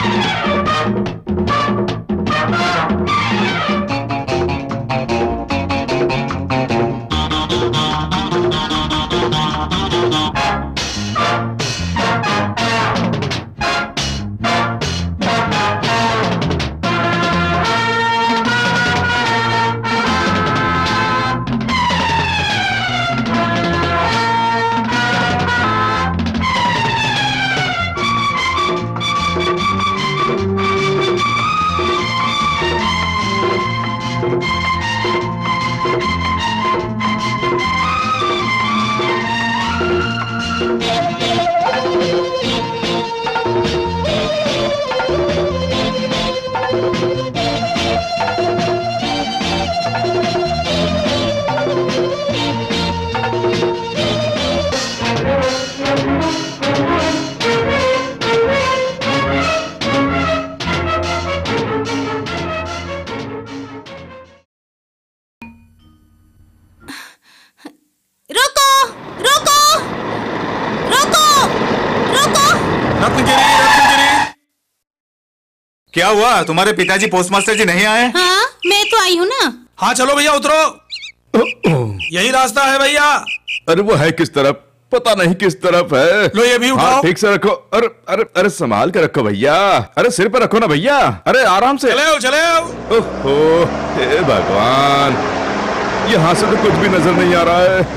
क्या हुआ? तुम्हारे पिताजी पोस्टमास्टर जी नहीं आए? हाँ, मैं तो आई हूँ ना। हाँ चलो भैया उतरो, यही रास्ता है भैया। अरे वो है किस तरफ? पता नहीं किस तरफ है। लो ये भी उठाओ। हाँ, ठीक से रखो। अरे अरे अरे संभाल के रखो भैया। अरे सिर पे रखो ना भैया। अरे आराम से। चले आओ, चले आओ। ओहो, हे भगवान, यहाँ से तो कुछ भी नजर नहीं आ रहा है।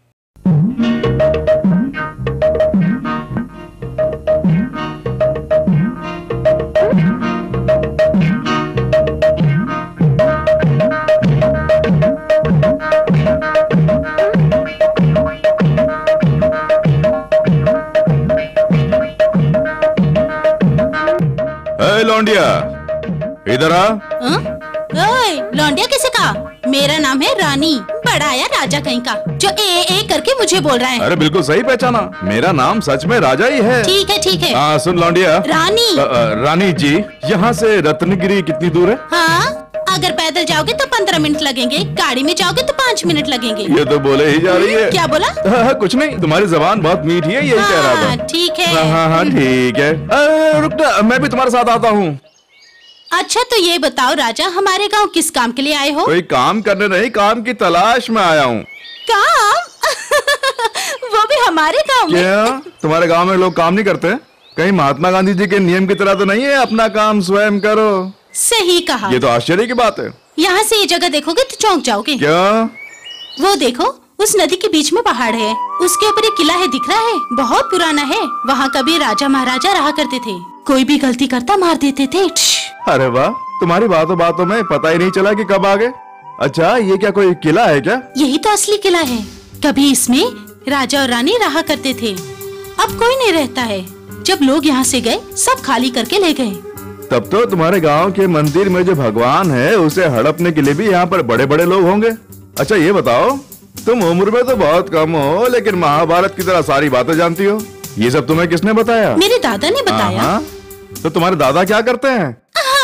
लौंडिया इधर आ। लौंडिया किसे कहा? मेरा नाम है रानी, बड़ा आया राजा कहीं का, जो ए करके मुझे बोल रहा है। अरे बिल्कुल सही पहचाना, मेरा नाम सच में राजा ही है। ठीक है ठीक है। हाँ सुन लौंडिया। रानी। रानी जी, यहाँ से रत्नगिरी कितनी दूर है? हाँ, अगर पैदल जाओगे तो 15 मिनट लगेंगे, गाड़ी में जाओगे तो 5 मिनट लगेंगे। ये तो बोले ही जा रही है। क्या बोला? कुछ नहीं, तुम्हारी जबान बहुत मीठी है, यही कह रहा था। ठीक है। हाँ ठीक है। रुक ना, मैं भी तुम्हारे साथ आता हूँ। अच्छा तो ये बताओ राजा, हमारे गांव किस काम के लिए आए हो? कोई काम करने नहीं, काम की तलाश में आया हूँ। काम? वो भी हमारे गांव में? क्या तुम्हारे गांव में लोग काम नहीं करते? कहीं महात्मा गांधी जी के नियम की तरह तो नहीं है अपना काम स्वयं करो? सही कहा। ये तो आश्चर्य की बात है। यहाँ से ये जगह देखोगे तो चौंक जाओगे। क्या? वो देखो, उस नदी के बीच में पहाड़ है, उसके ऊपर एक किला है, दिख रहा है, बहुत पुराना है। वहाँ कभी राजा महाराजा रहा करते थे, कोई भी गलती करता मार देते थे। अरे वाह, तुम्हारी बातों बातों में पता ही नहीं चला कि कब आ गए। अच्छा, ये क्या कोई किला है क्या? यही तो असली किला है, कभी इसमें राजा और रानी रहा करते थे, अब कोई नहीं रहता है। जब लोग यहाँ से गए, सब खाली करके ले गए। तब तो तुम्हारे गांव के मंदिर में जो भगवान है, उसे हड़पने के लिए भी यहाँ पर बड़े बड़े लोग होंगे। अच्छा ये बताओ, तुम उम्र में तो बहुत कम हो, लेकिन महाभारत की तरह सारी बातें जानती हो। ये सब तुम्हें किसने बताया? मेरे दादा ने बताया। तो तुम्हारे दादा क्या करते हैं?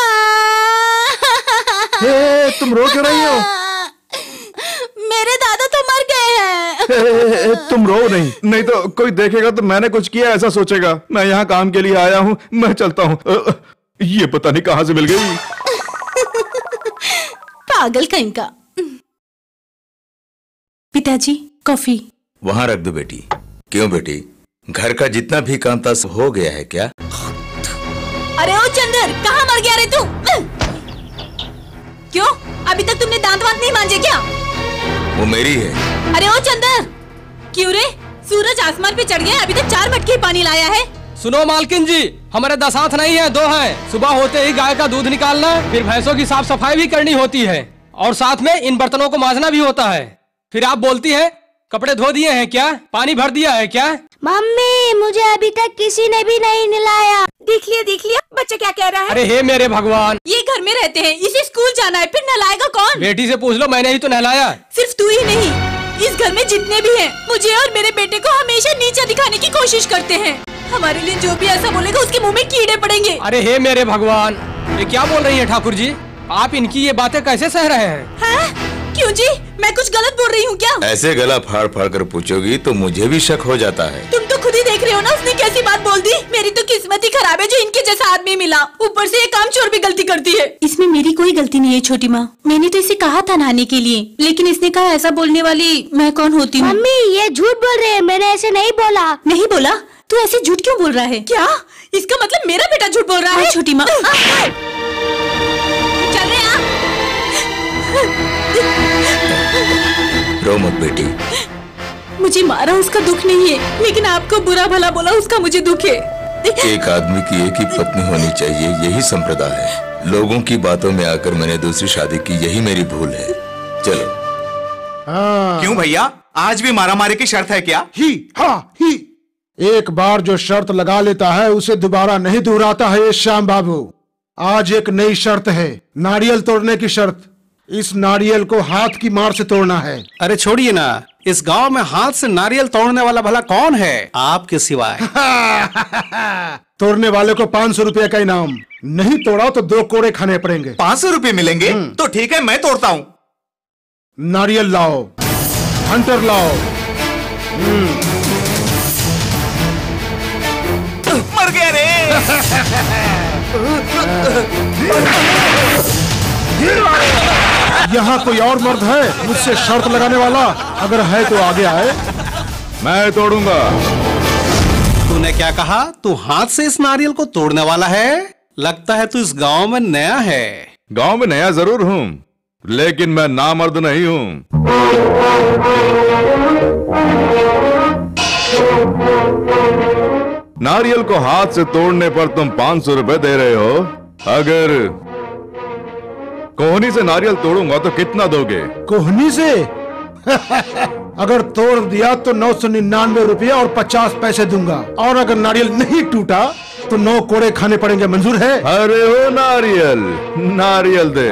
तुम रो क्यों रही हो? मेरे दादा तो मर गए हैं। तुम रो नहीं तो कोई देखेगा तो मैंने कुछ किया ऐसा सोचेगा। मैं यहाँ काम के लिए आया हूँ, मैं चलता हूँ। ये पता नहीं कहाँ से मिल गई। पागल कहीं का। पिताजी कॉफी वहाँ रख दो बेटी। क्यों बेटी, घर का जितना भी काम था हो गया है क्या? अरे ओ चंदर, कहाँ मर गया रे तू? क्यों, अभी तक तुमने दांत वांत नहीं मांजे क्या? वो मेरी है। अरे ओ चंदर, क्यों रे? सूरज आसमान पे चढ़ गया, अभी तक 4 मटके पानी लाया है। सुनो मालकिन जी, हमारे 10 हाथ नहीं है, 2 हैं। सुबह होते ही गाय का दूध निकालना, फिर भैंसों की साफ सफाई भी करनी होती है, और साथ में इन बर्तनों को मांजना भी होता है। फिर आप बोलती है कपड़े धो दिए हैं क्या, पानी भर दिया है क्या? मम्मी, मुझे अभी तक किसी ने भी नहीं नहलाया। देख लिया बच्चा क्या कह रहा है। अरे हे मेरे भगवान, ये घर में रहते हैं, इसे स्कूल जाना है, फिर नहलाएगा कौन? बेटी से पूछ लो, मैंने ही तो नहलाया। सिर्फ तू ही नहीं, इस घर में जितने भी हैं, मुझे और मेरे बेटे को हमेशा नीचा दिखाने की कोशिश करते हैं। हमारे लिए जो भी ऐसा बोलेगा उसके मुंह में कीड़े पड़ेंगे। अरे हे मेरे भगवान, ये क्या बोल रही है ठाकुर जी? आप इनकी ये बातें कैसे सह रहे हैं? हाँ? क्यों जी, मैं कुछ गलत बोल रही हूँ क्या? ऐसे गला फाड़ फाड़ कर पूछोगी तो मुझे भी शक हो जाता है। तुम तो खुद खुद ही देख रहे हो ना, उसने कैसी बात बोल दी। मेरी तो किस्मत ही खराब है जो इनके जैसा आदमी मिला। ऊपर से ये काम चोर भी गलती करती है। इसमें मेरी कोई गलती नहीं है छोटी माँ। मैंने तो इसे कहा था नहाने के लिए, लेकिन इसने कहा ऐसा बोलने वाली मैं कौन होती हूँ। मम्मी ये झूठ बोल रहे हैं, मैंने ऐसे नहीं बोला। नहीं बोला? तू ऐसे झूठ क्यों बोल रहा है? क्या इसका मतलब मेरा बेटा झूठ बोल रहा है? छोटी माँ चल रहे आप। रो मत बेटी। मुझे मारा उसका दुख नहीं है, लेकिन आपको बुरा भला बोला उसका मुझे दुख है। एक आदमी की एक ही पत्नी होनी चाहिए, यही संप्रदाय है। लोगों की बातों में आकर मैंने दूसरी शादी की, यही मेरी भूल है। चलो। क्यों भैया, आज भी मारामारी की शर्त है क्या? ही एक बार जो शर्त लगा लेता है उसे दोबारा नहीं दोहराता है ये श्याम बाबू। आज एक नई शर्त है, नारियल तोड़ने की शर्त। इस नारियल को हाथ की मार से तोड़ना है। अरे छोड़िए ना, इस गांव में हाथ से नारियल तोड़ने वाला भला कौन है आपके सिवाय? तोड़ने वाले को 500 रुपए का इनाम, नहीं तोड़ा तो 2 कोड़े खाने पड़ेंगे। 500 रुपए मिलेंगे? तो ठीक है, मैं तोड़ता हूँ। नारियल लाओ, हंटर लाओ। मर गया रे। यहाँ कोई और मर्द है मुझसे शर्त लगाने वाला? अगर है तो आगे आए, मैं तोड़ूंगा। तूने क्या कहा? तू हाथ से इस नारियल को तोड़ने वाला है? लगता है तू इस गांव में नया है। गांव में नया जरूर हूँ, लेकिन मैं नामर्द नहीं हूँ। नारियल को हाथ से तोड़ने पर तुम 500 रुपए दे रहे हो। अगर कोहनी से नारियल तोड़ूंगा तो कितना दोगे? कोहनी से? अगर तोड़ दिया तो 999 रुपये और 50 पैसे दूंगा, और अगर नारियल नहीं टूटा तो 9 कोड़े खाने पड़ेंगे। मंजूर है? अरे ओ नारियल, नारियल दे।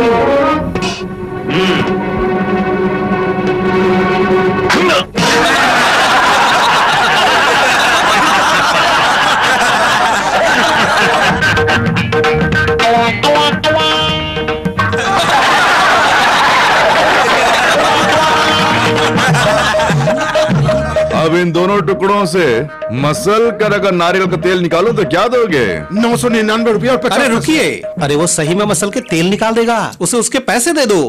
अब इन दोनों टुकड़ों से मसल कर अगर नारियल का तेल निकालो तो क्या दोगे? 999 रुपये और 50। अरे रुकिए, अरे वो सही में मसल के तेल निकाल देगा, उसे उसके पैसे दे दो।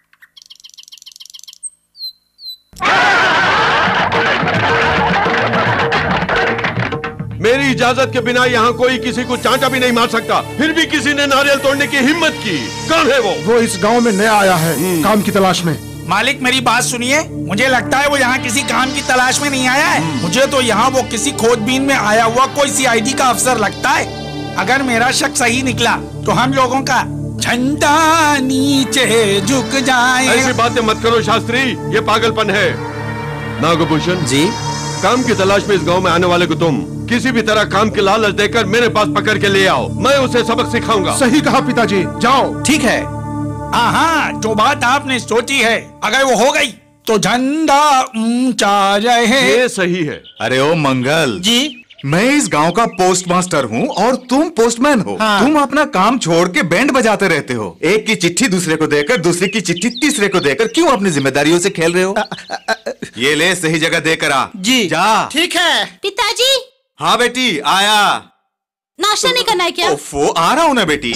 मेरी इजाजत के बिना यहाँ कोई किसी को चांटा भी नहीं मार सकता, फिर भी किसी ने नारियल तोड़ने की हिम्मत की। कौन है वो? वो इस गांव में नया आया है, काम की तलाश में। मालिक मेरी बात सुनिए, मुझे लगता है वो यहाँ किसी काम की तलाश में नहीं आया है। मुझे तो यहाँ वो किसी खोजबीन में आया हुआ कोई सीआईडी का अफसर लगता है। अगर मेरा शक सही निकला तो हम लोगों का झंडा नीचे झुक जाए। ऐसी बातें मत करो शास्त्री, ये पागलपन है। नागभूषण जी, काम की तलाश में इस गांव में आने वाले को तुम किसी भी तरह काम की लालच देकर मेरे पास पकड़ के ले आओ, मैं उसे सबक सिखाऊंगा। सही कहा पिताजी, जाओ। ठीक है। हाँ, जो बात आपने सोची है अगर वो हो गई तो झंडा ऊंचा रहे। ये सही है। अरे ओ मंगल जी, मैं इस गांव का पोस्ट मास्टर हूँ और तुम पोस्टमैन हो। हाँ। तुम अपना काम छोड़ के बैंड बजाते रहते हो। एक की चिट्ठी दूसरे को देकर, दूसरे की चिट्ठी तीसरे को देकर, क्यों अपनी जिम्मेदारियों से खेल रहे हो? ये ले, सही जगह देकर आ। जी जा। ठीक है। पिताजी, हाँ बेटी, आया। नाश्ता नहीं करना है क्या? ओफो, आ रहा हूँ ना बेटी।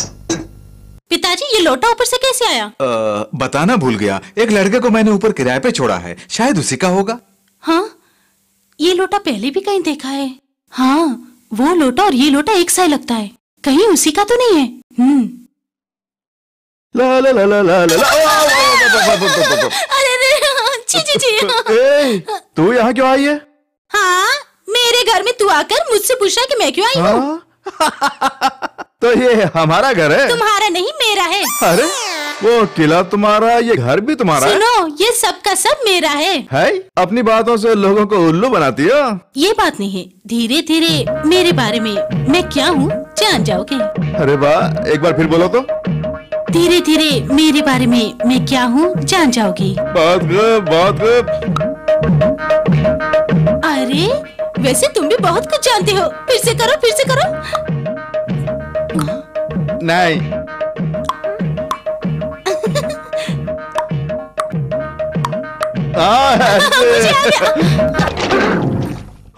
पिताजी, ये लोटा ऊपर से कैसे आया? बताना भूल गया, एक लड़के को मैंने ऊपर किराए पे छोड़ा है, शायद उसी का होगा। हाँ, ये लोटा पहले भी कहीं देखा है। हाँ, वो लोटा और ये लोटा एक सा ही लगता है, कहीं उसी का तो नहीं है। ला ला ला ला ला ला। अरे जी। तू यहाँ क्यों आई है? हाँ, मेरे घर में तू आकर मुझसे पूछा कि मैं क्यों आई हूँ। तो ये हमारा घर है? तुम्हारा नहीं, मेरा है। अरे वो किला तुम्हारा, ये घर भी तुम्हारा है? सुनो, ये सब का सब मेरा है। अपनी बातों से लोगों को उल्लू बनाती हो। ये बात नहीं है, धीरे धीरे मेरे बारे में मैं क्या हूँ जान जाओगे। अरे वाह, एक बार फिर बोलो तो। धीरे धीरे मेरे बारे में मैं क्या हूँ जान जाओगी। बहुत खूब, बहुत खूब। अरे वैसे तुम भी बहुत कुछ जानते हो। फिर से करो, फिर से करो। नहीं।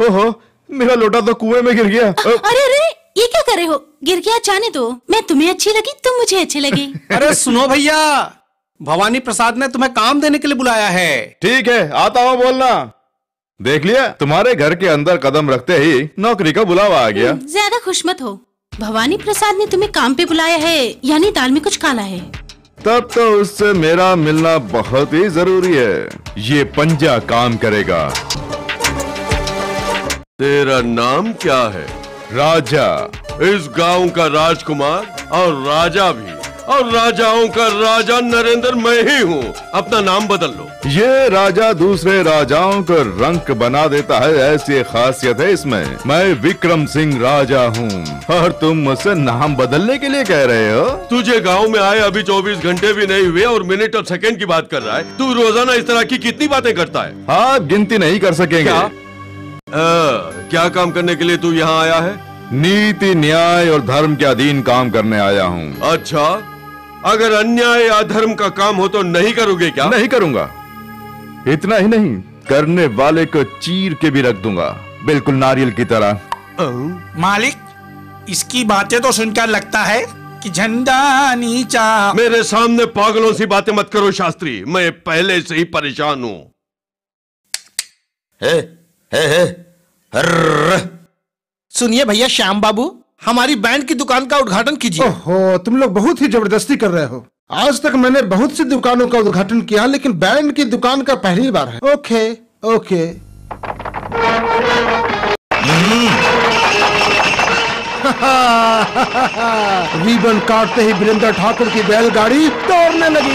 ओहो, मेरा लोटा तो कुएं में गिर गया। अरे अरे, ये क्या कर रहे हो? गिर गया, जाने दो। मैं तुम्हें अच्छी लगी, तुम मुझे अच्छी लगी। अरे सुनो भैया, भवानी प्रसाद ने तुम्हें काम देने के लिए बुलाया है। ठीक है, आता हूँ, बोलना। देख लिया, तुम्हारे घर के अंदर कदम रखते ही नौकरी का बुलावा आ गया। ज्यादा खुश मत हो। भवानी प्रसाद ने तुम्हें काम पे बुलाया है, यानी दाल में कुछ काला है। तब तो उससे मेरा मिलना बहुत ही जरूरी है। ये पंजा काम करेगा। तेरा नाम क्या है? राजा। इस गांव का राजकुमार और राजा भी, और राजाओं का राजा नरेंद्र मैं ही हूँ। अपना नाम बदल लो। ये राजा दूसरे राजाओं को रंक बना देता है, ऐसी खासियत है इसमें। मैं विक्रम सिंह राजा हूँ और तुम मुझसे नाम बदलने के लिए कह रहे हो? तुझे गांव में आए अभी 24 घंटे भी नहीं हुए और मिनट और सेकंड की बात कर रहा है। तू रोजाना इस तरह की कितनी बातें करता है? आप गिनती नहीं कर सकेंगे। क्या काम करने के लिए तू यहाँ आया है? नीति, न्याय और धर्म के अधीन काम करने आया हूँ। अच्छा, अगर अन्याय या धर्म का काम हो तो नहीं करोगे क्या? नहीं करूंगा। इतना ही नहीं, करने वाले को चीर के भी रख दूंगा, बिल्कुल नारियल की तरह। मालिक, इसकी बातें तो सुनकर लगता है कि झंडा नीचा। मेरे सामने पागलों सी बातें मत करो शास्त्री, मैं पहले से ही परेशान हूँ। सुनिए भैया श्याम बाबू, हमारी बैंड की दुकान का उद्घाटन कीजिए। ओहो, तुम लोग बहुत ही जबरदस्ती कर रहे हो। आज तक मैंने बहुत सी दुकानों का उद्घाटन किया, लेकिन बैंड की दुकान का पहली बार है। Okay okay. रिबन काटते ही वीरेंद्र ठाकुर की बैलगाड़ी दौड़ने लगी।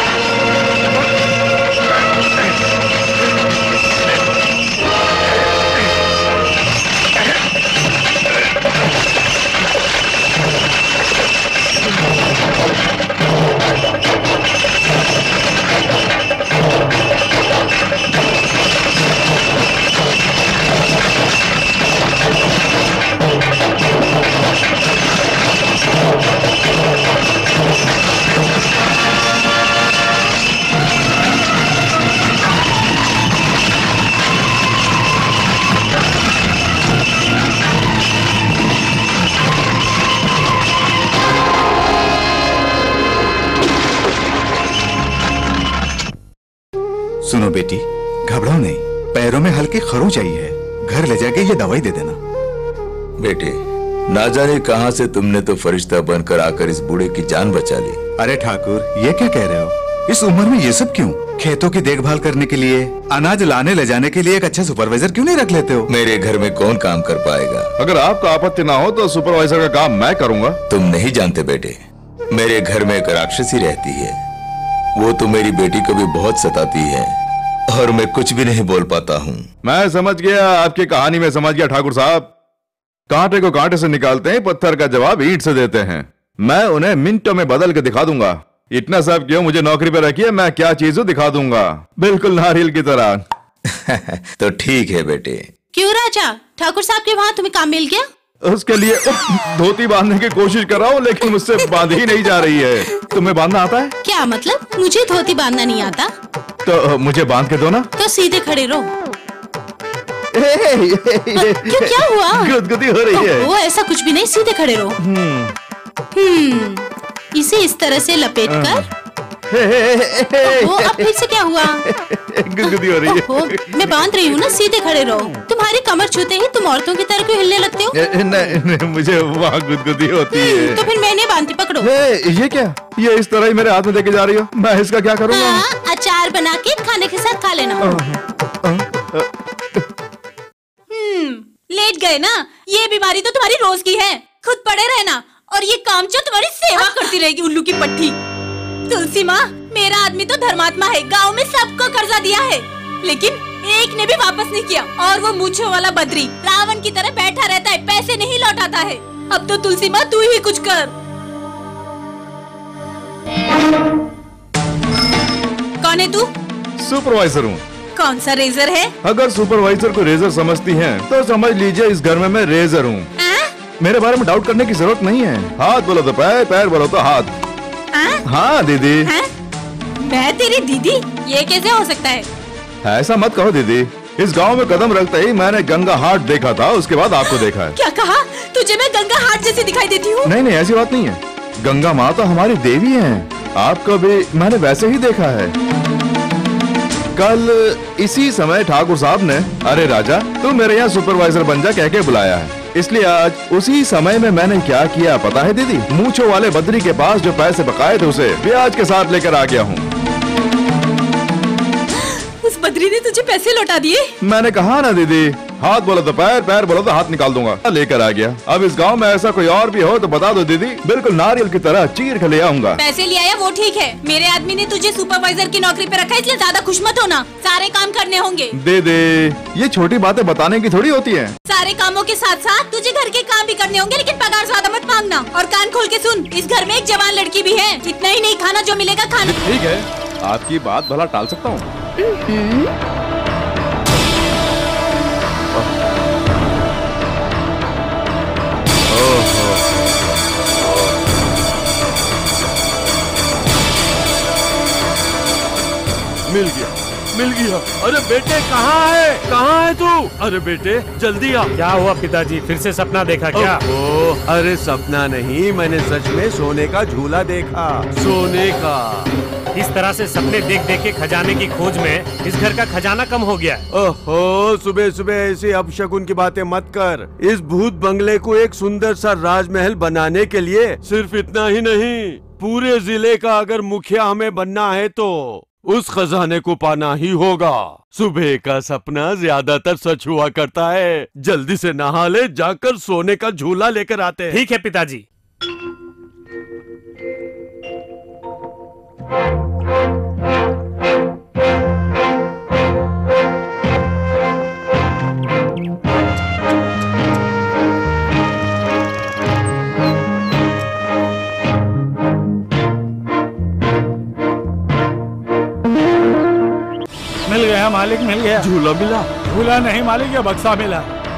सुनो बेटी, घबराओ नहीं, पैरों में हल्की खरोंच आई है, घर ले जाके ये दवाई दे देना। बेटे, ना जाने कहां से तुमने तो फरिश्ता बनकर आकर इस बूढ़े की जान बचा ली। अरे ठाकुर, ये क्या कह रहे हो? इस उम्र में ये सब क्यों? खेतों की देखभाल करने के लिए, अनाज लाने ले जाने के लिए एक अच्छा सुपरवाइजर क्यों नहीं रख लेते हो? मेरे घर में कौन काम कर पाएगा? अगर आपको आपत्ति ना हो तो सुपरवाइजर का काम मैं करूंगा। तुम नहीं जानते बेटे, मेरे घर में एक राक्षसी रहती है। वो तो मेरी बेटी को भी बहुत सताती है और मैं कुछ भी नहीं बोल पाता हूँ। मैं समझ गया, आपकी कहानी में समझ गया ठाकुर साहब। कांटे को कांटे से निकालते हैं, पत्थर का जवाब ईंट से देते हैं। मैं उन्हें मिनटों में बदल के दिखा दूंगा। इतना सब क्यों मुझे नौकरी पे रखिए, मैं क्या चीज हूँ दिखा दूंगा, बिल्कुल नारियल की तरह। तो ठीक है बेटे। क्यों राजा, ठाकुर साहब के वहाँ तुम्हें काम मिल गया? उसके लिए धोती बांधने की कोशिश कर रहा हूँ, लेकिन मुझसे बांध ही नहीं जा रही है। तुम्हें बांधना आता है? क्या मतलब? मुझे धोती बांधना नहीं आता। तो मुझे बांध के दो ना। तो सीधे खड़े रहो। क्यों, क्या हुआ? गुदगुदी हो रही है। वो ऐसा कुछ भी नहीं, सीधे खड़े रहो। इसे इस तरह से लपेट कर। वो अब फिर से क्या हुआ? गुदगुदी हो रही है। मैं बांध रही हूँ ना, सीधे खड़े रहो। तुम्हारी कमर छूते ही तुम औरतों की तरह क्यों हिलने लगते हो? नहीं, मुझे वहाँ गुदगुदी होती है। तो फिर मैं नहीं बांधती, पकड़ो। ये क्या? ये इस तरह ही मेरे हाथ में देके जा रही हो, मैं इसका क्या करूँगा? अचार बना के खाने के साथ खा लेना। लेट गए ना? ये बीमारी तो तुम्हारी रोज की है। खुद पड़े रहना और ये कामचोर तुम्हारी सेवा करती रहेगी, उल्लू की पट्टी। तुलसी माँ, मेरा आदमी तो धर्मात्मा है, गांव में सबको कर्जा दिया है, लेकिन एक ने भी वापस नहीं किया। और वो मूंछों वाला बद्री रावण की तरह बैठा रहता है, पैसे नहीं लौटाता है। अब तो तुलसी माँ तू ही कुछ कर। कौन है तू? सुपरवाइजर हूँ। कौन सा रेजर है? अगर सुपरवाइजर को रेजर समझती हैं, तो समझ लीजिए इस घर में मैं रेजर हूँ। मेरे बारे में डाउट करने की जरूरत नहीं है। हाथ बोलो तो पैर, पैर बोलो तो हाथ। हाँ दीदी। मैं तेरी दीदी? ये कैसे हो सकता है? ऐसा मत कहो दीदी, इस गांव में कदम रखते ही मैंने गंगा हाट देखा था, उसके बाद आपको देखा है। क्या कहा? तुझे मैं गंगा हाट जैसी दिखाई देती हूँ? नहीं नहीं, ऐसी बात नहीं है। गंगा माँ तो हमारी देवी हैं। आपको भी मैंने वैसे ही देखा है। कल इसी समय ठाकुर साहब ने, अरे राजा तू मेरे यहाँ सुपरवाइजर बन जा कह के बुलाया है, इसलिए आज उसी समय में मैंने क्या किया पता है दीदी? मूंछों वाले बद्री के पास जो पैसे बकाए थे उसे ब्याज के साथ लेकर आ गया हूँ। उस बद्री ने तुझे पैसे लौटा दिए? मैंने कहा ना दीदी, हाथ बोलो तो पैर, पैर बोलो तो हाथ निकाल दूंगा। लेकर आ गया। अब इस गांव में ऐसा कोई और भी हो तो बता दो दीदी, बिल्कुल नारियल की तरह चीर के ले आऊंगा। पैसे ले आया वो ठीक है, मेरे आदमी ने तुझे सुपरवाइजर की नौकरी पे रखा है, इसलिए ज्यादा खुश मत होना। सारे काम करने होंगे। दीदी ये छोटी बातें बताने की थोड़ी होती है। सारे कामों के साथ साथ तुझे घर के काम भी करने होंगे, लेकिन पगार ज्यादा मत मांगना। और कान खोल के सुन, इस घर में एक जवान लड़की भी है, इतना ही नहीं खाना जो मिलेगा खाना। ठीक है, आपकी बात भला टाल सकता हूँ। मिल गया, मिल गया। अरे बेटे कहाँ है तू? अरे बेटे जल्दी आ। क्या हुआ पिताजी, फिर से सपना देखा क्या? ओह, अरे सपना नहीं, मैंने सच में सोने का झूला देखा। सोने का। इस तरह से सपने देख देख के खजाने की खोज में इस घर का खजाना कम हो गया है। ओहो, सुबह सुबह ऐसी अपशकुन की बातें मत कर। इस भूत बंगले को एक सुंदर सा राजमहल बनाने के लिए सिर्फ इतना ही नहीं, पूरे जिले का अगर मुखिया हमें बनना है तो उस खजाने को पाना ही होगा। सुबह का सपना ज्यादातर सच हुआ करता है। जल्दी से नहा ले, जाकर सोने का झूला लेकर आते हैं। ठीक है पिताजी। मिल गया मालिक, मिल गया। झूला मिला? झूला नहीं मालिक, ये बक्सा मिला।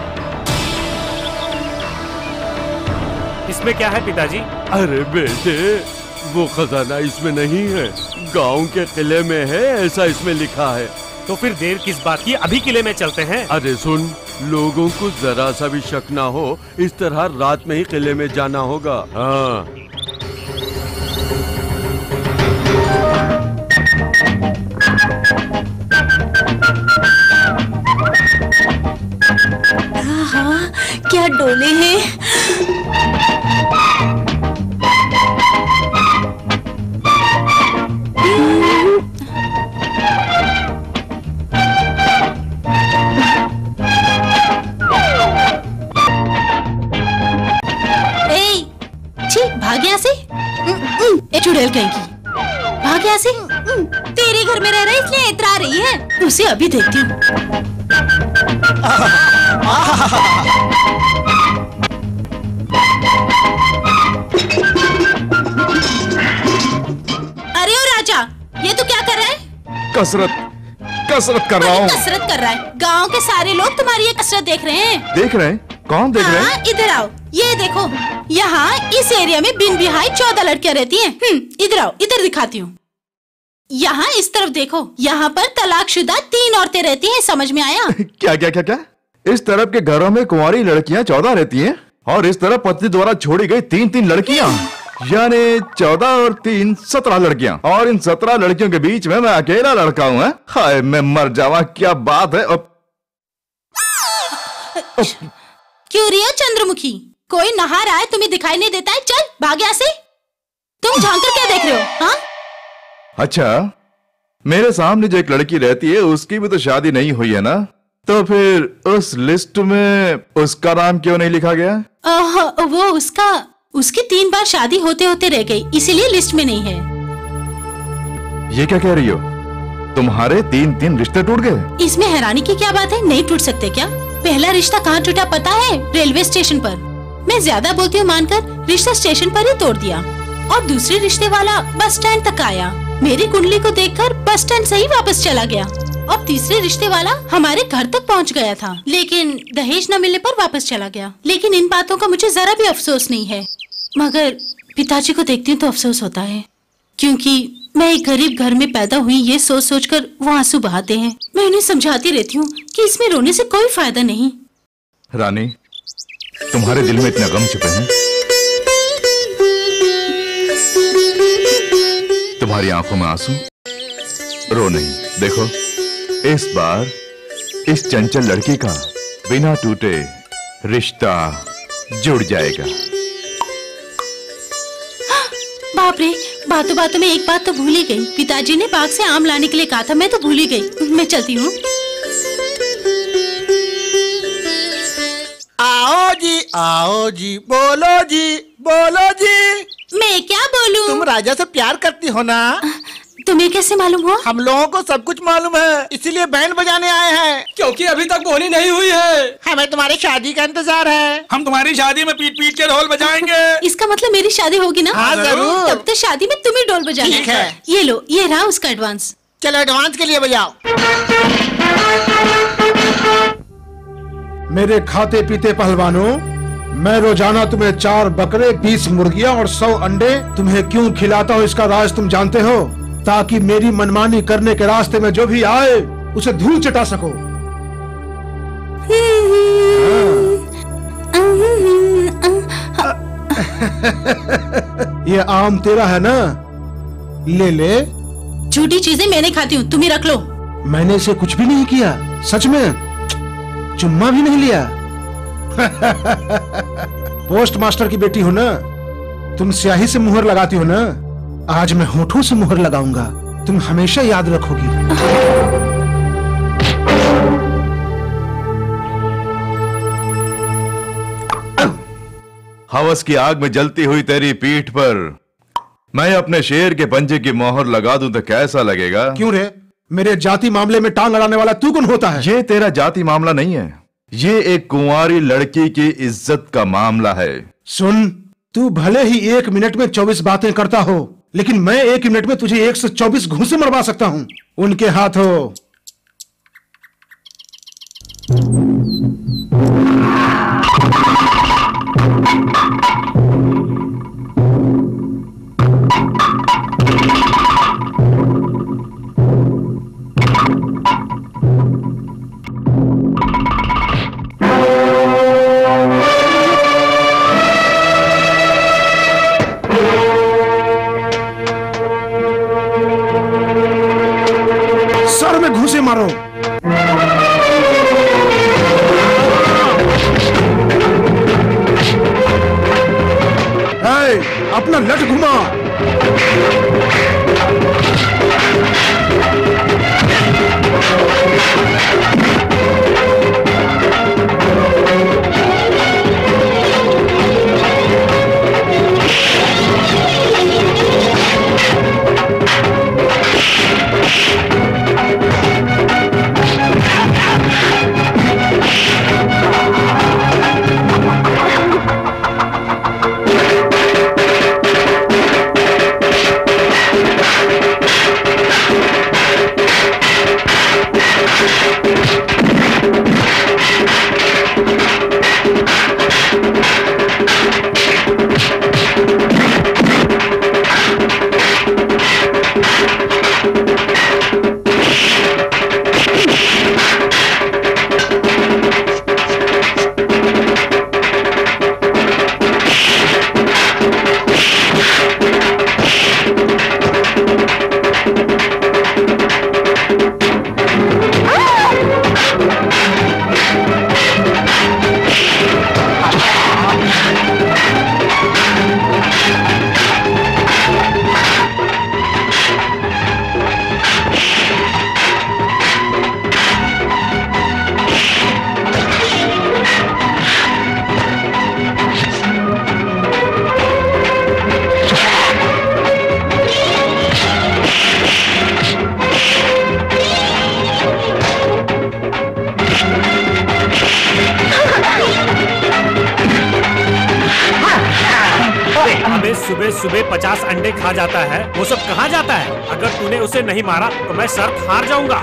इसमें क्या है पिताजी? अरे बेटे, वो खजाना इसमें नहीं है, गांव के किले में है, ऐसा इसमें लिखा है। तो फिर देर किस बात की, अभी किले में चलते हैं। अरे सुन, लोगों को जरा सा भी शक ना हो, इस तरह रात में ही किले में जाना होगा। हाँ। हाँ, क्या डोले हैं। भाग यहाँ से, चुड़ैल कहीं की, भाग यहाँ से। तेरे घर में रह रहा है इसलिए इतरा रही है। उसे अभी देखती हूँ। अरे ओ राजा, ये तू क्या कर रहा है? कसरत कर रहा हूँ। कसरत कर रहा है? गांव के सारे लोग तुम्हारी ये कसरत देख रहे हैं। देख रहे हैं? कौन देख रहे हैं? इधर आओ, ये देखो, यहाँ इस एरिया में बिन बिहाई 14 लड़कियाँ रहती हैं। इधर आओ, इधर दिखाती हूँ। यहाँ इस तरफ देखो, यहाँ पर तलाकशुदा 3 औरतें रहती हैं, समझ में आया? क्या क्या क्या क्या? इस तरफ के घरों में कुंवारी लड़कियाँ 14 रहती हैं और इस तरफ पति द्वारा छोड़ी गई 3-3 लड़कियाँ, यानी 14 और 3 17 लड़कियाँ। और इन 17 लड़कियों के बीच में मैं अकेला लड़का हूँ। हाय मैं मर जावा, क्या बात है। क्यों रिया चंद्रमुखी, कोई नहा रहा है, तुम्हें दिखाई नहीं देता है? चल भाग यहाँ से। तुम झांक कर क्या देख रहे हो? हाँ? अच्छा, मेरे सामने जो एक लड़की रहती है उसकी भी तो शादी नहीं हुई है ना, तो फिर उस लिस्ट में उसका नाम क्यों नहीं लिखा गया? वो उसकी 3 बार शादी होते होते रह गई, इसीलिए लिस्ट में नहीं है। ये क्या कह रही हो? तुम्हारे 3 रिश्ते टूट गए? इसमें हैरानी की क्या बात है? नहीं टूट सकते क्या? पहला रिश्ता कहाँ टूटा पता है? रेलवे स्टेशन पर। मैं ज्यादा बोलती हूँ मानकर रिश्ता स्टेशन पर ही तोड़ दिया। और दूसरे रिश्ते वाला बस स्टैंड तक आया, मेरी कुंडली को देखकर बस स्टैंड से ही वापस चला गया। और तीसरे रिश्ते वाला हमारे घर तक पहुँच गया था, लेकिन दहेज न मिलने पर वापस चला गया। लेकिन इन बातों का मुझे जरा भी अफसोस नहीं है, मगर पिताजी को देखती हूँ तो अफसोस होता है, क्योंकि मैं एक गरीब घर में पैदा हुई ये सोच सोच कर वो आंसू बहाते हैं। मैं उन्हें समझाती रहती हूँ कि इसमें रोने से कोई फायदा नहीं। रानी, तुम्हारे दिल में इतना गम छुपे हैं, तुम्हारी आंखों में आंसू, रो नहीं। देखो, इस बार इस चंचल लड़की का बिना टूटे रिश्ता जुड़ जाएगा। बाप रे, बातों बातों में एक बात तो भूल ही गई। पिताजी ने बाग से आम लाने के लिए कहा था, मैं तो भूल ही गई। मैं चलती हूँ। आओ जी, बोलो जी, बोलो जी। मैं क्या बोलूं? तुम राजा से प्यार करती हो ना? तुम्हें कैसे मालूम हुआ? हम लोगों को सब कुछ मालूम है, इसीलिए बैंड बजाने आए हैं। क्योंकि अभी तक बोनी नहीं हुई है। हमें तुम्हारी शादी का इंतजार है। हम तुम्हारी शादी में पीट पीट के ढोल बजाएंगे। इसका मतलब मेरी शादी होगी ना? हाँ जरूर। तब तो शादी में तुम ही ढोल बजाना। ठीक है। ये लो, ये रहा उसका एडवांस। चलो एडवांस के लिए बजाओ। मेरे खाते पीते पहलवानों, मैं रोजाना तुम्हें 4 बकरे, 20 मुर्गियां और 100 अंडे तुम्हें क्यों खिलाता हूँ, इसका राज तुम जानते हो? ताकि मेरी मनमानी करने के रास्ते में जो भी आए उसे धूल चटा सको। ये आम तेरा है ना? ले ले। झूठी चीजें मैं नहीं खाती हूँ, तुम ही रख लो। मैंने इसे कुछ भी नहीं किया, सच में चुम्मा भी नहीं लिया। पोस्ट मास्टर की बेटी हो ना, तुम स्याही से मुहर लगाती हो ना, आज मैं होठों से मुहर लगाऊंगा, तुम हमेशा याद रखोगी। हवस की आग में जलती हुई तेरी पीठ पर मैं अपने शेर के पंजे की मोहर लगा दूं तो कैसा लगेगा? क्यों रे, मेरे जाति मामले में टांग अड़ाने वाला तू कौन होता है? ये तेरा जाति मामला नहीं है, ये एक कुंवारी लड़की की इज्जत का मामला है। सुन, तू भले ही 1 मिनट में 24 बातें करता हो, लेकिन मैं 1 मिनट में तुझे 124 घूंसे मरवा सकता हूं उनके हाथों। सर में घूंसे मारो। अपना लट घुमा। सुबह सुबह 50 अंडे खा जाता है, वो सब कहाँ जाता है? अगर तूने उसे नहीं मारा तो मैं शर्त हार जाऊंगा।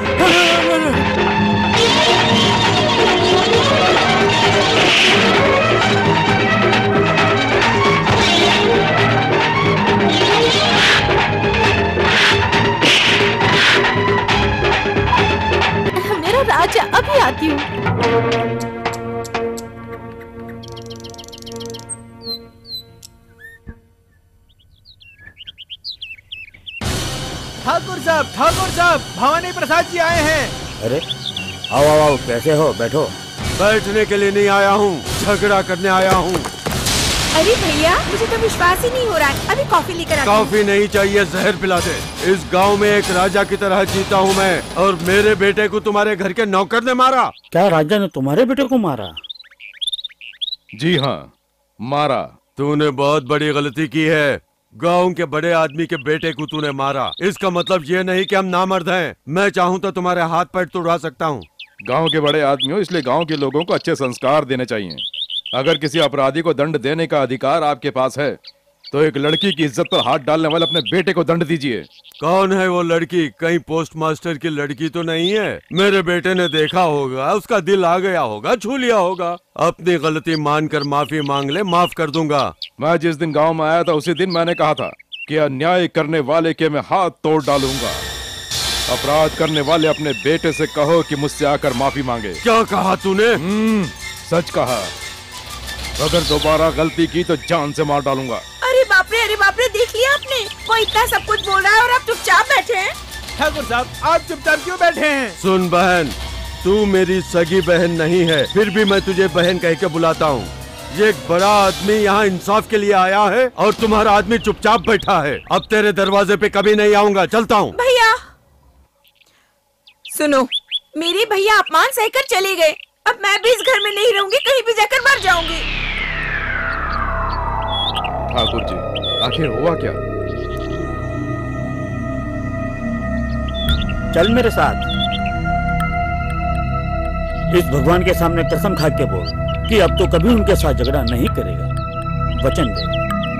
ठाकुर साहब भवानी प्रसाद जी आए हैं। अरे आओ आओ आओ, कैसे हो? बैठो। बैठने के लिए नहीं आया हूँ, झगड़ा करने आया हूँ। अरे भैया मुझे तो विश्वास ही नहीं हो रहा है, अभी कॉफी लेकर आती हूँ। कॉफी नहीं चाहिए, जहर पिला दे। इस गांव में एक राजा की तरह जीता हूँ मैं, और मेरे बेटे को तुम्हारे घर के नौकर ने मारा। क्या राजा ने तुम्हारे बेटे को मारा? जी हाँ, मारा। तूने बहुत बड़ी गलती की है। गांव के बड़े आदमी के बेटे को तूने मारा। इसका मतलब ये नहीं कि हम नामर्द हैं। मैं चाहूँ तो तुम्हारे हाथ पैर तोड़वा सकता हूँ। गांव के बड़े आदमी हो, इसलिए गांव के लोगों को अच्छे संस्कार देने चाहिए। अगर किसी अपराधी को दंड देने का अधिकार आपके पास है तो एक लड़की की इज्जत पर हाथ डालने वाले अपने बेटे को दंड दीजिए। कौन है वो लड़की? कहीं पोस्ट मास्टर की लड़की तो नहीं है? मेरे बेटे ने देखा होगा, उसका दिल आ गया होगा, छू लिया होगा। अपनी गलती मानकर माफी मांग ले, माफ कर दूंगा। मैं जिस दिन गांव में आया था उसी दिन मैंने कहा था कि अन्याय करने वाले के मैं हाथ तोड़ डालूंगा। अपराध करने वाले अपने बेटे से कहो कि मुझसे आकर माफी मांगे। क्या कहा तूने? सच कहा। अगर दोबारा गलती की तो जान से मार डालूंगा। अरे बाप रे, देख लिया आपने? वो इतना सब कुछ बोल रहा है और आप चुपचाप बैठे हैं। ठाकुर साहब आप चुपचाप क्यों बैठे हैं? सुन बहन, तू मेरी सगी बहन नहीं है, फिर भी मैं तुझे बहन कह के बुलाता हूँ। ये एक बड़ा आदमी यहाँ इंसाफ के लिए आया है और तुम्हारा आदमी चुपचाप बैठा है। अब तेरे दरवाजे पे कभी नहीं आऊंगा, चलता हूँ। भैया सुनो, मेरे भैया अपमान सहकर चले गए, अब मैं भी इस घर में नहीं रहूंगी, कहीं भी जाकर मर जाऊंगी। ठाकुर जी, आखिर हुआ क्या? चल मेरे साथ। इस भगवान के सामने कसम खा के बोल कि अब तो कभी उनके साथ झगड़ा नहीं करेगा। वचन दे।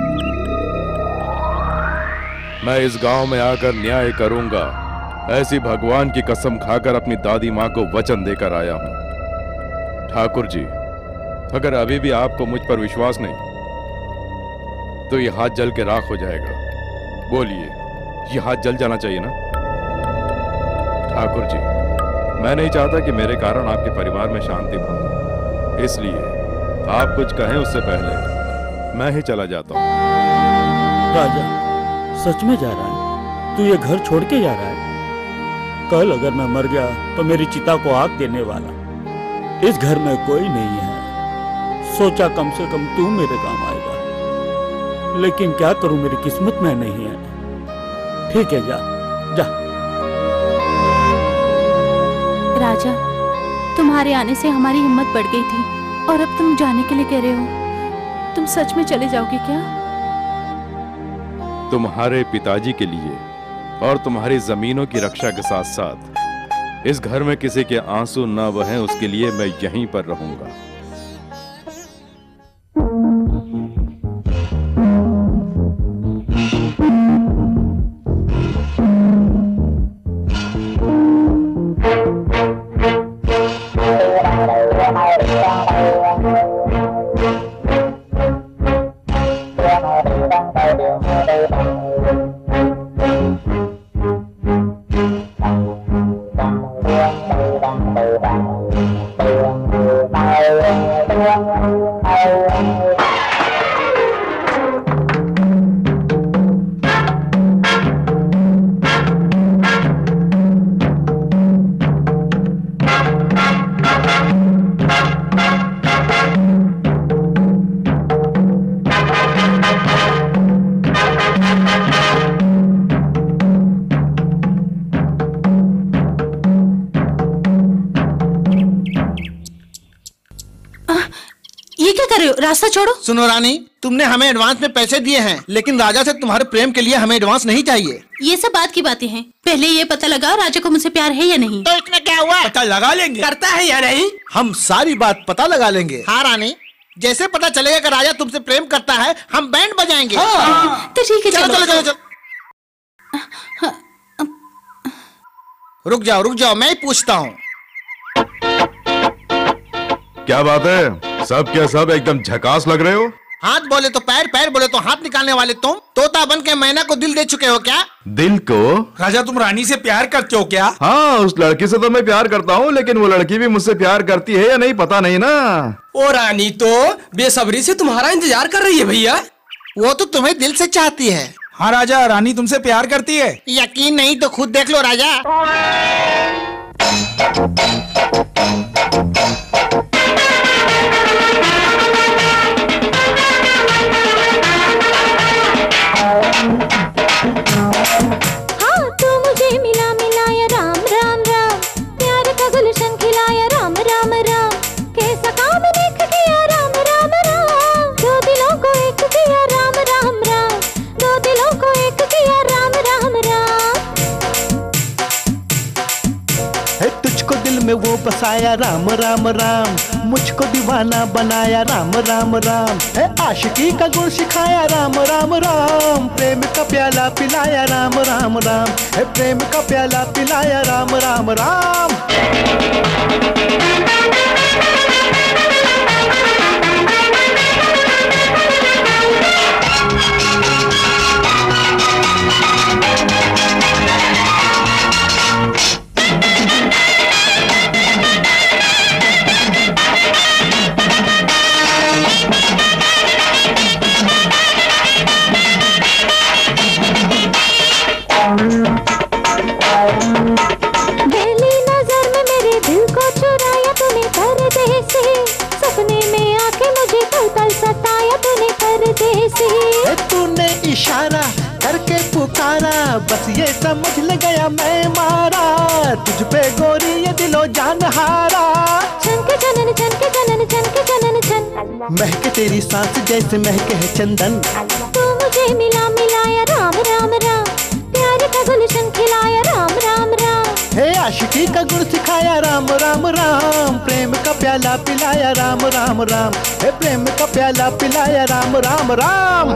मैं इस गांव में आकर न्याय करूंगा, ऐसी भगवान की कसम खाकर अपनी दादी माँ को वचन देकर आया हूं। ठाकुर जी, अगर अभी भी आपको मुझ पर विश्वास नहीं तो ये हाथ जल के राख हो जाएगा। बोलिए, ये हाथ जल जाना चाहिए ना? ठाकुर जी, मैं नहीं चाहता कि मेरे कारण आपके परिवार में शांति भंग, इसलिए आप कुछ कहें उससे पहले मैं ही चला जाता हूँ। राजा, सच में जा रहा है? तू ये घर छोड़ के जा रहा है? कल अगर मैं मर गया तो मेरी चिता को आग देने वाला इस घर में कोई नहीं है। सोचा कम से कम तू मेरे काम आएगा, लेकिन क्या करूं, मेरी किस्मत में नहीं है। ठीक है, जा जा। राजा, तुम्हारे आने से हमारी हिम्मत बढ़ गई थी और अब तुम जाने के लिए कह रहे हो। तुम सच में चले जाओगे क्या? तुम्हारे पिताजी के लिए और तुम्हारी जमीनों की रक्षा के साथ साथ इस घर में किसी के आंसू न बहें, उसके लिए मैं यहीं पर रहूंगा। रास्ता छोड़ो। सुनो रानी, तुमने हमें एडवांस में पैसे दिए हैं, लेकिन राजा से तुम्हारे प्रेम के लिए हमें एडवांस नहीं चाहिए। ये सब बात की बातें हैं। पहले ये पता लगाओ राजा को मुझसे प्यार है या नहीं। तो इसमें क्या हुआ? पता लगा लेंगे, करता है या नहीं। हम सारी बात पता लगा लेंगे। हाँ रानी, जैसे पता चलेगा कि राजा तुमसे प्रेम करता है, हम बैंड बजाएंगे। हाँ। तो ठीक है, चलो चलो चलो चलो। रुक जाओ, मैं ही पूछता हूँ। क्या बात है? सब क्या सब एकदम झकास लग रहे हो। हाथ बोले तो पैर, पैर बोले तो हाथ निकालने वाले तुम तोता बन के मैना को दिल दे चुके हो क्या? दिल को? राजा, तुम रानी से प्यार करते हो क्या? हाँ, उस लड़की से तो मैं प्यार करता हूँ, लेकिन वो लड़की भी मुझसे प्यार करती है या नहीं पता नहीं ना। ओ रानी तो बेसब्री से तुम्हारा इंतजार कर रही है भैया। वो तो तुम्हें दिल से चाहती है। हाँ राजा, रानी तुमसे प्यार करती है। यकीन नहीं तो खुद देख लो राजा। हाँ तू मुझे मिला मिलाया राम राम राम, प्यार का गुलशन खिलाया राम राम राम, कैसा काम देख किया राम राम राम, दो दिलों को एक किया राम राम राम, दो दिलों को एक किया राम राम राम। है तुझको दिल में वो बसाया राम राम राम, मुझको दीवाना बनाया राम राम राम, है आशिकी का गुण सिखाया राम राम राम, प्रेम का प्याला पिलाया राम राम राम, है प्रेम का प्याला पिलाया राम राम राम। पहली नजर में मेरे दिल को चुराया तूने परदेसी, सपने में आके मुझे पल पल सताया तूने परदेसी। तूने इशारा करके पुकारा, बस ये समझ ले गया मैं मारा, तुझ पे गोरी ये दिलो जान हारा। छनके जनन छनके जनन छनके जनन छन, महके तेरी सांस जैसे महके है चंदन, तू मुझे मिला मिलाया राम राम राम, प्यार का गुलशन खिलाया राम राम राम, हे आशिकी का गुण सिखाया राम राम राम, प्रेम का प्याला पिलाया राम राम राम, हे प्रेम का प्याला पिलाया राम राम राम।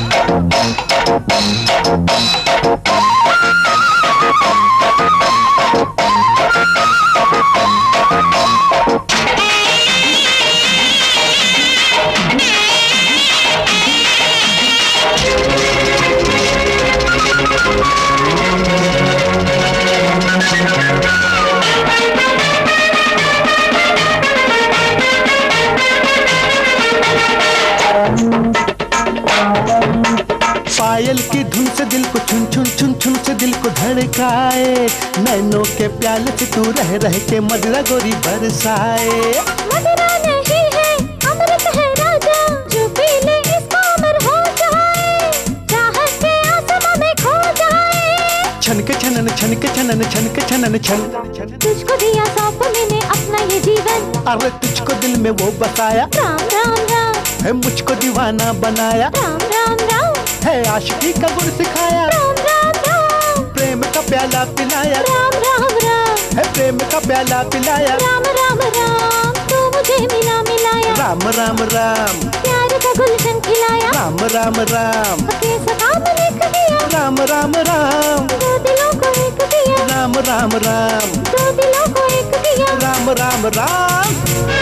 पायल की धुन से दिल को छुन छुन छुन छुन से दिल को धड़काए, नैनों के प्याले से तू रह रह के मदरा गोरी बरसाए। मदरा नहीं है अमृत है राजा, जो पी ले इसका अमर हो जाए, चाहत के आसमां में खो जाए। छनके छनन छनके छनन छनके छनन छन, तुझको दिया सौंप मैंने अपना ये जीवन, अरे तुझको दिल में वो बसाया राम राम राम, है मुझको दीवाना बनाया राम राम राम, है आशिकी का गुण सिखाया राम राम राम, प्रेम का प्याला पिलाया राम राम राम, है प्रेम का प्याला पिलाया राम राम राम, तू मुझे मिला मिलाया राम राम राम, प्यार का गुलशन खिलाया राम राम राम, कैसा काम लिख दिया राम राम राम, दो दिलों को एक किया राम राम राम, दो दिलों को एक किया राम राम राम।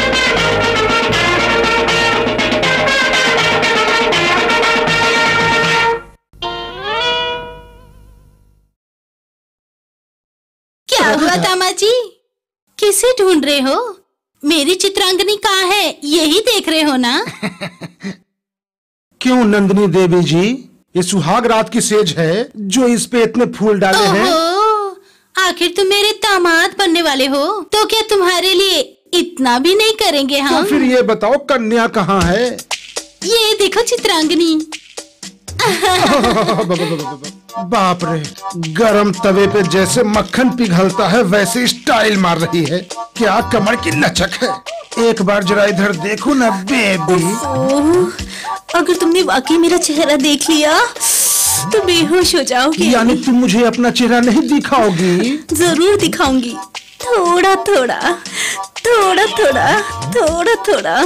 क्या हुआ दामाजी, किसे ढूंढ रहे हो? मेरी चित्रांगनी कहाँ है, यही देख रहे हो ना? क्यों नंदिनी देवी जी, ये सुहाग रात की सेज है जो इस पे इतने फूल डाले हैं। आखिर तुम मेरे दामाद बनने वाले हो, तो क्या तुम्हारे लिए इतना भी नहीं करेंगे हम? तो फिर ये बताओ कन्या कहाँ है? ये देखो चित्रांगनी। बाप रे, गरम तवे पे जैसे मक्खन पिघलता है वैसे स्टाइल मार रही है, क्या कमर की लचक है। एक बार जरा इधर देखो ना बेबी। अगर तुमने वाकई मेरा चेहरा देख लिया तो बेहोश हो जाओगी। यानी तुम मुझे अपना चेहरा नहीं दिखाओगी? जरूर दिखाऊंगी, थोड़ा थोड़ा थोड़ा थोड़ा थोड़ा थोड़ा।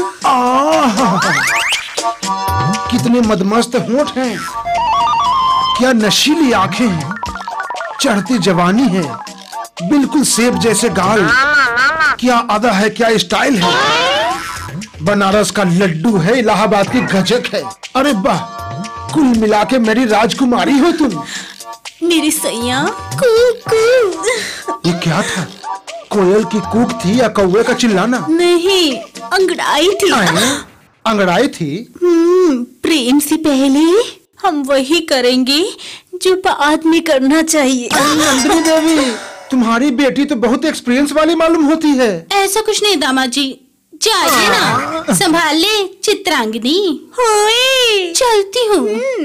कितने मदमस्त होंठ हैं, क्या नशीली आंखें हैं, चढ़ती जवानी है, बिल्कुल सेब जैसे गाल, क्या अदा है, क्या स्टाइल है। बनारस का लड्डू है, इलाहाबाद की गजक है। अरे वाह, कुल मिला के मेरी राजकुमारी हो तुम। मेरी सैया ये क्या था, कोयल की कूक थी या कौवे का चिल्लाना? नहीं, अंगड़ाई थी। अंगड़ाई थी? प्रेम से पहले हम वही करेंगे जो आदमी करना चाहिए। नंदिनी देवी, तुम्हारी बेटी तो बहुत एक्सपीरियंस वाली मालूम होती है। ऐसा कुछ नहीं दामाद जी, जाइए ना, संभाल ले चित्रांगनी। होए चलती हूँ।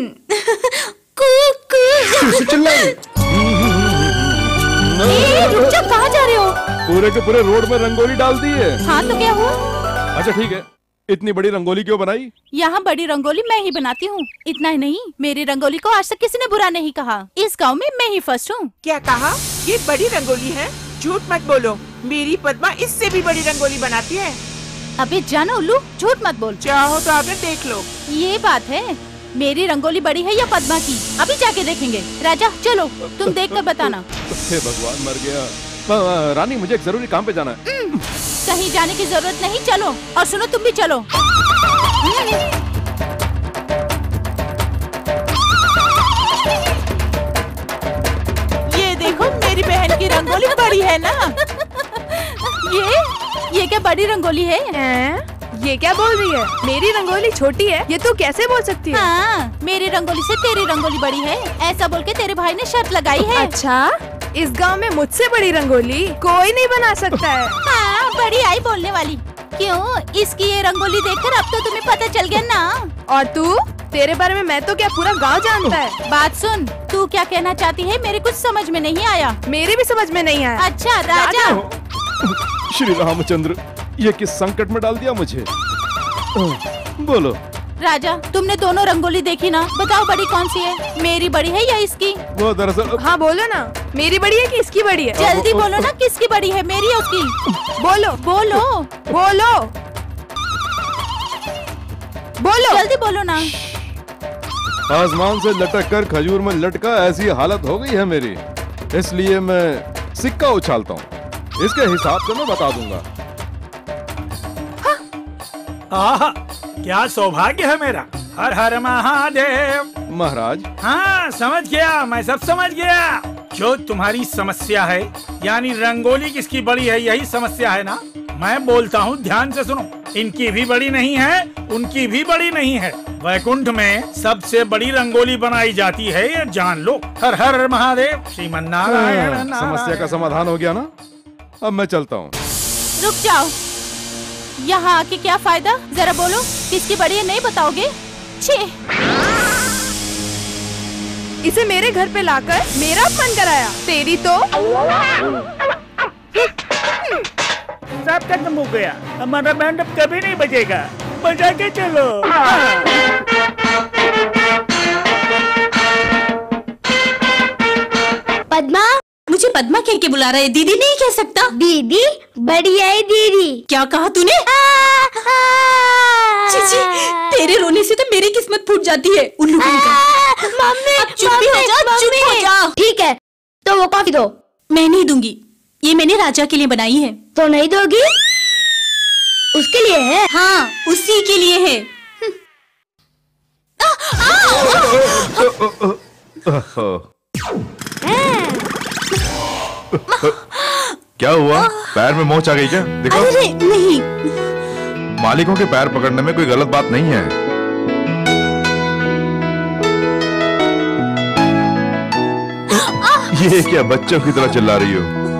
रुक जा, कहाँ जा रहे हो? पूरे के पूरे रोड में रंगोली डाल दी है। हाँ तो क्या हुआ? अच्छा ठीक है, इतनी बड़ी रंगोली क्यों बनाई? यहाँ बड़ी रंगोली मैं ही बनाती हूँ। इतना ही नहीं, मेरी रंगोली को आज तक किसी ने बुरा नहीं कहा। इस गांव में मैं ही फर्स्ट हूँ। क्या कहा? ये बड़ी रंगोली है? झूठ मत बोलो, मेरी पद्मा इससे भी बड़ी रंगोली बनाती है। अबे जाना उल्लू, झूठ मत बोल। चाहो तो आगे देख लो। ये बात है, मेरी रंगोली बड़ी है या पद्मा की, अभी जाके देखेंगे। राजा चलो, तुम देख कर बताना। हे भगवान, मर गया। रानी, मुझे एक जरूरी काम पे जाना है। कहीं जाने की जरूरत नहीं, चलो। और सुनो, तुम भी चलो। ये देखो, मेरी बहन की रंगोली बड़ी है ना। ये क्या बड़ी रंगोली है? ये क्या बोल रही है? मेरी रंगोली छोटी है, ये तू कैसे बोल सकती है? हाँ, मेरी रंगोली से तेरी रंगोली बड़ी है, ऐसा बोल के तेरे भाई ने शर्त लगाई है। अच्छा, इस गांव में मुझसे बड़ी रंगोली कोई नहीं बना सकता है। हाँ, बड़ी आई बोलने वाली। क्यों? इसकी ये रंगोली देखकर अब तो तुम्हें पता चल गया ना। और तू? तेरे बारे में मैं तो क्या पूरा गांव जानता है। बात सुन, तू क्या कहना चाहती है? मेरे कुछ समझ में नहीं आया। मेरे भी समझ में नहीं आया। अच्छा राजा। श्री रामचंद्र, ये किस संकट में डाल दिया मुझे? बोलो राजा, तुमने दोनों रंगोली देखी ना, बताओ बड़ी कौन सी है? मेरी बड़ी है या इसकी? वो दरअसल। हाँ बोलो ना, मेरी बड़ी है कि इसकी बड़ी है? जल्दी बोलो ना, किसकी बड़ी है, मेरी या उसकी? बोलो बोलो बोलो बोलो, जल्दी बोलो ना। आसमान से लटक कर खजूर में लटका ऐसी हालत हो गई है मेरी, इसलिए मैं सिक्का उछालता हूँ। इसके हिसाब से मैं बता दूंगा। आहा, क्या सौभाग्य है मेरा। हर हर महादेव। महाराज। हाँ समझ गया, मैं सब समझ गया। जो तुम्हारी समस्या है, यानी रंगोली किसकी बड़ी है, यही समस्या है ना। मैं बोलता हूँ, ध्यान से सुनो। इनकी भी बड़ी नहीं है, उनकी भी बड़ी नहीं है। वैकुंठ में सबसे बड़ी रंगोली बनाई जाती है, ये जान लो। हर हर महादेव, श्रीमन नारायण। समस्या का समाधान हो गया ना, अब मैं चलता हूँ। रुक जाओ, यहाँ आके क्या फायदा? जरा बोलो, किसकी बड़ी है, नहीं बताओगे? छे, इसे मेरे घर पे लाकर मेरा अपमान कराया। तेरी तो सब खत्म हो गया, हमारा बैंड अब कभी नहीं बजेगा। बजा के चलो। पद्मा, मुझे पद्मा कह के बुला रहा है, दीदी नहीं कह सकता। दीदी बढ़िया है दीदी। क्या कहा तूने? चीची, तेरे रोने से तो मेरी किस्मत फूट जाती है। उल्लू का। मम्मी, चुप भी हो जा, चुप हो जा। ठीक है, तो वो कॉफी दो। मैं नहीं दूंगी, ये मैंने राजा के लिए बनाई है। तो नहीं दोगी? उसके लिए है? हाँ, उसी के लिए है। क्या हुआ? पैर में मोच आ गई क्या? देखो। अरे नहीं, मालिकों के पैर पकड़ने में कोई गलत बात नहीं है। ये क्या बच्चों की तरह चिल्ला रही हो?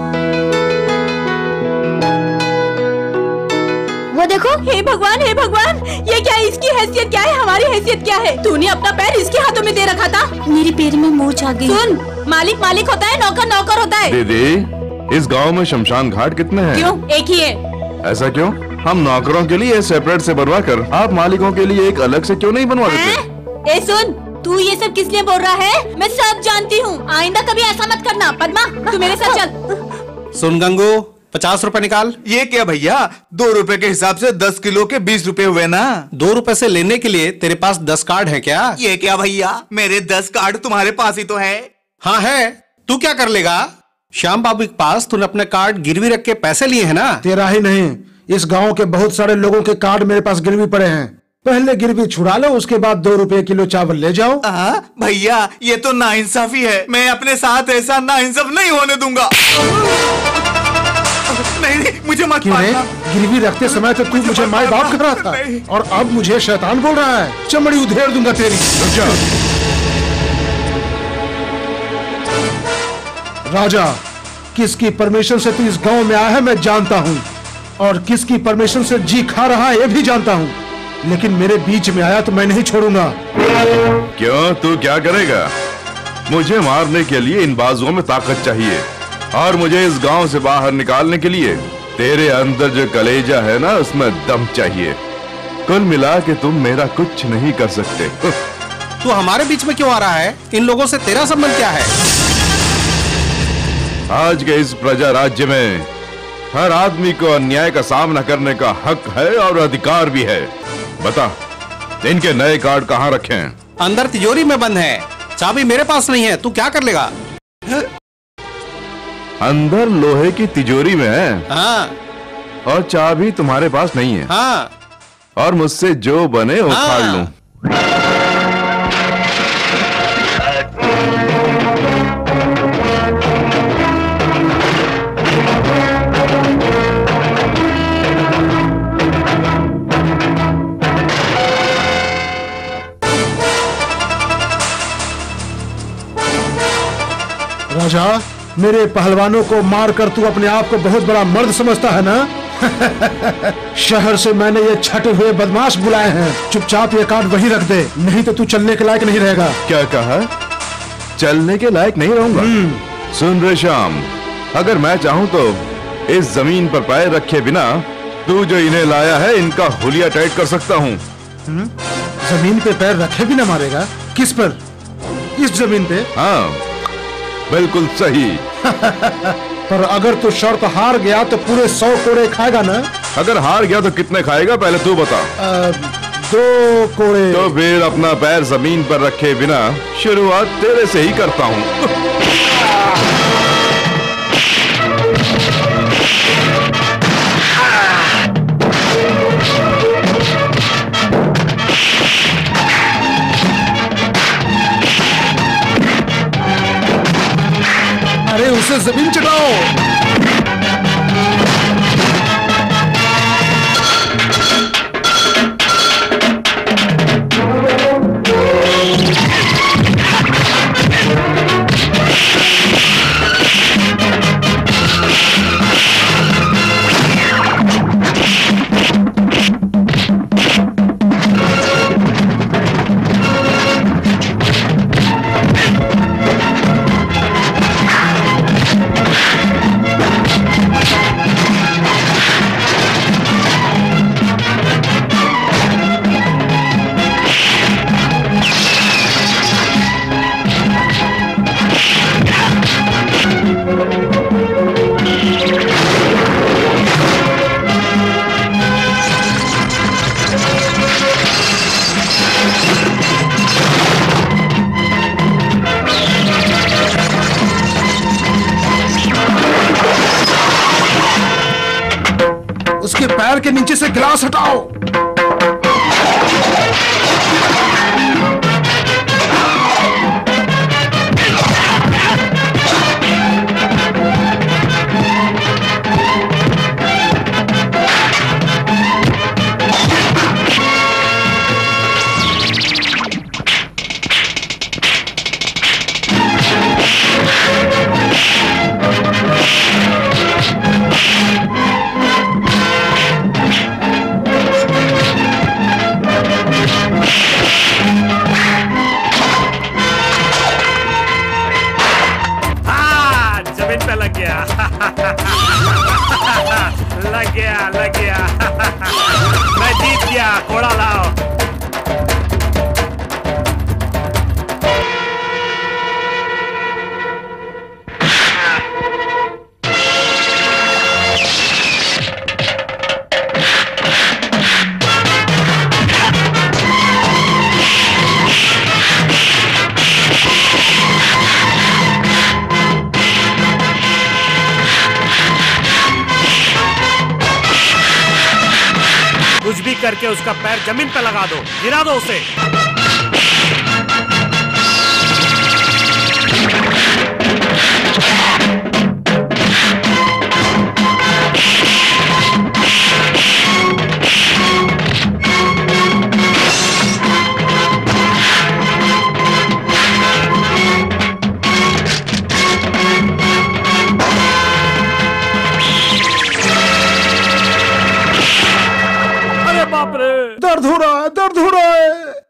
वो देखो। हे भगवान, हे भगवान, ये क्या? इसकी हैसियत क्या है, हमारी हैसियत क्या है? तूने अपना पैर इसके हाथों में दे रखा था। मेरे पैर में मोच आ गई। सुन, मालिक मालिक होता है, नौकर नौकर होता है। दीदी, इस गांव में शमशान घाट कितने हैं? क्यों? एक ही है। ऐसा क्यों? हम नौकरों के लिए सेपरेट से बनवा कर आप मालिकों के लिए एक अलग से क्यों नहीं बनवा देते? ए सुन, तू ये सब किस लिए बोल रहा है? मैं सब जानती हूँ, आइंदा कभी ऐसा मत करना। पद्मा, तू मेरे साथ चल। सुन गंगू, 50 रुपए निकाल। ये क्या भैया, 2 रुपए के हिसाब से 10 किलो के 20 रुपए हुए ना। 2 रुपए से लेने के लिए तेरे पास 10 कार्ड है क्या? ये क्या भैया, मेरे 10 कार्ड तुम्हारे पास ही तो है। हाँ है, तू क्या कर लेगा? श्याम बाबू के पास तूने अपने कार्ड गिरवी रख के पैसे लिए हैं ना? तेरा ही नहीं, इस गांव के बहुत सारे लोगों के कार्ड मेरे पास गिरवी पड़े हैं। पहले गिरवी छुड़ा लो, उसके बाद 2 रुपए किलो चावल ले जाओ। भैया, ये तो नाइंसाफी है। मैं अपने साथ ऐसा नाइंसाफ नहीं होने दूंगा। नहीं, मुझे मत मारना। गिरवी रखते समय तो तू मुझे माई बाप कर रहा था, और अब मुझे शैतान बोल रहा है। चमड़ी उधेड़ दूंगा तेरी। राजा, किसकी परमिशन से तू इस गांव में आया है मैं जानता हूँ, और किसकी परमिशन से जी खा रहा है ये भी जानता हूँ, लेकिन मेरे बीच में आया तो मैं नहीं छोड़ूंगा। क्यों, तू क्या करेगा? मुझे मारने के लिए इन बाजुओं में ताकत चाहिए, और मुझे इस गांव से बाहर निकालने के लिए तेरे अंदर जो कलेजा है ना, उसमें दम चाहिए। कुल मिला के तुम मेरा कुछ नहीं कर सकते। तू हमारे बीच में क्यों आ रहा है? इन लोगों से तेरा संबंध क्या है? आज के इस प्रजा राज्य में हर आदमी को अन्याय का सामना करने का हक है और अधिकार भी है। बता, इनके नए कार्ड कहाँ रखे हैं? अंदर तिजोरी में बंद है, चाबी मेरे पास नहीं है। तू क्या कर लेगा? अंदर लोहे की तिजोरी में है? हाँ। और चाबी तुम्हारे पास नहीं है? हाँ। और मुझसे जो बने उखाड़ लूं। राजा, मेरे पहलवानों को मारकर तू अपने आप को बहुत बड़ा मर्द समझता है ना? शहर से मैंने ये छठे हुए बदमाश बुलाए हैं। चुपचाप ये कार्ड वहीं रख दे, नहीं तो तू चलने के लायक नहीं रहेगा। क्या कहा? चलने के लायक नहीं रहूंगा? सुन रे श्याम, अगर मैं चाहूं तो इस जमीन पर पैर रखे बिना तू जो इन्हें लाया है इनका हुलिया टाइट कर सकता हूँ। जमीन पे पैर रखे बिना मारेगा? किस पर? इस जमीन पे? हाँ, बिल्कुल सही। पर अगर तू शर्त हार गया तो पूरे 100 कोड़े खाएगा ना? अगर हार गया तो कितने खाएगा पहले तू बता। 2 कोड़े। तो फिर अपना पैर जमीन पर रखे बिना शुरुआत तेरे से ही करता हूँ। अरे उसे जमीन चढ़ाओ। उसके पैर के नीचे से गिलास हटाओ। लग गया मैं जीत गया। घोड़ा लाओ। कुछ भी करके उसका पैर जमीन पे लगा दो, गिरा दो उसे।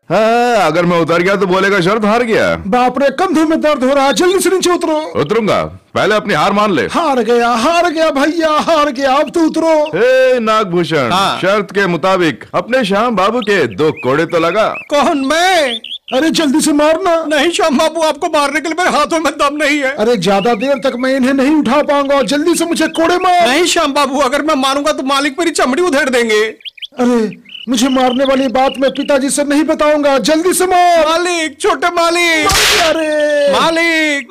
हाँ, अगर मैं उतर गया तो बोलेगा शर्त हार गया। बाप रे, कंधे में दर्द हो रहा है, जल्दी से नीचे उतरो। उतरूंगा, पहले अपनी हार मान ले। हार गया भैया, हार गया, अब तो उतरो। हे नागभूषण, शर्त के मुताबिक अपने श्याम बाबू के 2 कोड़े तो लगा। कौन, मैं? अरे जल्दी से मारना। नहीं श्याम बाबू, आपको मारने के लिए मेरे हाथों में दम नहीं है। अरे ज्यादा देर तक मैं इन्हें नहीं उठा पाऊंगा, जल्दी से मुझे कोड़े मार। नहीं श्याम बाबू, अगर मैं मारूंगा तो मालिक मेरी चमड़ी उधेड़ देंगे। अरे मुझे मारने वाली बात मैं पिताजी से नहीं बताऊंगा, जल्दी से मार। मालिक, छोटे मालिक, अरे मालिक।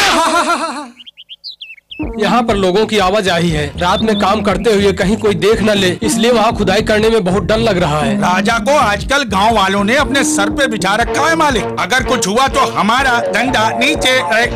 यहाँ पर लोगों की आवाजाही है। रात में काम करते हुए कहीं कोई देख न ले, इसलिए वहाँ खुदाई करने में बहुत डर लग रहा है। राजा को आजकल गांव वालों ने अपने सर पे बिठा रखा है मालिक। अगर कुछ हुआ तो हमारा डंडा नीचे।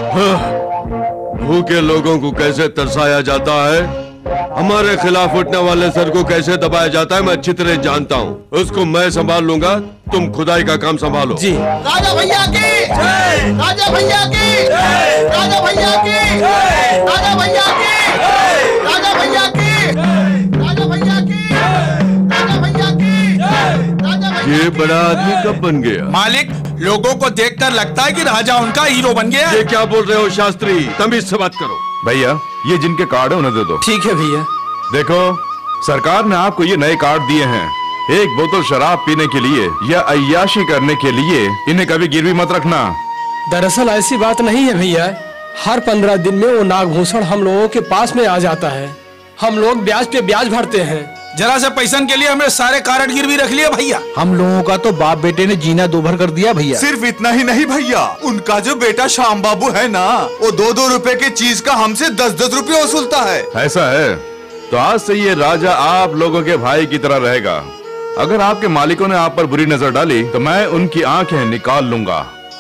भूखे लोगों को कैसे तरसाया जाता है, हमारे खिलाफ उठने वाले सर को कैसे दबाया जाता है, मैं अच्छी तरह जानता हूँ। उसको मैं संभाल लूंगा, तुम खुदाई का काम संभालो। जी। राजा भैया की जय, राजा भैया की जय, राजा भैया की जय, राजा भैया की जय, राजा भैया की जय, राजा भैया की जय, राजा भैया की जय। ये बड़ा आदमी कब बन गया? मालिक, लोगों को देखकर लगता है कि राजा उनका हीरो बन गया। ये क्या बोल रहे हो शास्त्री, तमीज से बात करो। भैया, ये जिनके कार्ड है उन्हें दे दो। ठीक है भैया। देखो, सरकार ने आपको ये नए कार्ड दिए हैं। एक बोतल शराब पीने के लिए या अय्याशी करने के लिए इन्हें कभी गिरवी मत रखना। दरअसल ऐसी बात नहीं है भैया, हर 15 दिन में वो नागभूषण हम लोगों के पास में आ जाता है। हम लोग ब्याज पे ब्याज भरते हैं। जरा से पैसन के लिए हमने सारे कार्ड गिरवी रख लिए भैया। हम लोगों का तो बाप बेटे ने जीना दोभर कर दिया भैया। सिर्फ इतना ही नहीं भैया, उनका जो बेटा श्याम बाबू है ना, वो 2-2 रुपए की चीज का हमसे 10-10 रुपए वसूलता है। ऐसा है तो आज से ये राजा आप लोगों के भाई की तरह रहेगा। अगर आपके मालिकों ने आप पर बुरी नजर डाली तो मैं उनकी आंखें निकाल लूंगा।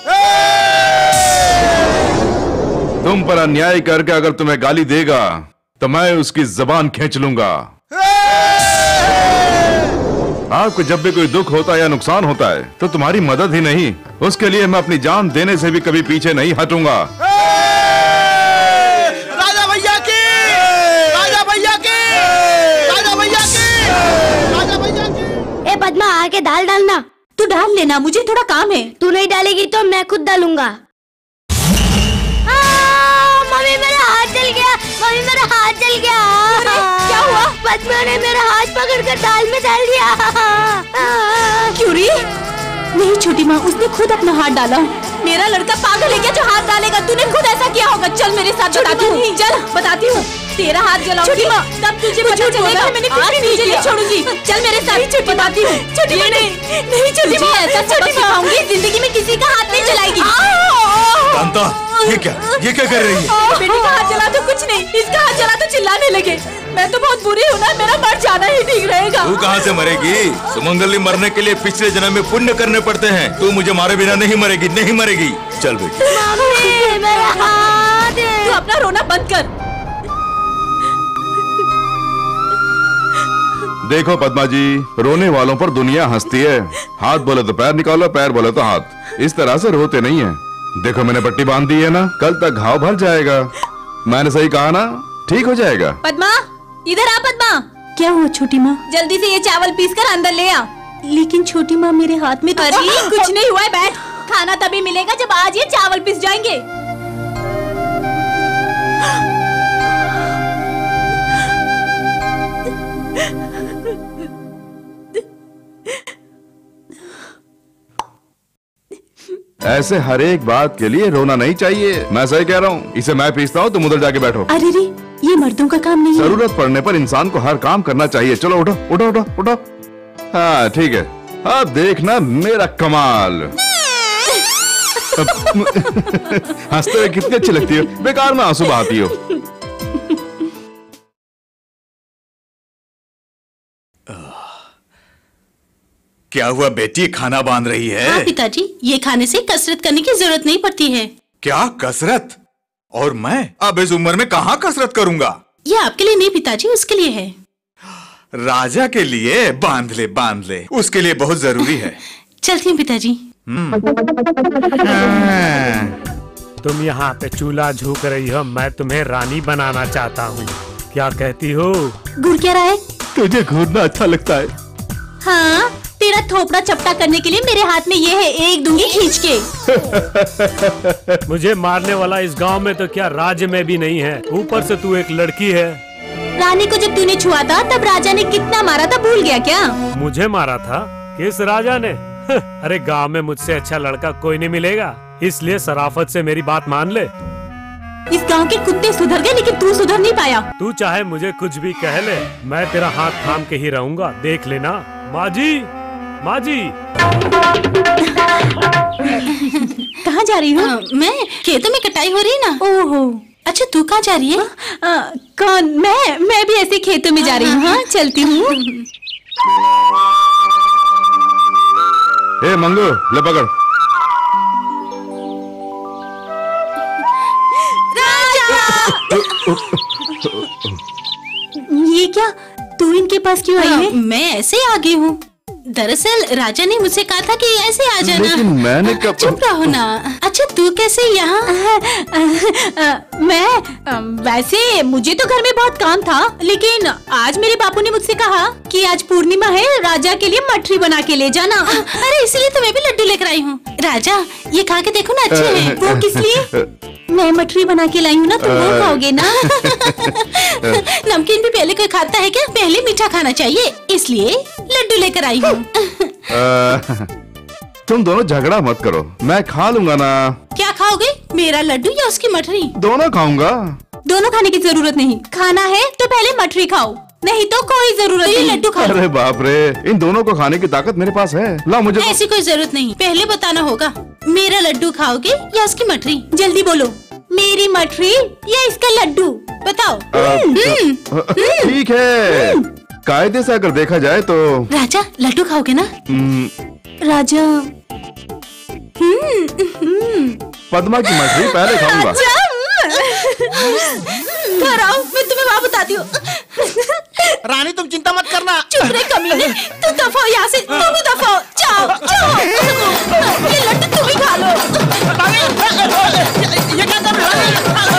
तुम पर अन्याय करके अगर तुम्हें गाली देगा तो मैं उसकी जबान खींच लूंगा। आपको जब भी कोई दुख होता है या नुकसान होता है तो तुम्हारी मदद ही नहीं, उसके लिए मैं अपनी जान देने से भी कभी पीछे नहीं हटूंगा। राजा भैया की, राजा भैया की, राजा भैया की, राजा भैया की। ए पद्मा, आके दाल डालना। तू डाल लेना, मुझे थोड़ा काम है। तू नहीं डालेगी तो मैं खुद डालूंगा। मम्मी मेरा हाथ जल गया, मम्मी मेरा हाथ जल गया। क्या हुआ? पद्मा ने मेरा हाथ पकड़कर दाल में डाल दिया। क्यों रे? नहीं छोटी माँ, उसने खुद अपना हाथ डाला। मेरा लड़का पागल है क्या जो हाथ डालेगा? तूने खुद ऐसा किया होगा। चल मेरे साथ, बताती हूँ। चल बताती हूँ, तेरा हाथ जलाऊंगी तब तुझे पता चलेगा। मैंने तुझे नहीं छोड़ूंगी। चल मेरे साथ, बताती हूँ। छोटी माँ नहीं, छोटी माँ ऐसा सबक सिखाऊंगी, जिंदगी में किसी का हाथ नहीं जलाएगी। कांता, ये क्या कर रही है? बेटी का हाथ जला तो कुछ नहीं, इसका हाथ जला तो चिल्लाने लगे। मैं तो बहुत बुरी हूँ ना, मेरा मर जाना ही ठीक रहेगा। तू कहाँ से मरेगी? सुमंगली मरने के लिए पिछले जन्म में पुण्य करने पड़ते हैं। तू मुझे मारे बिना नहीं मरेगी, नहीं मरेगी। चल बेटी। मम्मी मेरा हाथ। तू अपना रोना बंद कर। देखो पद्मा जी, रोने वालों पर दुनिया हंसती है। हाथ बोले तो पैर निकालो, पैर बोले तो हाथ। इस तरह से रोते नहीं है। देखो मैंने पट्टी बांध दी है ना, कल तक घाव भर जाएगा। मैंने सही कहा ना, ठीक हो जाएगा। पद्मा, इधर आ पद्मा। क्या हुआ छोटी माँ? जल्दी से ये चावल पीस कर अंदर ले आ। लेकिन छोटी माँ मेरे हाथ में तो अरे कुछ नहीं हुआ है, बैठ। खाना तभी मिलेगा जब आज ये चावल पीस जाएंगे। ऐसे हर एक बात के लिए रोना नहीं चाहिए। मैं सही कह रहा हूँ। इसे मैं पीसता हूँ, तुम उधर जाके बैठो। अरे रे, ये मर्दों का काम नहीं है। जरूरत पड़ने पर इंसान को हर काम करना चाहिए। चलो उठो उठो उठो उठो। हाँ ठीक है, अब देखना मेरा कमाल। हंसते हुए कितनी अच्छी लगती हो, बेकार में आंसू बहाती हो। क्या हुआ बेटी, खाना बांध रही है? हाँ पिताजी, ये खाने से कसरत करने की जरूरत नहीं पड़ती है। क्या कसरत? और मैं अब इस उम्र में कहाँ कसरत करूंगा? ये आपके लिए नहीं पिताजी, उसके लिए है। राजा के लिए? बांध ले बांध ले, उसके लिए बहुत जरूरी है। चलती हूँ पिताजी। तुम यहाँ पे चूल्हा झुक रही हो, मैं तुम्हें रानी बनाना चाहता हूँ। क्या कहती हो? गुड़ क्या रहा है? तुझे घूरना अच्छा लगता है? हाँ, तेरा थोपड़ा चपटा करने के लिए मेरे हाथ में ये है, एक दूंगी खींच के। मुझे मारने वाला इस गांव में तो क्या राज्य में भी नहीं है, ऊपर से तू एक लड़की है। रानी को जब तूने छुआ था तब राजा ने कितना मारा था, भूल गया क्या? मुझे मारा था? किस राजा ने? अरे गांव में मुझसे अच्छा लड़का कोई नहीं मिलेगा, इसलिए शराफत से मेरी बात मान ले। इस गांव के कुत्ते सुधर गए लेकिन तू सुधर नहीं पाया। तू चाहे मुझे कुछ भी कह ले, मैं तेरा हाथ थाम के ही रहूंगा, देख लेना। माँ जी, माँ जी। कहाँ जा रही हो? मैं खेतों में कटाई हो रही है ना। ओहो, अच्छा तू कहाँ जा रही है? कौन? मैं भी ऐसे खेतों में जा रही हूँ। हाँ, चलती हूँ। ए मंगू, ले पकड़। ये क्या, तू इनके पास क्यों आई है? मैं ऐसे ही आ गई हूँ। दरअसल राजा ने मुझसे कहा था कि ऐसे आ जाना। लेकिन मैंने कब? चुप रहो ना। अच्छा तू कैसे यहाँ? मैं वैसे मुझे तो घर में बहुत काम था, लेकिन आज मेरे बापू ने मुझसे कहा कि आज पूर्णिमा है, राजा के लिए मठरी बना के ले जाना। अरे इसलिए तो मैं भी लड्डू लेकर आई हूँ। राजा ये खा के देखो ना, अच्छे हैं। वो किस लिए? मैं मठरी बना के लाई हूँ ना, तुम वो खाओगे ना? नमकीन भी पहले कोई खाता है क्या? पहले मीठा खाना चाहिए, इसलिए लड्डू लेकर आई हूँ। तुम दोनों झगड़ा मत करो, मैं खा लूंगा ना। क्या खाओगे, मेरा लड्डू या उसकी मठरी? दोनों खाऊंगा। दोनों खाने की जरूरत नहीं, खाना है तो पहले मठरी खाओ, नहीं तो कोई जरूरत नहीं। लड्डू खाओ। अरे बाप रे, इन दोनों को खाने की ताकत मेरे पास है। ला मुझे। ऐसी कोई जरूरत नहीं, पहले बताना होगा मेरा लड्डू खाओगे या उसकी मठरी? जल्दी बोलो, मेरी मठरी या इसका लड्डू, बताओ। ठीक है, कायदे से अगर देखा जाए तो। राजा लड्डू खाओगे ना? राजा पद्मा की मछली पहले खाऊंगा। घर आओ, मैं तुम्हें वहाँ बताती हूँ। रानी तुम चिंता मत करना। चुप रहे कमीने, तुम दफा हो यहाँ से, तुम भी दफा हो। जाओ जाओ, ये लड्डू तुम ही खा लो। ये क्या कर रहे हो?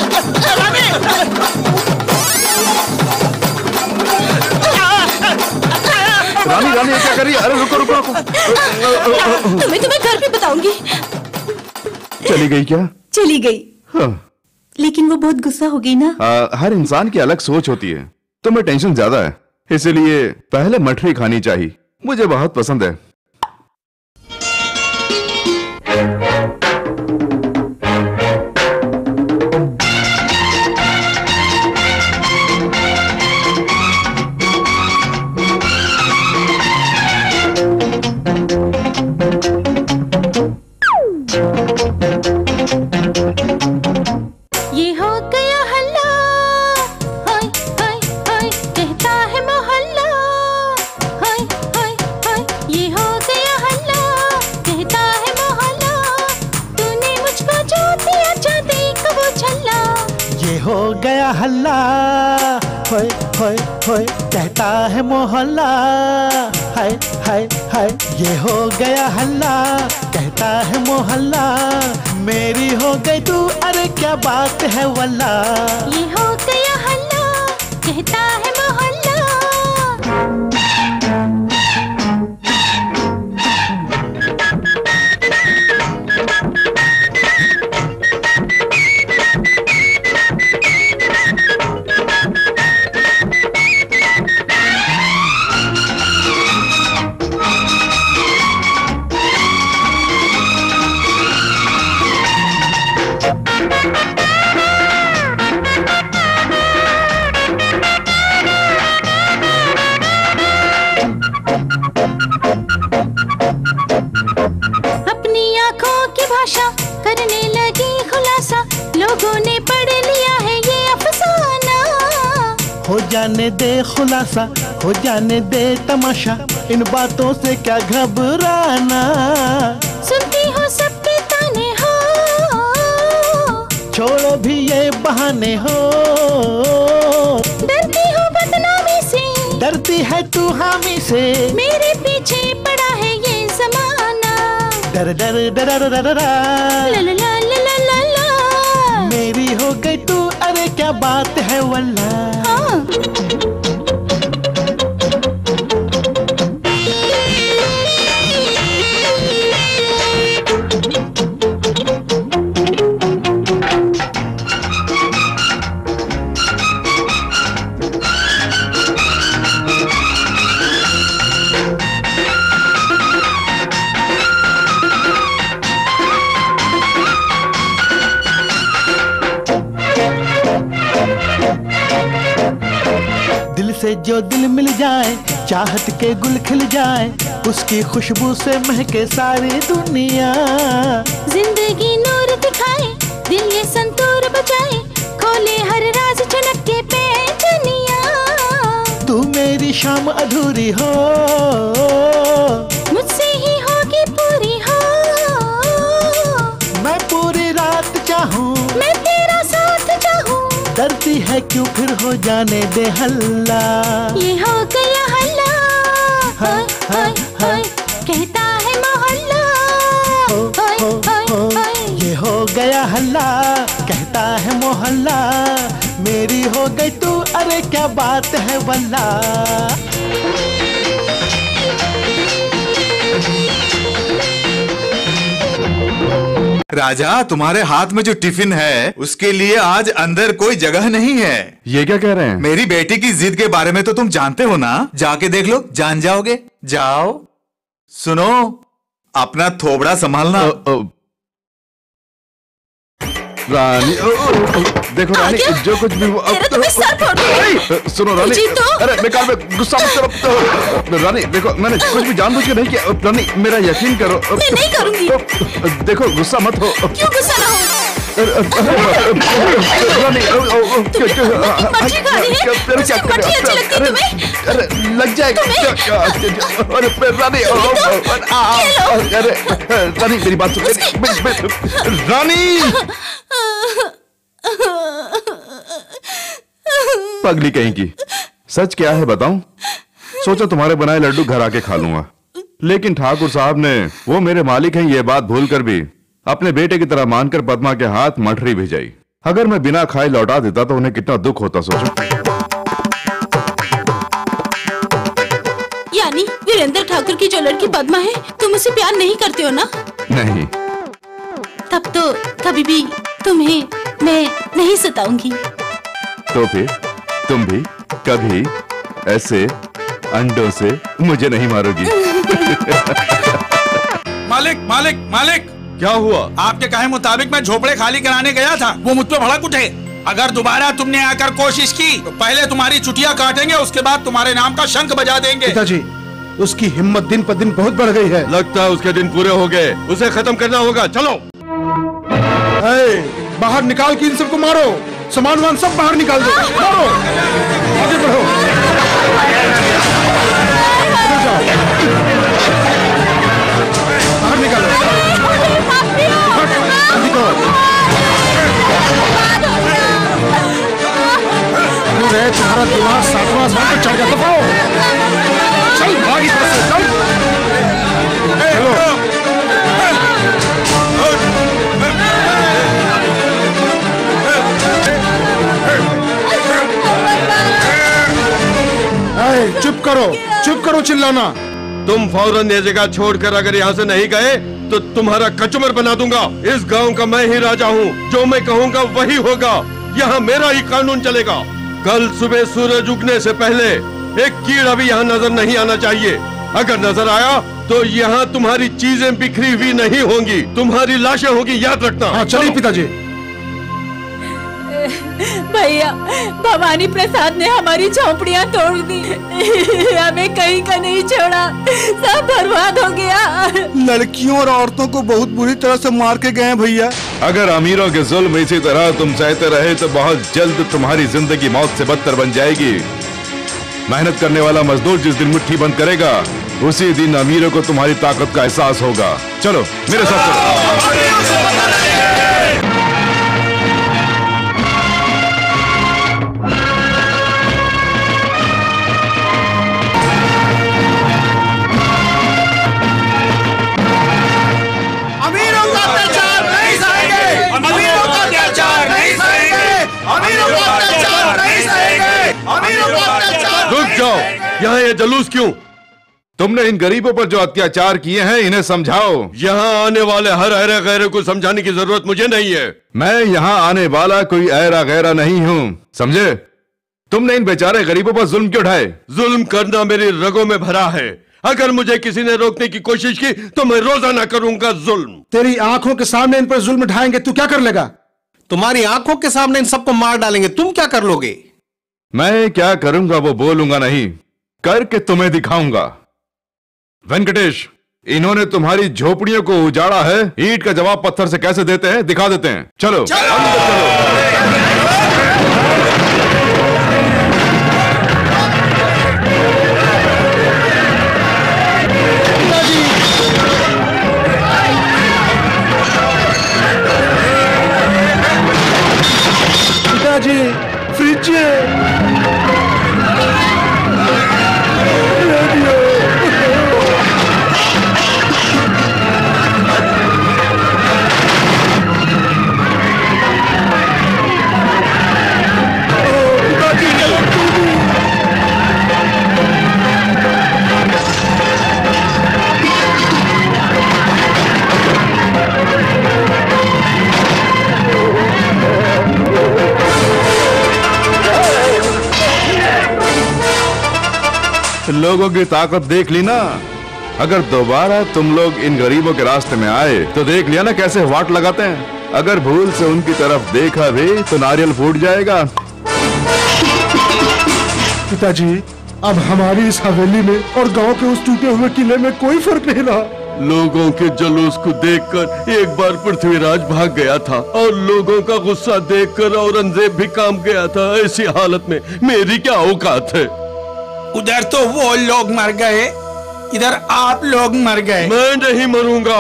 रानी रानी ये क्या कर रही है? अरे रुको रुको रुको। तुम्हें घर पे बताऊंगी। चली गई क्या? चली गई। हाँ। लेकिन वो बहुत गुस्सा हो गई ना। हर इंसान की अलग सोच होती है, तुम्हें टेंशन ज्यादा है, इसलिए पहले मठरी खानी चाहिए। मुझे बहुत पसंद है। हल्ला होय होय होय कहता है मोहल्ला, हाय हाय हाय ये हो गया हल्ला, कहता है मोहल्ला, मेरी हो गई तू, अरे क्या बात है वल्ला। ये हो गया हल्ला, कहता है मोहल्ला। करने लगी खुलासा, लोगों ने पढ़ लिया है ये अफसाना। हो जाने दे खुलासा, हो जाने दे तमाशा, इन बातों से क्या घबराना। सुनती हो सबके ताने हो, छोड़ो भी ये बहाने हो। डरती हो बदनामी से, डरती है तू हामी से, मेरे पीछे पड़ा है ये जमाना। डर डर डर डर डर डर ला ला ला ला ला ला, मेरी हो गई तू, अरे क्या बात है वल्ला। हाँ। जिससे जो दिल मिल जाए, चाहत के गुल खिल जाए, उसकी खुशबू से महके सारी दुनिया। जिंदगी नूर दिखाए, दिल ये संतूर बजाए, खोले हर राज चुनक के पैंजनिया। तू मेरी शाम अधूरी हो, मुझसे ही होगी पूरी हो। मैं पूरी रात चाहूँ, मैं तेरा साथ चाहूँ। डरती है क्यों फिर हो जाने दे हल्ला। ये हो गया हल्ला, हाय हाय हाय कहता है मोहल्ला। हाय हाय हाय ये हो गया हल्ला, कहता है मोहल्ला। मेरी हो गई तू, अरे क्या बात है वल्ला। राजा, तुम्हारे हाथ में जो टिफिन है उसके लिए आज अंदर कोई जगह नहीं है। ये क्या कह रहे हैं? मेरी बेटी की जिद के बारे में तो तुम जानते हो ना, जाके देख लो, जान जाओगे। जाओ। सुनो, अपना थोबड़ा संभालना। रानी, देखो रानी, जो कुछ भी सुनो रानी, अरे बेकार में गुस्सा मत करो। रानी देखो, मैंने कुछ भी जानबूझ के नहीं किया। रानी मेरा यकीन करो। मैं नहीं करूंगी। देखो गुस्सा मत हो। क्यों गुस्सा ना हो? रानी मछली खानी है? मछली अच्छी लगती है तुम्हें? अरे लग जाएगा। अरे रानी, अरे रानी मेरी बात सुन। रानी पगली कहीं की, सच क्या है बताऊं? सोचा तुम्हारे बनाए लड्डू घर आके खा लूंगा, लेकिन ठाकुर साहब ने, वो मेरे मालिक हैं ये बात भूलकर भी अपने बेटे की तरह मानकर पद्मा के हाथ मठरी भिजाई। अगर मैं बिना खाए लौटा देता तो उन्हें कितना दुख होता सोचो। यानी वीरेंद्र ठाकुर की जो लड़की पद्मा है, तुम उसे प्यार नहीं करते हो ना? नहीं। तब तो कभी भी तुम्हें मैं नहीं सताऊंगी। तो फिर तुम भी कभी ऐसे अंडों से मुझे नहीं मारोगी। मालिक मालिक मालिक, क्या हुआ? आपके कहे मुताबिक मैं झोपड़े खाली कराने गया था, वो मुझ पे भड़क उठे। अगर दोबारा तुमने आकर कोशिश की तो पहले तुम्हारी चुटिया काटेंगे, उसके बाद तुम्हारे नाम का शंख बजा देंगे। पिताजी, उसकी हिम्मत दिन पर दिन बहुत बढ़ गई है। लगता है उसके दिन पूरे हो गए, उसे खत्म करना होगा। चलो बाहर निकाल के इन सबको मारो, सामान वामान सब बाहर निकाल दो। मारो, आगे बढ़ो। बाहर निकालो। तुम्हारा दिमाग सातवां आसमान पर चढ़ गया। दबाओ, चल भाग इधर से, चल। चुप करो चिल्लाना। तुम फौरन ये जगह छोड़कर अगर यहाँ से नहीं गए तो तुम्हारा कचुमर बना दूंगा। इस गांव का मैं ही राजा हूँ, जो मैं कहूँगा वही होगा। यहाँ मेरा ही कानून चलेगा। कल सुबह सूरज उगने से पहले एक कीड़ा भी यहाँ नजर नहीं आना चाहिए। अगर नजर आया तो यहाँ तुम्हारी चीजें बिखरी हुई नहीं होंगी, तुम्हारी लाशें होगी, याद रखना। हाँ चलिए पिताजी। भैया, भवानी प्रसाद ने हमारी झोपड़ियाँ तोड़ दी, हमें कहीं का नहीं छोड़ा, सब बर्बाद हो गया। लड़कियों और औरतों को बहुत बुरी तरह से मार के गए भैया। अगर अमीरों के जुल्म इसी तरह तुम सहते रहे तो बहुत जल्द तुम्हारी जिंदगी मौत से बदतर बन जाएगी। मेहनत करने वाला मजदूर जिस दिन मुट्ठी बंद करेगा, उसी दिन अमीरों को तुम्हारी ताकत का एहसास होगा। चलो मेरे साथ चलो। रुक जाओ, यहाँ ये जलूस क्यों? तुमने इन गरीबों पर जो अत्याचार किए हैं इन्हें समझाओ। यहाँ आने वाले हर ऐरा गैरे को समझाने की जरूरत मुझे नहीं है। मैं यहाँ आने वाला कोई ऐरा गैरा नहीं हूँ, समझे? तुमने इन बेचारे गरीबों पर जुल्म क्यों ढाए? जुल्म करना मेरी रगों में भरा है। अगर मुझे किसी ने रोकने की कोशिश की तो मैं रोजाना करूंगा जुल्म। तेरी आंखों के सामने इन पर जुल्म ढाएंगे, तू क्या कर लेगा? तुम्हारी आंखों के सामने इन सबको मार डालेंगे, तुम क्या कर लोगे? मैं क्या करूंगा वो बोलूंगा नहीं, करके तुम्हें दिखाऊंगा। वेंकटेश, इन्होंने तुम्हारी झोपड़ियों को उजाड़ा है, ईंट का जवाब पत्थर से कैसे देते हैं दिखा देते हैं। चलो, पिताजी फ्रिज लोगों की ताकत देख ली ना। अगर दोबारा तुम लोग इन गरीबों के रास्ते में आए तो देख लिया ना कैसे वाट लगाते हैं। अगर भूल से उनकी तरफ देखा भी तो नारियल फूट जाएगा। पिताजी, अब हमारी इस हवेली में और गांव के उस टूटे हुए किले में कोई फर्क नहीं रहा। लोगों के जलूस को देखकर एक बार पृथ्वीराज भाग गया था और लोगों का गुस्सा देखकर औरंगजेब भी काम गया था। ऐसी हालत में मेरी क्या औकात है? उधर तो वो लोग मर गए, इधर आप लोग मर गए। मैं नहीं मरूंगा।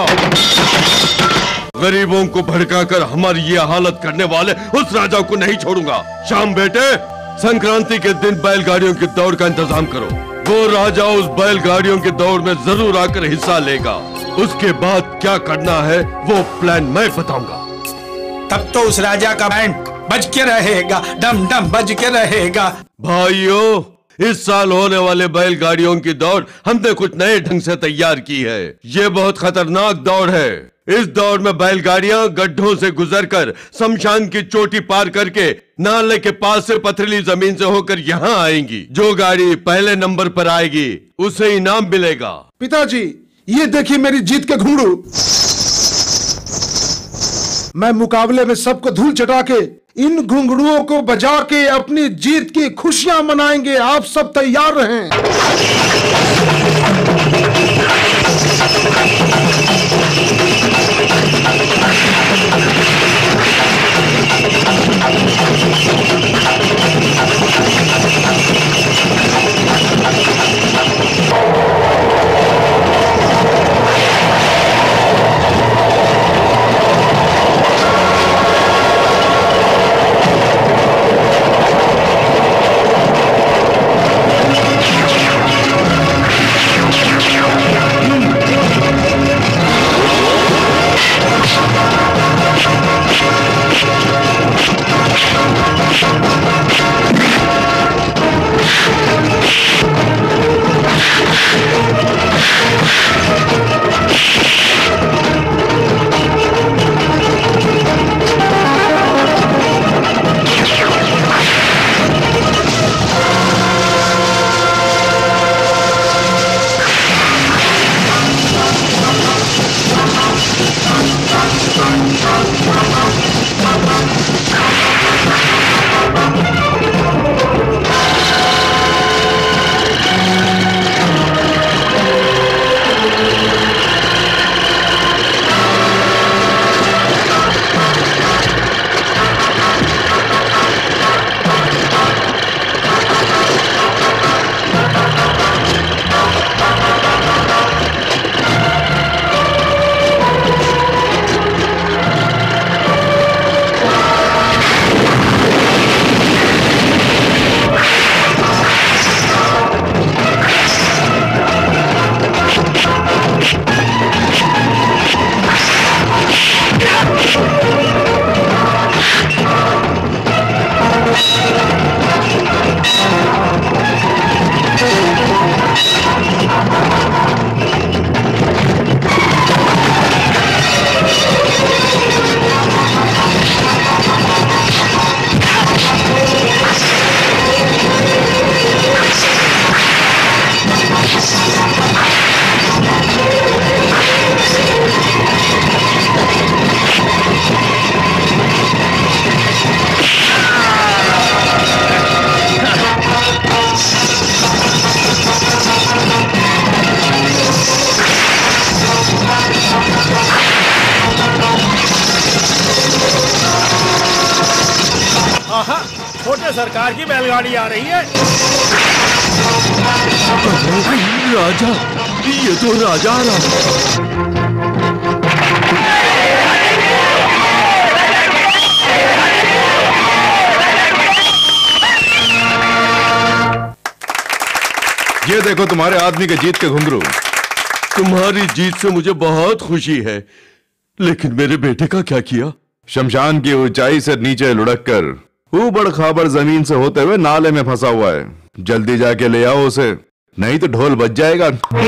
गरीबों को भड़काकर हमारी ये हालत करने वाले उस राजा को नहीं छोड़ूंगा। शाम बेटे, संक्रांति के दिन बैलगाड़ियों की दौड़ का इंतजाम करो। वो राजा उस बैलगाड़ियों की दौड़ में जरूर आकर हिस्सा लेगा। उसके बाद क्या करना है वो प्लान मैं बताऊंगा। तब तो उस राजा का बैंड बज के रहेगा, डम डम बज के रहेगा। भाइयों, इस साल होने वाले बैलगाड़ियों की दौड़ हमने कुछ नए ढंग से तैयार की है। ये बहुत खतरनाक दौड़ है। इस दौड़ में बैलगाड़ियां गड्ढों से गुजरकर शमशान की चोटी पार करके नाले के पास से पथरीली जमीन से होकर यहाँ आएंगी। जो गाड़ी पहले नंबर पर आएगी उसे इनाम मिलेगा। पिताजी, ये देखिए मेरी जीत के घुंघरू। मैं मुकाबले में सबको धूल चटा के इन घुंघरुओं को बजा के अपनी जीत की खुशियां मनाएंगे। आप सब तैयार रहें। तो सरकार की बैलगाड़ी आ रही है। राजा, ये तो राजा आ रहा। ये देखो तुम्हारे आदमी के जीत के घुंघरू। तुम्हारी जीत से मुझे बहुत खुशी है, लेकिन मेरे बेटे का क्या किया? शमशान की ऊंचाई से नीचे लुढ़क कर ऊबड़ खाबड़ जमीन से होते हुए नाले में फंसा हुआ है। जल्दी जाके ले आओ उसे, नहीं तो ढोल बज जाएगा।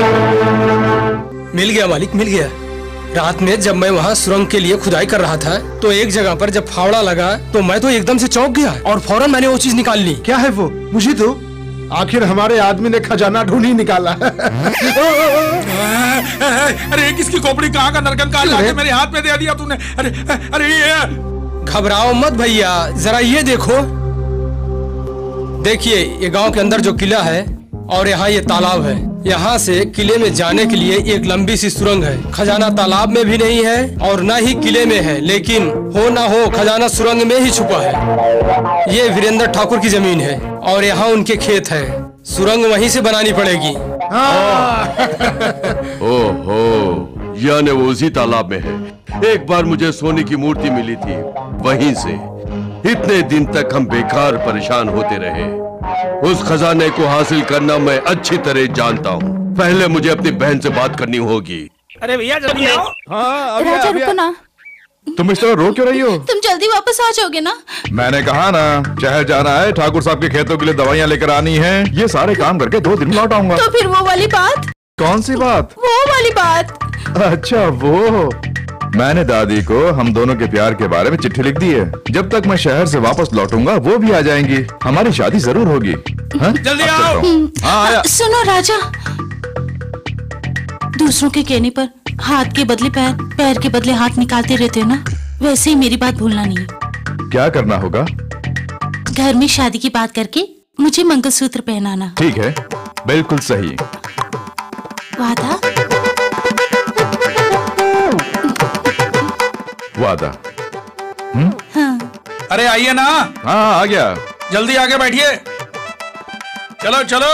मिल गया मालिक, मिल गया। रात में जब मैं वहाँ सुरंग के लिए खुदाई कर रहा था तो एक जगह पर जब फावड़ा लगा तो मैं तो एकदम से चौंक गया और फौरन मैंने वो चीज निकाल ली। क्या है वो? मुझे तो आखिर हमारे आदमी ने खजाना ढूंढ ही निकाला। अरे किसकी खोपड़ी कहाँ का नरकंकाल लाके मेरे हाथ में दे दिया तूने? अरे अरे ये घबराओ मत भैया, जरा ये देखो। देखिए ये गांव के अंदर जो किला है और यहाँ ये तालाब है। यहाँ से किले में जाने के लिए एक लंबी सी सुरंग है। खजाना तालाब में भी नहीं है और न ही किले में है, लेकिन हो ना हो खजाना सुरंग में ही छुपा है। ये वीरेंद्र ठाकुर की जमीन है और यहाँ उनके खेत है। सुरंग वहीं से बनानी पड़ेगी। ओहो, यानी वो उसी तालाब में है। एक बार मुझे सोने की मूर्ति मिली थी, वहीं से। इतने दिन तक हम बेकार परेशान होते रहे। उस खजाने को हासिल करना मैं अच्छी तरह जानता हूँ। पहले मुझे अपनी बहन से बात करनी होगी। अरे भैया जल्दी आओ। हाँ, राजा रुको ना। तुम इस तरह रो क्यों रही हो? तुम जल्दी वापस आ जाओगे ना? मैंने कहा ना, शहर जाना है, ठाकुर साहब के खेतों के लिए दवाइयाँ लेकर आनी है। ये सारे काम करके 2 दिन लौट आऊंगा। तो फिर वो वाली बात? कौन सी बात? वो वाली बात। अच्छा वो, मैंने दादी को हम दोनों के प्यार के बारे में चिट्ठी लिख दी है। जब तक मैं शहर से वापस लौटूंगा वो भी आ जाएंगी। हमारी शादी जरूर होगी। जल्दी आओ। हाँ आया। सुनो राजा, दूसरों के कहने पर हाथ के बदले पैर, पैर के बदले हाथ निकालते रहते हो ना, वैसे ही मेरी बात भूलना नहीं है। क्या करना होगा? घर में शादी की बात करके मुझे मंगलसूत्र पहनाना। ठीक है, बिल्कुल सही। वादा? वादा। हाँ। अरे आइए ना। हाँ आ गया। जल्दी आके बैठिए। चलो चलो।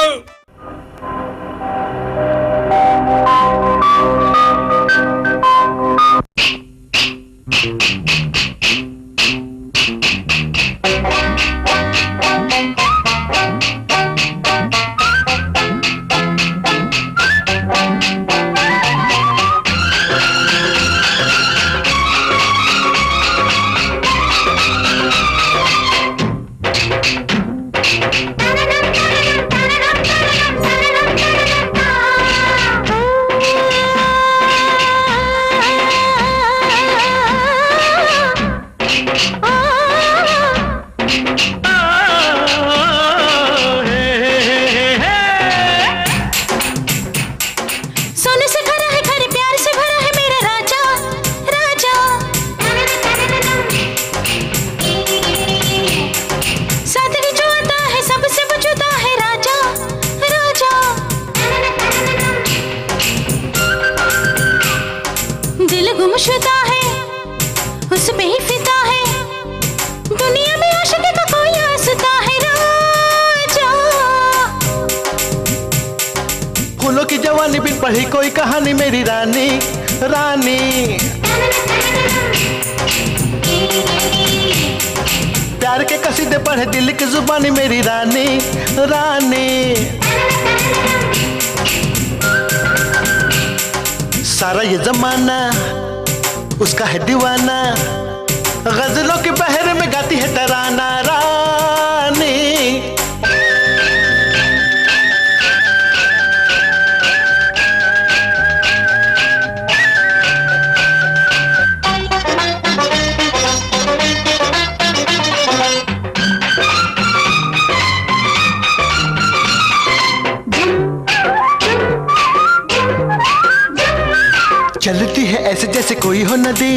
गुमशुदा है, उस पे ही फिदा है, दुनिया में आशिक का कोई आसता है राजा। फूलों की जवानी बिन पढ़ी कोई कहानी मेरी रानी रानी। प्यार के कसीदे पढ़े दिल की जुबानी मेरी रानी रानी। सारा ये जमाना उसका है दीवाना, गजलों के बहर में गाती है तराना रानी। चलती है ऐसे जैसे कोई हो नदी,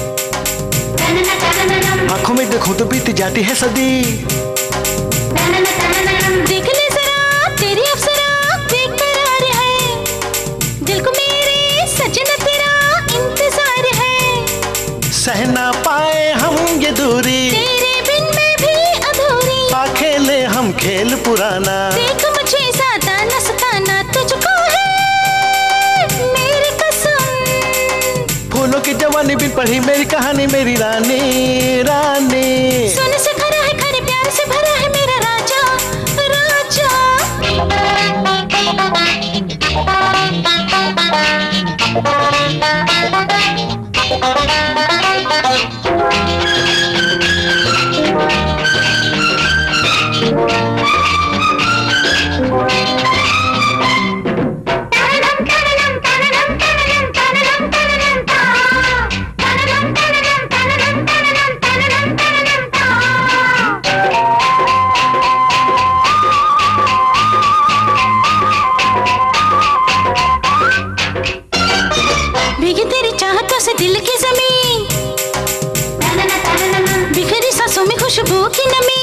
आंखों में देखो तो बीत जाती है सदी। देख ले जरा तेरी अप्सरा बेकरार है, दिल को मेरे सजना तेरा इंतजार है। सह ना पाए हम ये दूरी, तेरे बिन मैं भी अधूरी। कहानी मेरी रानी रानी। सोने से खरा है, खरे प्यार से भरा है मेरा राजा राजा। भीगी तेरी चाहतों से दिल की जमीन, बिखरी सांसों में खुशबू की नमी।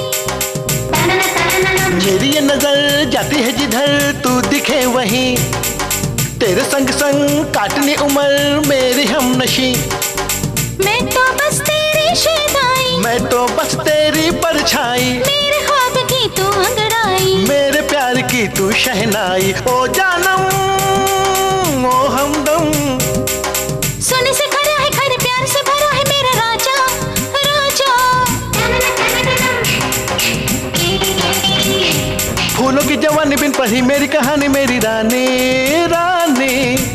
मेरी ये नजर जाती है जिधर तू दिखे वहीं, तेरे संग संग काटनी उम्र मेरी हमनशी। मैं तो बस तेरी शैदाई, मैं तो बस तेरी परछाई, मेरे ख्वाब की तू अंगड़ाई, मेरे प्यार की तू शहनाई। ओ जानम ओ हमदम। सोने से खरा है, खरे प्यार से भरा है मेरा राजा राजा। फूलों की जवानी बिन पढ़ी मेरी कहानी मेरी रानी रानी।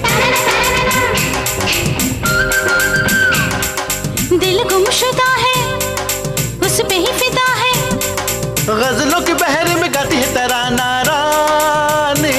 दिल गुमशुदा है, उस पे ही फिदा है, गजलों की बहर में गाती है तराना रानी।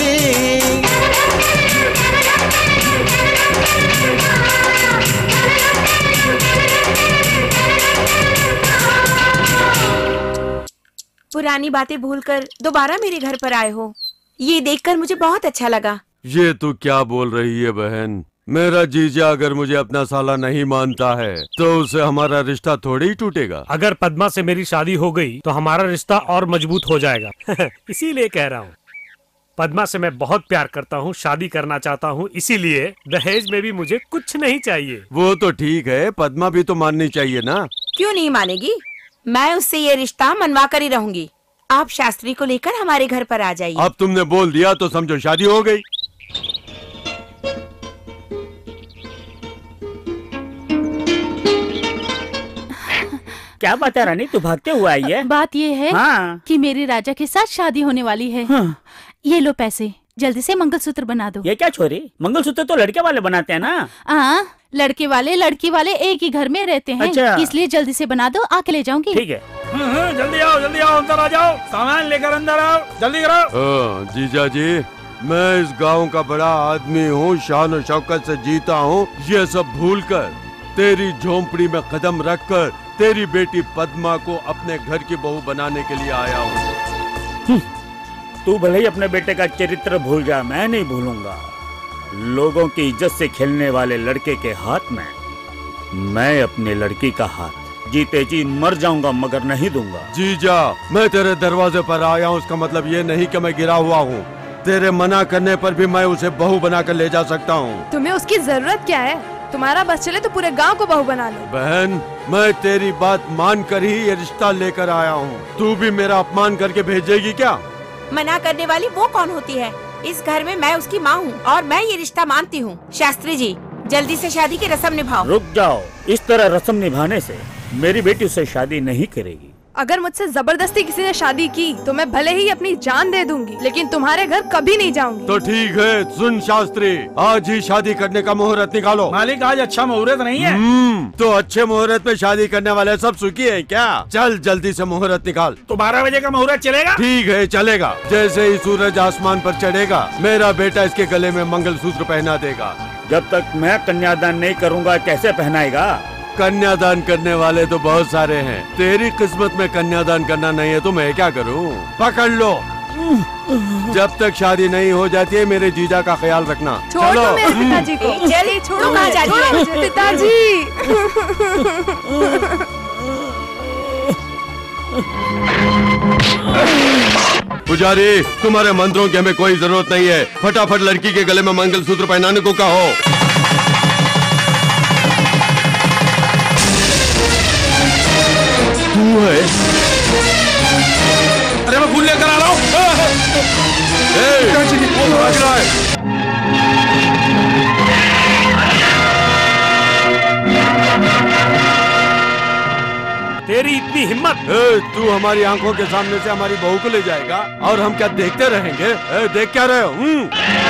पुरानी बातें भूलकर दोबारा मेरे घर पर आए हो, ये देखकर मुझे बहुत अच्छा लगा। ये तू क्या बोल रही है बहन? मेरा जीजा अगर मुझे अपना साला नहीं मानता है तो उसे हमारा रिश्ता थोड़ी ही टूटेगा। अगर पद्मा से मेरी शादी हो गई तो हमारा रिश्ता और मजबूत हो जाएगा। इसीलिए कह रहा हूँ, पद्मा से मैं बहुत प्यार करता हूँ, शादी करना चाहता हूँ, इसीलिए दहेज में भी मुझे कुछ नहीं चाहिए। वो तो ठीक है, पद्मा भी तो माननी चाहिए ना। क्यों नहीं मानेगी? मैं उससे ये रिश्ता मनवा कर ही रहूंगी। आप शास्त्री को लेकर हमारे घर पर आ जाइए। अब तुमने बोल दिया तो समझो शादी हो गई। क्या बात है रानी, तू भागते हुए आई है? बात ये है कि मेरी राजा के साथ शादी होने वाली है। ये लो पैसे, जल्दी से मंगलसूत्र बना दो। ये क्या छोरी, मंगलसूत्र तो लड़के वाले बनाते हैं ना। हाँ, लड़के वाले लड़की वाले एक ही घर में रहते हैं। अच्छा। इसलिए जल्दी से बना दो, आके ले जाऊंगी। ठीक है। जल्दी आओ अंदर आ जाओ, सामान लेकर अंदर आओ, जल्दी करो। जीजा जी, मैं इस गांव का बड़ा आदमी हूँ, शान और शौकत से जीता हूँ। ये सब भूलकर तेरी झोंपड़ी में कदम रखकर तेरी बेटी पद्मा को अपने घर की बहू बनाने के लिए आया हूँ। तू भले ही अपने बेटे का चरित्र भूल जा, मैं नहीं भूलूंगा। लोगों की इज्जत से खेलने वाले लड़के के हाथ में मैं अपनी लड़की का हाथ जीते जी मर जाऊंगा मगर नहीं दूंगा। जीजा, मैं तेरे दरवाजे पर आया हूँ, उसका मतलब ये नहीं कि मैं गिरा हुआ हूँ। तेरे मना करने पर भी मैं उसे बहू बनाकर ले जा सकता हूँ। तुम्हें उसकी जरूरत क्या है? तुम्हारा बस चले तो पूरे गांव को बहू बना लो। बहन, मैं तेरी बात मान कर ही ये रिश्ता लेकर आया हूँ। तू भी मेरा अपमान करके भेजेगी क्या? मना करने वाली वो कौन होती है? इस घर में मैं उसकी माँ हूँ और मैं ये रिश्ता मानती हूँ। शास्त्री जी, जल्दी से शादी की रस्म निभाओ। रुक जाओ, इस तरह रस्म निभाने से मेरी बेटी उससे शादी नहीं करेगी। अगर मुझसे जबरदस्ती किसी ने शादी की तो मैं भले ही अपनी जान दे दूंगी, लेकिन तुम्हारे घर कभी नहीं जाऊंगी। तो ठीक है, सुन शास्त्री, आज ही शादी करने का मुहूर्त निकालो। मालिक, आज अच्छा मुहूर्त नहीं है। तो अच्छे मुहूर्त में शादी करने वाले सब सुखी हैं क्या? चल जल्दी से मुहूर्त निकाल। तो 12 बजे का मुहूर्त चलेगा? ठीक है, चलेगा। जैसे ही सूरज आसमान पर चढ़ेगा, मेरा बेटा इसके गले में मंगलसूत्र पहना देगा। जब तक मैं कन्यादान नहीं करूंगा कैसे पहनाएगा? कन्यादान करने वाले तो बहुत सारे हैं, तेरी किस्मत में कन्यादान करना नहीं है तो मैं क्या करूं? पकड़ लो। जब तक शादी नहीं हो जाती है मेरे जीजा का ख्याल रखना। छोड़ो मेरे पिताजी को। चलिए, छोड़ो, कहाँ जा रही है? पिताजी। पुजारी, तुम्हारे मंत्रों की हमें कोई जरूरत नहीं है। फटाफट लड़की के गले में मंगलसूत्र पहनाने को कहो। तू है? अरे मैं फूल लेकर आ रहा हूँ। तेरी इतनी हिम्मत? तू हमारी आंखों के सामने से हमारी बहू को ले जाएगा और हम क्या देखते रहेंगे? देख क्या रहे हो?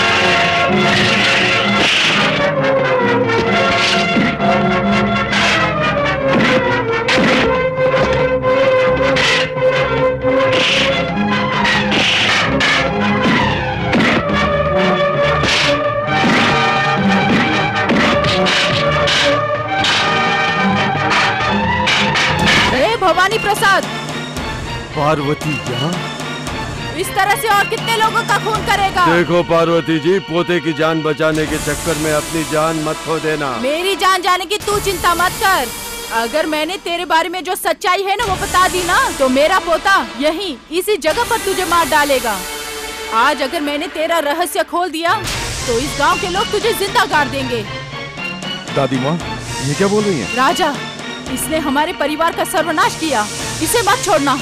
भवानी प्रसाद, पार्वती क्या? इस तरह से और कितने लोगों का खून करेगा? देखो पार्वती जी, पोते की जान बचाने के चक्कर में अपनी जान मत खो देना। मेरी जान जाने की तू चिंता मत कर। अगर मैंने तेरे बारे में जो सच्चाई है ना वो बता दी ना, तो मेरा पोता यहीं इसी जगह पर तुझे मार डालेगा। आज अगर मैंने तेरा रहस्य खोल दिया तो इस गांव के लोग तुझे जिंदा गाड़ देंगे। दादी माँ, ये क्या बोल रही हैं? राजा, इसने हमारे परिवार का सर्वनाश किया, इसे मत छोड़ना।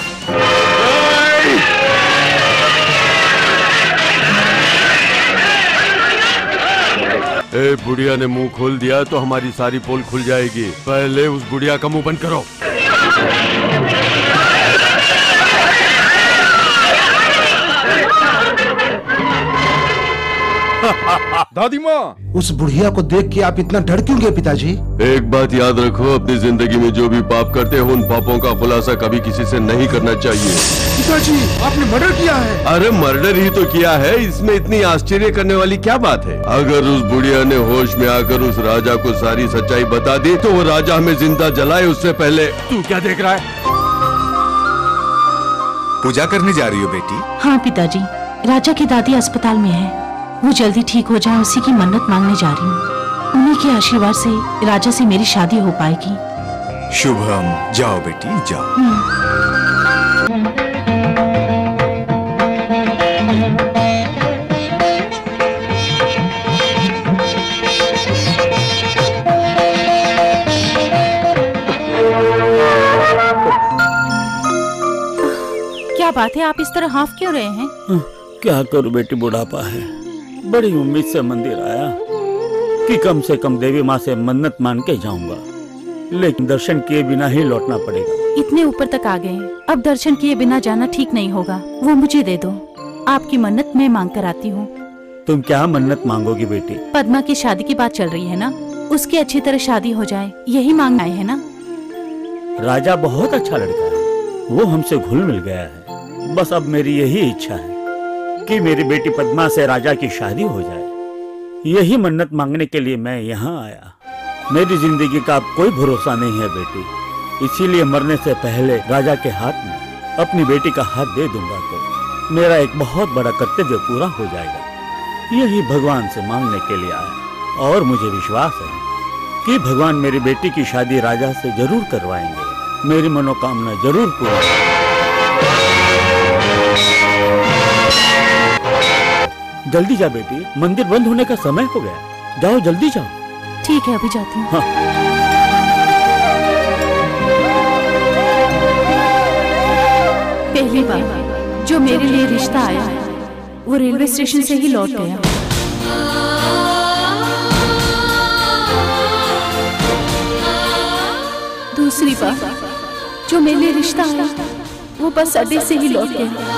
ए, बुढ़िया ने मुंह खोल दिया तो हमारी सारी पोल खुल जाएगी। पहले उस बुढ़िया का मुंह बंद करो। दादी माँ, उस बुढ़िया को देख के आप इतना डर क्यों गए पिताजी? एक बात याद रखो, अपनी जिंदगी में जो भी पाप करते हो उन पापों का खुलासा कभी किसी से नहीं करना चाहिए। पिताजी, आपने मर्डर किया है? अरे मर्डर ही तो किया है, इसमें इतनी आश्चर्य करने वाली क्या बात है? अगर उस बुढ़िया ने होश में आकर उस राजा को सारी सच्चाई बता दी तो वो राजा हमें जिंदा जलाए उससे पहले। तू क्या देख रहा है? पूजा करने जा रही हो बेटी? हाँ पिताजी, राजा की दादी अस्पताल में है, वो जल्दी ठीक हो जाए उसी की मन्नत मांगने जा रही हूँ। उन्हीं के आशीर्वाद से राजा से मेरी शादी हो पाएगी। शुभम, जाओ बेटी जाओ। क्या बात है, आप इस तरह हाँफ क्यों रहे हैं? क्या करूं बेटी, बुढ़ापा है। बड़ी उम्मीद से मंदिर आया कि कम से कम देवी माँ से मन्नत मान के जाऊंगा, लेकिन दर्शन किए बिना ही लौटना पड़ेगा। इतने ऊपर तक आ गए, अब दर्शन किए बिना जाना ठीक नहीं होगा। वो मुझे दे दो, आपकी मन्नत मैं मांग कर आती हूँ। तुम क्या मन्नत मांगोगी बेटी? पद्मा की शादी की बात चल रही है ना, उसकी अच्छी तरह शादी हो जाए, यही मांग आए है ना? राजा बहुत अच्छा लड़का है, वो हमसे घुल मिल गया है। बस अब मेरी यही इच्छा है कि मेरी बेटी पद्मा से राजा की शादी हो जाए। यही मन्नत मांगने के लिए मैं यहाँ आया। मेरी जिंदगी का अब कोई भरोसा नहीं है बेटी, इसीलिए मरने से पहले राजा के हाथ में अपनी बेटी का हाथ दे दूंगा तो मेरा एक बहुत बड़ा कर्तव्य पूरा हो जाएगा। यही भगवान से मांगने के लिए आया और मुझे विश्वास है कि भगवान मेरी बेटी की शादी राजा से जरूर करवाएंगे। मेरी मनोकामना जरूर पूरी। जल्दी जा बेटी, मंदिर बंद होने का समय हो गया। जाओ जल्दी जाओ। ठीक है, अभी जाती हूँ। हाँ। पहली बार जो मेरे लिए रिश्ता आया वो रेलवे स्टेशन से ही लौट गया। दूसरी बार जो मेरे लिए रिश्ता आया वो बस अड्डे से ही लौट गया।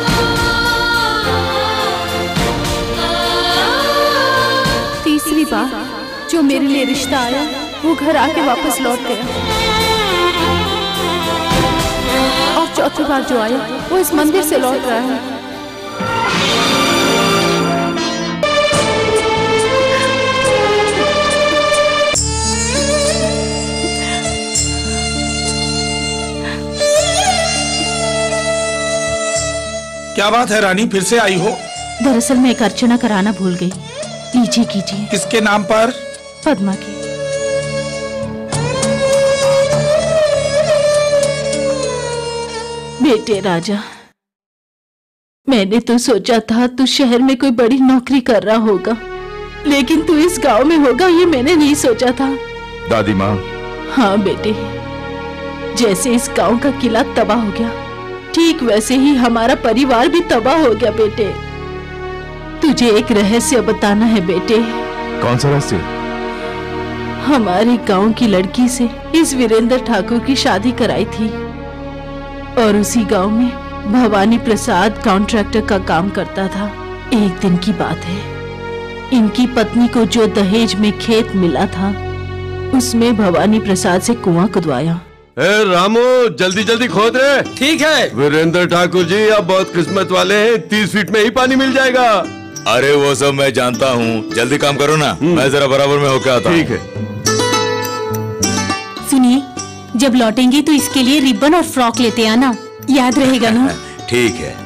तीसरी बार जो मेरे लिए रिश्ता आया वो घर आके वापस लौट गया। और चौथी बार जो आया वो इस मंदिर से लौट रहा है। क्या बात है रानी, फिर से आई हो? दरअसल मैं एक अर्चना कराना भूल गई। लीजिए कीजिए। किसके नाम पर? पद्मा की। बेटे राजा, मैंने तो सोचा था तू शहर में कोई बड़ी नौकरी कर रहा होगा, लेकिन तू इस गांव में होगा ये मैंने नहीं सोचा था। दादी माँ। हाँ बेटे, जैसे इस गांव का किला तबाह हो गया, ठीक वैसे ही हमारा परिवार भी तबाह हो गया। बेटे, तुझे एक रहस्य बताना है बेटे। कौन सा रहस्य? हमारे गांव की लड़की से इस वीरेंद्र ठाकुर की शादी कराई थी, और उसी गांव में भवानी प्रसाद कॉन्ट्रैक्टर का काम करता था। एक दिन की बात है, इनकी पत्नी को जो दहेज में खेत मिला था उसमें भवानी प्रसाद से कुआं खुदवाया। रामू जल्दी जल्दी खोद रहे। ठीक है। वीरेंद्र ठाकुर जी आप बहुत किस्मत वाले हैं, 30 फीट में ही पानी मिल जाएगा। अरे वो सब मैं जानता हूँ, जल्दी काम करो ना, मैं जरा बराबर में होके आता हूँ। ठीक है। सुनिए, जब लौटेंगे तो इसके लिए रिबन और फ्रॉक लेते आना, याद रहेगा ना? ठीक है।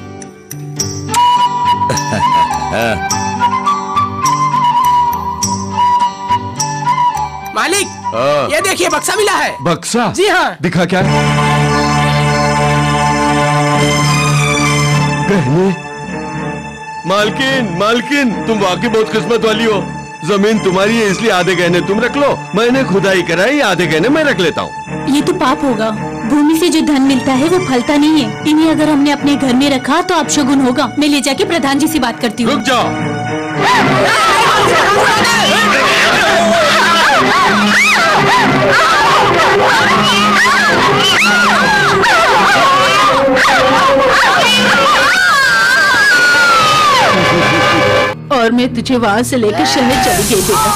मालिक, ये देखिए बक्सा मिला है। बक्सा? जी हाँ। दिखा क्या? गहने। मालकिन, मालकिन तुम वाकई बहुत किस्मत वाली हो। जमीन तुम्हारी है इसलिए आधे गहने तुम रख लो, मैंने खुदाई कराई, आधे गहने मैं रख लेता हूँ। ये तो पाप होगा। भूमि से जो धन मिलता है वो फलता नहीं है। इन्हें अगर हमने अपने घर में रखा तो अपशगुन होगा। मैं ले जाके प्रधान जी से बात करती हूँ। रुक जाओ। और मैं तुझे वहाँ से लेकर शहर चली गई बेटा।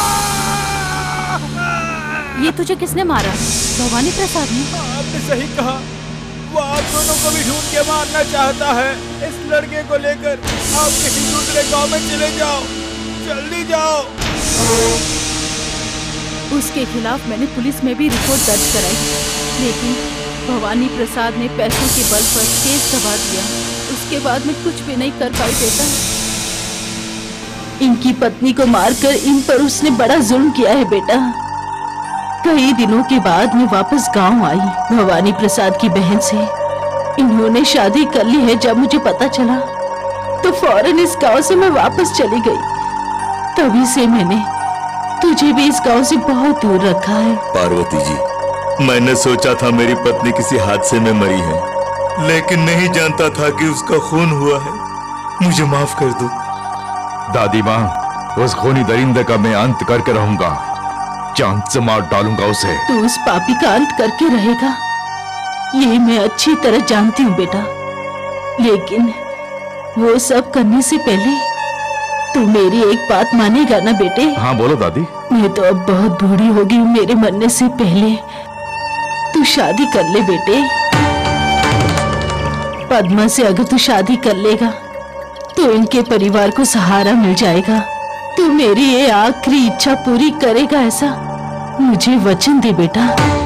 ये तुझे किसने मारा? भवानी प्रसाद ने। आपने सही कहा, वो आप दोनों को भी ढूंढ के मारना चाहता है। इस लड़के को लेकर आप किसी दूसरे गांव में चले जाओ, जल्दी जाओ। उसके खिलाफ मैंने पुलिस में भी रिपोर्ट दर्ज कराई, लेकिन भवानी प्रसाद ने पैसों के बल पर केस दबा दिया। उसके बाद मैं कुछ भी नहीं कर पाई बेटा। इनकी पत्नी को मारकर इन पर उसने बड़ा जुल्म किया है बेटा। कई दिनों के बाद मैं वापस गांव आई भवानी प्रसाद की बहन से। इन्होंने शादी कर ली है। जब मुझे पता चला तो फौरन इस गांव से मैं वापस चली गई। तभी से मैंने तुझे भी इस गांव से बहुत दूर रखा है। पार्वती जी, मैंने सोचा था मेरी पत्नी किसी हादसे में मरी है, लेकिन नहीं जानता था कि उसका खून हुआ है। मुझे माफ कर दो। दादी माँ, उस खूनी दरिंदे का मैं अंत करके रहूंगा। चांद से मार डालूंगा उसे। तू उस पापी का अंत करके रहेगा, ये मैं अच्छी तरह जानती हूँ बेटा। लेकिन वो सब करने से पहले तू मेरी एक बात मानेगा ना बेटे? हाँ बोलो दादी। मैं तो अब बहुत बूढ़ी हो गई हूँ, मेरे मरने से पहले तू शादी कर ले बेटे। पद्मा से अगर तू शादी कर लेगा तो इनके परिवार को सहारा मिल जाएगा। तू मेरी ये आखिरी इच्छा पूरी करेगा, ऐसा मुझे वचन दे बेटा।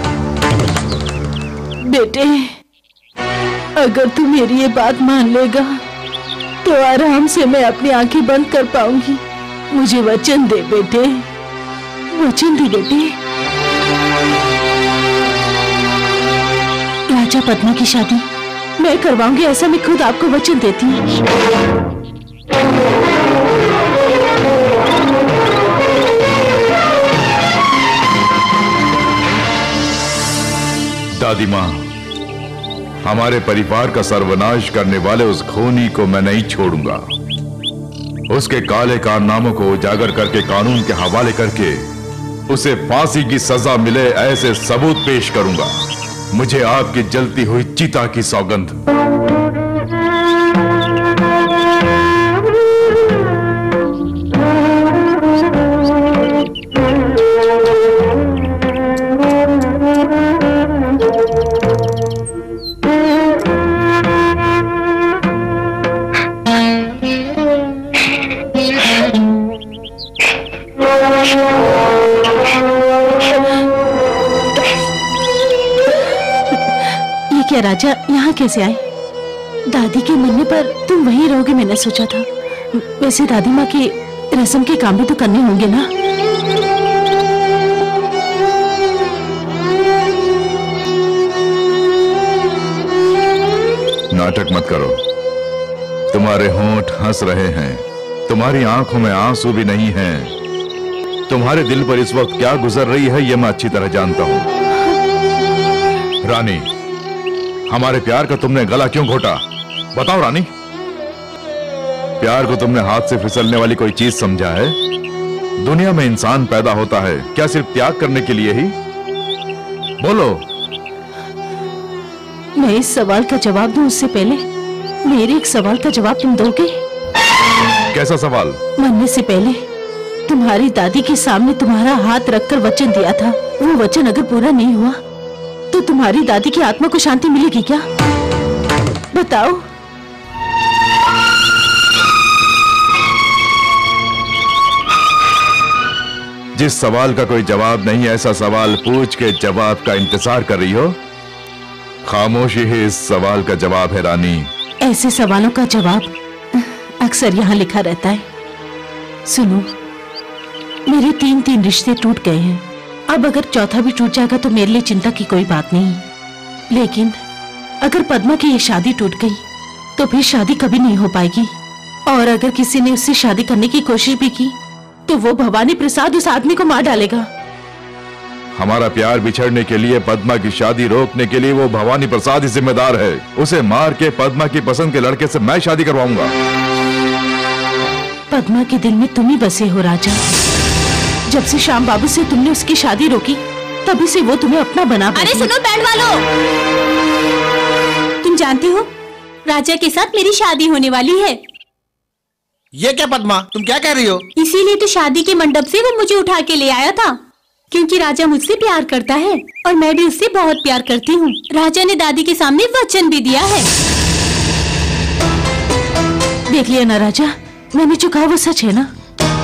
बेटे, अगर तू मेरी ये बात मान लेगा तो आराम से मैं अपनी आंखें बंद कर पाऊंगी। मुझे वचन दे बेटे, वचन दे बेटे। राजा पद्मा की शादी मैं करवाऊंगी, ऐसा मैं खुद आपको वचन देती हूँ। दादी माँ, हमारे परिवार का सर्वनाश करने वाले उस खूनी को मैं नहीं छोड़ूंगा। उसके काले कारनामों को उजागर करके कानून के हवाले करके उसे फांसी की सजा मिले ऐसे सबूत पेश करूंगा। मुझे आपकी जलती हुई चिता की सौगंध। राजा यहाँ कैसे आए? दादी के मरने पर तुम वहीं रहोगे मैंने सोचा था। वैसे दादी माँ की रस्म के काम भी तो करने होंगे ना? नाटक मत करो। तुम्हारे होंठ हंस रहे हैं, तुम्हारी आंखों में आंसू भी नहीं हैं। तुम्हारे दिल पर इस वक्त क्या गुजर रही है यह मैं अच्छी तरह जानता हूं। रानी, हमारे प्यार का तुमने गला क्यों घोटा? बताओ रानी। प्यार को तुमने हाथ से फिसलने वाली कोई चीज समझा है? दुनिया में इंसान पैदा होता है क्या सिर्फ त्याग करने के लिए ही? बोलो। मैं इस सवाल का जवाब दूं उससे पहले मेरे एक सवाल का जवाब तुम दोगे? कैसा सवाल? मरने से पहले तुम्हारी दादी के सामने तुम्हारा हाथ रखकर वचन दिया था, वो वचन अगर पूरा नहीं हुआ तो तुम्हारी दादी की आत्मा को शांति मिलेगी क्या? बताओ। जिस सवाल का कोई जवाब नहीं, ऐसा सवाल पूछ के जवाब का इंतजार कर रही हो। खामोशी ही इस सवाल का जवाब है रानी। ऐसे सवालों का जवाब अक्सर यहाँ लिखा रहता है। सुनो, मेरे 3 रिश्ते टूट गए हैं। अब अगर चौथा भी टूट जाएगा तो मेरे लिए चिंता की कोई बात नहीं, लेकिन अगर पद्मा की ये शादी टूट गई तो फिर शादी कभी नहीं हो पाएगी। और अगर किसी ने उससे शादी करने की कोशिश भी की तो वो भवानी प्रसाद उस आदमी को मार डालेगा। हमारा प्यार बिछड़ने के लिए, पद्मा की शादी रोकने के लिए वो भवानी प्रसाद ही जिम्मेदार है। उसे मार के पद्मा की पसंद के लड़के से मैं शादी करवाऊंगा। पद्मा के दिल में तुम ही बसे हो राजा। जब से श्याम बाबू से तुमने उसकी शादी रोकी तभी से वो तुम्हें अपना बना बैठी। अरे सुनो बैंड वालों, तुम जानती हो राजा के साथ मेरी शादी होने वाली है। ये क्या पद्मा, तुम क्या कह रही हो? इसीलिए तो शादी के मंडप से वो मुझे उठा के ले आया था, क्योंकि राजा मुझसे प्यार करता है और मैं भी उससे बहुत प्यार करती हूँ। राजा ने दादी के सामने वचन भी दिया है। देख लिया ना राजा, मैंने जो कहा वो सच है ना?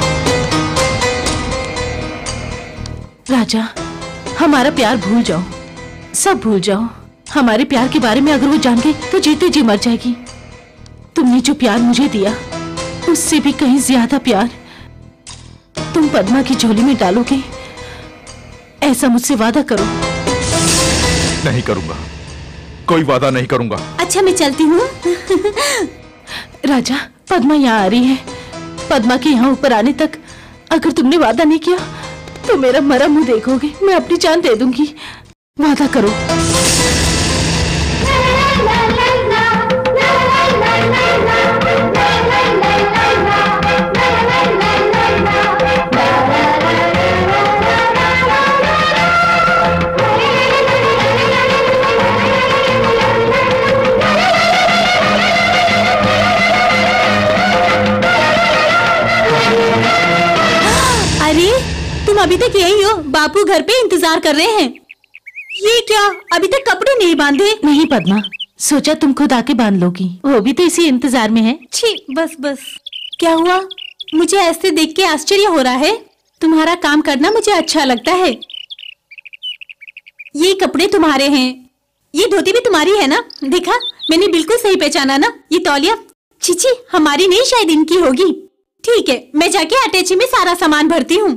राजा, हमारा प्यार भूल जाओ, सब भूल जाओ। हमारे प्यार के बारे में अगर वो जान गई तो जीते जी मर जाएगी। तुमने जो प्यार मुझे दिया उससे भी कहीं ज्यादा प्यार तुम पद्मा की झोली में डालोगे, ऐसा मुझसे वादा करो। नहीं करूंगा, कोई वादा नहीं करूंगा। अच्छा मैं चलती हूँ। राजा, पद्मा यहाँ आ रही है। पद्मा के यहाँ ऊपर आने तक अगर तुमने वादा नहीं किया तो मेरा मरा मुंह देखोगे। मैं अपनी जान दे दूंगी, वादा करो। तुम अभी तक यही हो? बापू घर पे इंतजार कर रहे हैं। ये क्या, अभी तक कपड़े नहीं बांधे? नहीं पद्मा, सोचा तुम खुद आके बांध लोगी, वो भी तो इसी इंतजार में है। छी, बस बस। क्या हुआ? मुझे ऐसे देख के आश्चर्य हो रहा है। तुम्हारा काम करना मुझे अच्छा लगता है। ये कपड़े तुम्हारे हैं, ये धोती भी तुम्हारी है ना? देखा, मैंने बिल्कुल सही पहचाना ना? ये तौलिया छी हमारी नहीं, शायद इनकी होगी। ठीक है, मैं जाके अटैची में सारा सामान भरती हूँ।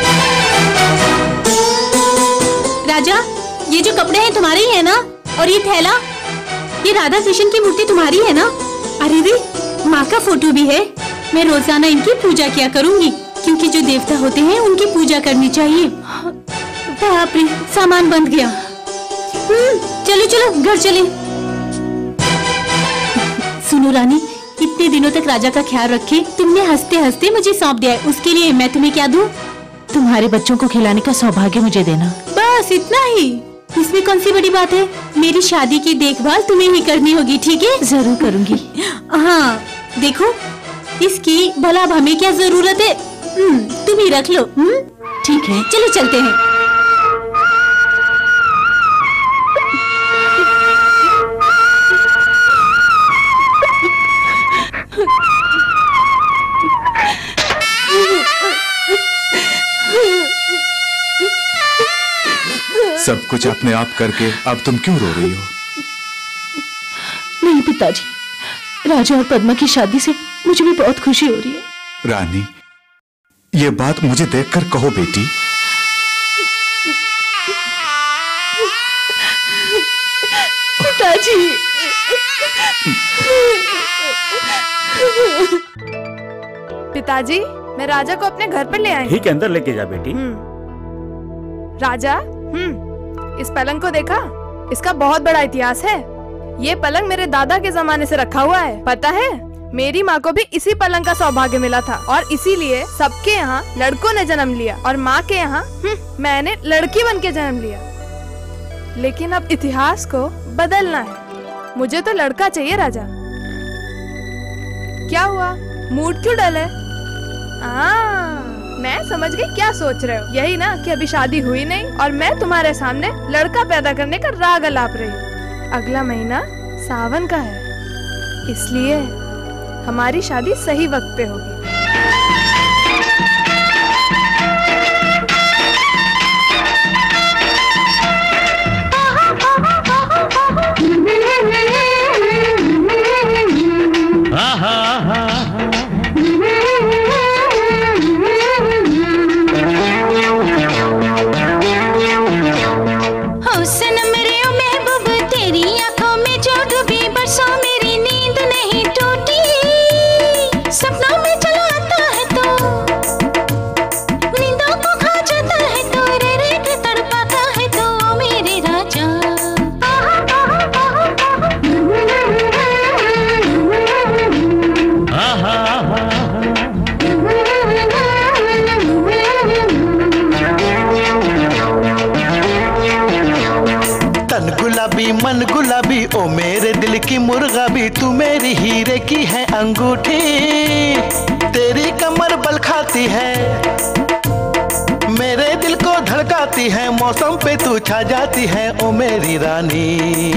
राजा, ये जो कपड़े हैं तुम्हारे ही है ना? और ये थैला, ये राधा कृष्ण की मूर्ति तुम्हारी है ना? अरे रे, माँ का फोटो भी है। मैं रोजाना इनकी पूजा किया करूँगी, क्योंकि जो देवता होते हैं उनकी पूजा करनी चाहिए। बाप रे, सामान बंध गया। चलो चलो घर चले। सुनो रानी, इतने दिनों तक राजा का ख्याल रखे तुमने हंसते हंसते मुझे सौंप दिया है, उसके लिए मैं तुम्हें क्या दूं? तुम्हारे बच्चों को खिलाने का सौभाग्य मुझे देना। बस इतना ही, इसमें कौन सी बड़ी बात है? मेरी शादी की देखभाल तुम्हें ही करनी होगी, ठीक है? जरूर करूंगी। हाँ देखो, इसकी भला अब हमें क्या जरूरत है? तुम ही रख लो। ठीक है, चलो चलते हैं। सब कुछ अपने आप करके अब तुम क्यों रो रही हो? नहीं पिताजी, राजा और पद्मा की शादी से मुझे भी बहुत खुशी हो रही है। रानी, ये बात मुझे देखकर कहो बेटी। पिताजी, पिताजी, मैं राजा को अपने घर पर ले आई। ठीक है, अंदर लेके जा बेटी। राजा, इस पलंग को देखा? इसका बहुत बड़ा इतिहास है। ये पलंग मेरे दादा के जमाने से रखा हुआ है। पता है, मेरी माँ को भी इसी पलंग का सौभाग्य मिला था और इसीलिए सबके यहाँ लड़कों ने जन्म लिया और माँ के यहाँ मैंने लड़की बन के जन्म लिया। लेकिन अब इतिहास को बदलना है। मुझे तो लड़का चाहिए राजा। क्या हुआ, मूड क्यों डल है? मैं समझ गई क्या सोच रहे हो। यही ना कि अभी शादी हुई नहीं और मैं तुम्हारे सामने लड़का पैदा करने का राग अलाप रही हूँ। अगला महीना सावन का है, इसलिए हमारी शादी सही वक्त पे होगी। मन गुलाबी ओ मेरे दिल की मुर्गा भी, तू मेरी हीरे की है अंगूठी। तेरी कमर बल खाती है, मेरे दिल को धड़काती है, मौसम पे तू छा जाती है ओ मेरी रानी।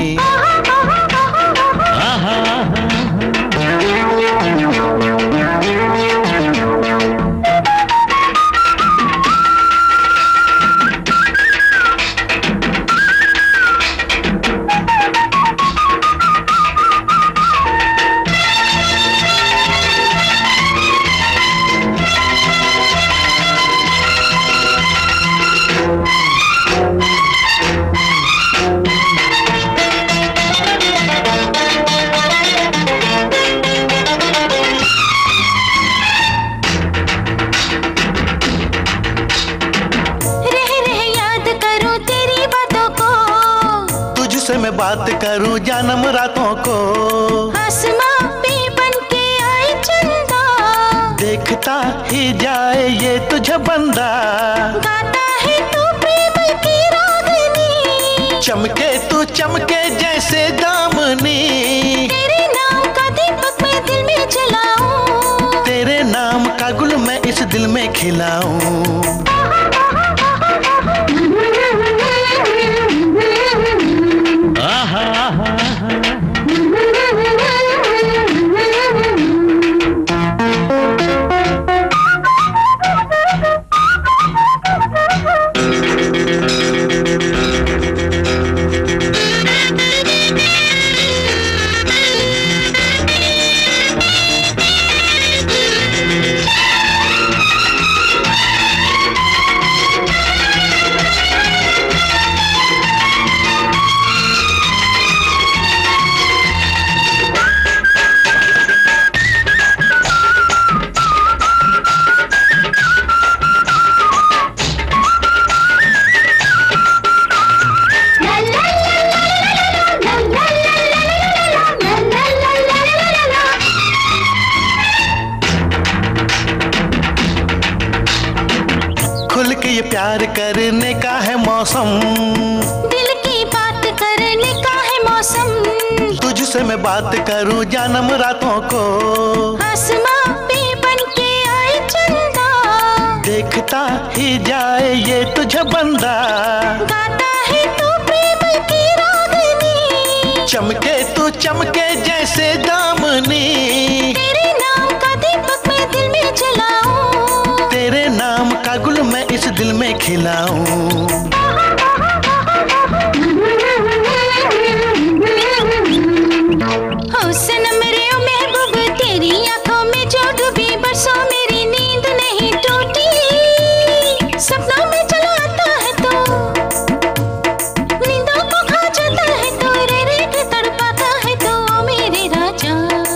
बात करूं जानम रातों को, आसमां पे बन के आए चंदा, देखता ही जाए ये तुझे बंदा, गाता है तू प्रेम की रागनी, चमके तू चमके जैसे दामनी, तेरे नाम का दीपक मैं दिल में जलाऊं, तेरे नाम का गुल मैं इस दिल में खिलाऊं। प्यार करने का है मौसम, दिल की बात करने का है मौसम, तुझसे मैं बात करूं जानम रातों को, आसमां पे बन के आए चंदा, देखता ही जाए ये तुझे बंदा, गाता है तू प्रेम की रागनी, चमके तू चमके जैसे दामनी, तेरे नाम का दीपक मैं दिल में जलाऊं, तेरे नाम का गुल मैं इस दिल में खिलाऊं। हो सनम रे ओ महबूब तेरी आंखों में जो डूबी, बरसों मेरी नींद नहीं टूटी, सपनों में चला आता है तो नींदों को खा जाता है तो, रे रे के तड़पाता है तो ओ मेरे राजा।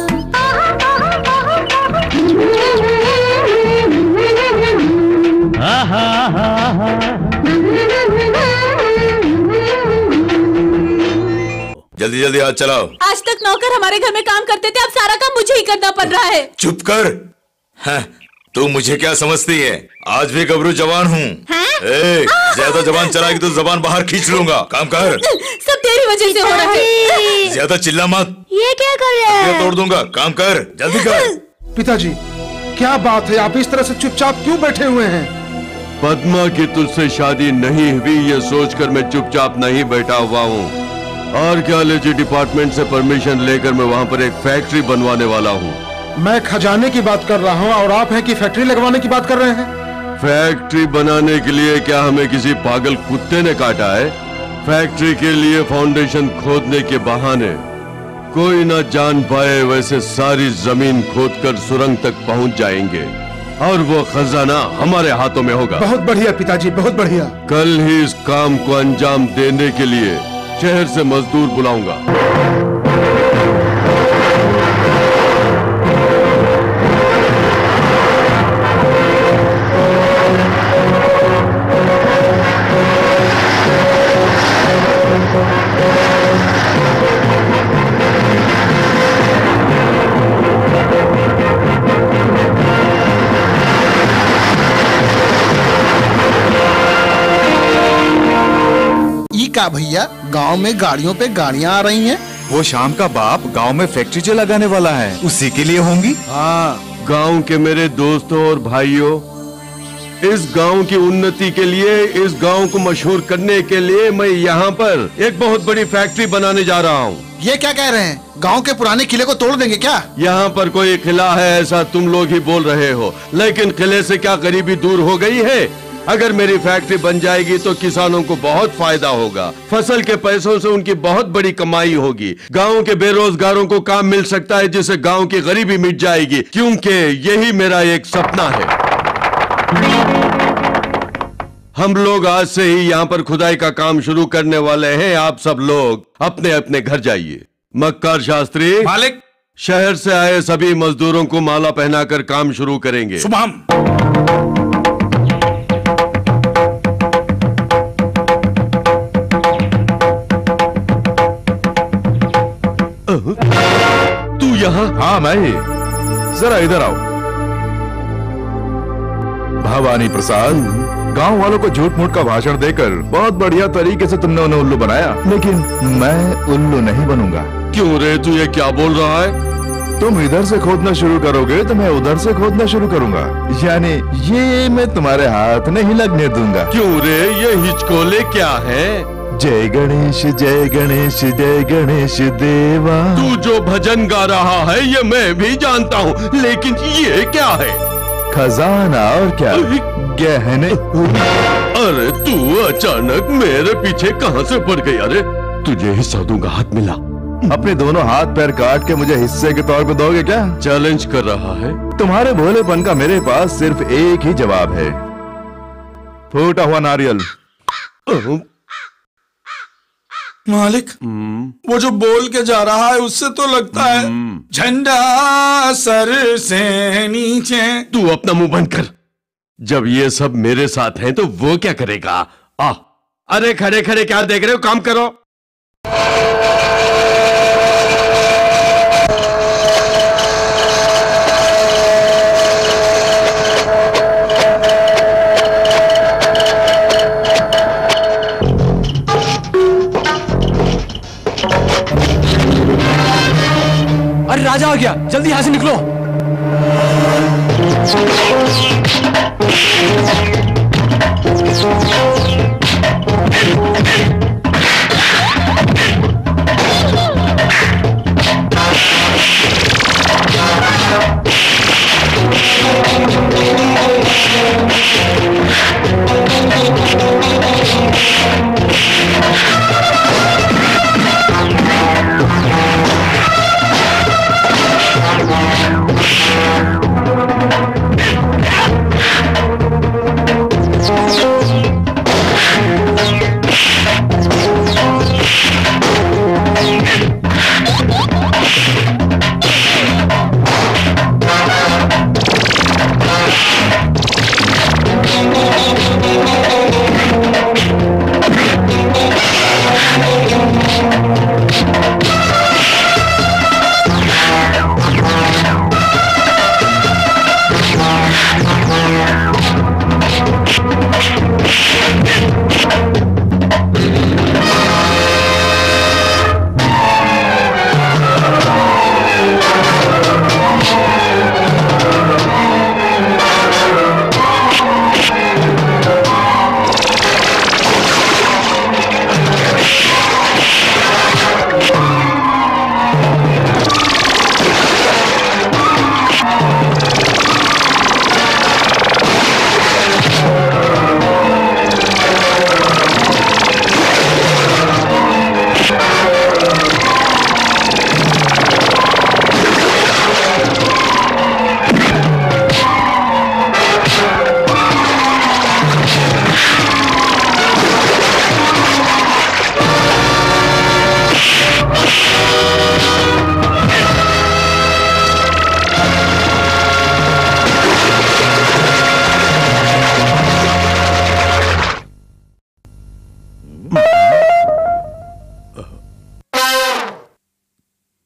जल्दी जल्दी हाथ चलाओ। आज तक नौकर हमारे घर में काम करते थे, अब सारा काम मुझे ही करना पड़ रहा है। चुप कर। हाँ, तू मुझे क्या समझती है? आज भी गबरू जवान हूँ। ज्यादा जबान चलाएगी तो जबान बाहर खींच लूंगा। काम कर। सब तेरी वजह से हो रहा है। ज्यादा चिल्ला मत। ये क्या कर रहे हैं? तोड़ दूंगा। काम कर, जल्दी कर। पिताजी, क्या बात है, आप इस तरह से चुपचाप क्यों बैठे हुए हैं? पद्मा की तुझसे शादी नहीं हुई ये सोचकर मैं चुपचाप नहीं बैठा हुआ हूँ। आर्कियोलॉजी डिपार्टमेंट से परमिशन लेकर मैं वहाँ पर एक फैक्ट्री बनवाने वाला हूँ। मैं खजाने की बात कर रहा हूँ और आप हैं कि फैक्ट्री लगवाने की बात कर रहे हैं? फैक्ट्री बनाने के लिए क्या हमें किसी पागल कुत्ते ने काटा है? फैक्ट्री के लिए फाउंडेशन खोदने के बहाने कोई न जान पाए वैसे सारी जमीन खोदकर सुरंग तक पहुंच जाएंगे और वो खजाना हमारे हाथों में होगा। बहुत बढ़िया पिताजी, बहुत बढ़िया। कल ही इस काम को अंजाम देने के लिए शहर से मजदूर बुलाऊंगा। क्या भैया, गांव में गाड़ियों पे गाड़ियां आ रही हैं? वो शाम का बाप गांव में फैक्ट्री जो लगाने वाला है, उसी के लिए होंगी। हाँ, गांव के मेरे दोस्तों और भाइयों, इस गांव की उन्नति के लिए, इस गांव को मशहूर करने के लिए मैं यहाँ पर एक बहुत बड़ी फैक्ट्री बनाने जा रहा हूँ। ये क्या कह रहे हैं? गांव के पुराने किले को तोड़ देंगे क्या? यहाँ पर कोई किला है ऐसा तुम लोग ही बोल रहे हो, लेकिन किले से क्या गरीबी दूर हो गई है? अगर मेरी फैक्ट्री बन जाएगी तो किसानों को बहुत फायदा होगा। फसल के पैसों से उनकी बहुत बड़ी कमाई होगी। गांव के बेरोजगारों को काम मिल सकता है जिससे गांव की गरीबी मिट जाएगी, क्योंकि यही मेरा एक सपना है। हम लोग आज से ही यहाँ पर खुदाई का काम शुरू करने वाले हैं। आप सब लोग अपने अपने घर जाइए। मक्कार शास्त्री, मालिक, शहर से आए सभी मजदूरों को माला पहनाकर काम शुरू करेंगे। शुभम। तू यहाँ? हाँ मैं ही। जरा इधर आओ। भवानी प्रसाद, गांव वालों को झूठ मूठ का भाषण देकर बहुत बढ़िया तरीके से तुमने उन्हें उल्लू बनाया, लेकिन मैं उल्लू नहीं बनूंगा। क्यों रे, तू ये क्या बोल रहा है? तुम इधर से खोदना शुरू करोगे तो मैं उधर से खोदना शुरू करूंगा, यानी ये मैं तुम्हारे हाथ नहीं लगने दूंगा। क्यों रे, ये हिचकोले क्या है? जय गणेश जय गणेश जय गणेश देवा। तू जो भजन गा रहा है ये मैं भी जानता हूँ, लेकिन ये क्या है? खजाना और क्या, गहने। अरे तू अचानक मेरे पीछे कहाँ से पड़ गई? अरे तुझे हिस्सा दूंगा, हाथ मिला। अपने दोनों हाथ पैर काट के मुझे हिस्से के तौर पे दोगे क्या? चैलेंज कर रहा है? तुम्हारे भोलेपन का मेरे पास सिर्फ एक ही जवाब है, फूटा हुआ नारियल। मालिक, वो जो बोल के जा रहा है उससे तो लगता है झंडा सर से नीचे। तू अपना मुंह बंद कर। जब ये सब मेरे साथ हैं तो वो क्या करेगा? अरे खड़े खड़े क्या देख रहे हो, काम करो। अरे राजा आ गया, जल्दी यहां से निकलो।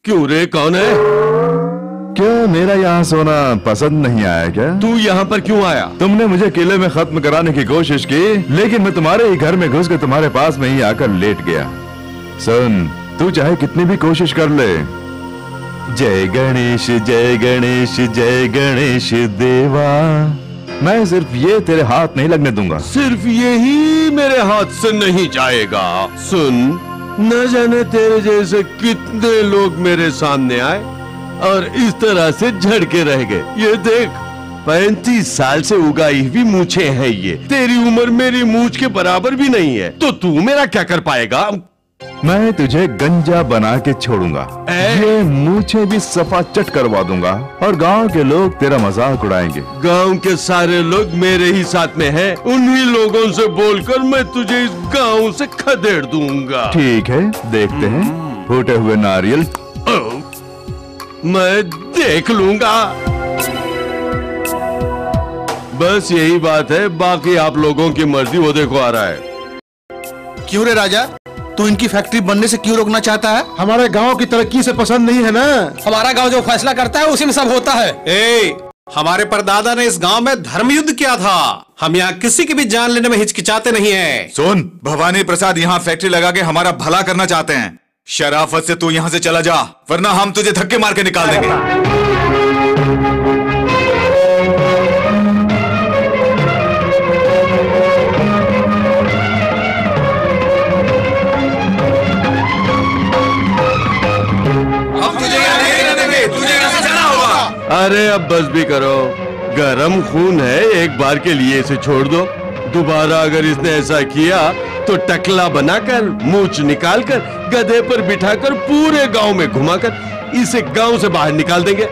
क्यों रे, कौन है? क्या मेरा यहाँ सोना पसंद नहीं आया क्या? तू यहाँ पर क्यों आया? तुमने मुझे किले में खत्म कराने की कोशिश की, लेकिन मैं तुम्हारे ही घर में घुस के तुम्हारे पास में ही आकर लेट गया। सुन, तू चाहे कितनी भी कोशिश कर ले, जय गणेश जय गणेश जय गणेश देवा, मैं सिर्फ ये तेरे हाथ नहीं लगने दूंगा। सिर्फ यही मेरे हाथ से नहीं जाएगा। सुन, न जाने तेरे जैसे कितने लोग मेरे सामने आए और इस तरह से झड़के रह गए। ये देख, 35 साल से उगाई हुई मूछें हैं ये। तेरी उम्र मेरी मूछ के बराबर भी नहीं है, तो तू मेरा क्या कर पाएगा? मैं तुझे गंजा बना के छोड़ूंगा, ये मूछें भी सफा चट करवा दूंगा और गांव के लोग तेरा मजाक उड़ाएंगे। गांव के सारे लोग मेरे ही साथ में हैं, उन्हीं लोगों से बोलकर मैं तुझे इस गांव से खदेड़ दूंगा। ठीक है, देखते हैं। फूटे हुए नारियल मैं देख लूंगा। बस यही बात है, बाकी आप लोगों की मर्जी। वो देखो आ रहा है। क्यों रे राजा, तू इनकी फैक्ट्री बनने से क्यों रोकना चाहता है? हमारे गांव की तरक्की से पसंद नहीं है ना। हमारा गांव जो फैसला करता है उसी में सब होता है। हमारे परदादा ने इस गांव में धर्म युद्ध किया था। हम यहाँ किसी की भी जान लेने में हिचकिचाते नहीं है। सुन, भवानी प्रसाद यहाँ फैक्ट्री लगा के हमारा भला करना चाहते हैं। शराफत से तू यहाँ से चला जा, वरना हम तुझे धक्के मार के निकाल देंगे। अरे अब बस भी करो, गरम खून है, एक बार के लिए इसे छोड़ दो। दोबारा अगर इसने ऐसा किया तो टकला बनाकर, मूंछ निकालकर, गधे पर बिठाकर पूरे गांव में घुमाकर इसे गांव से बाहर निकाल देंगे।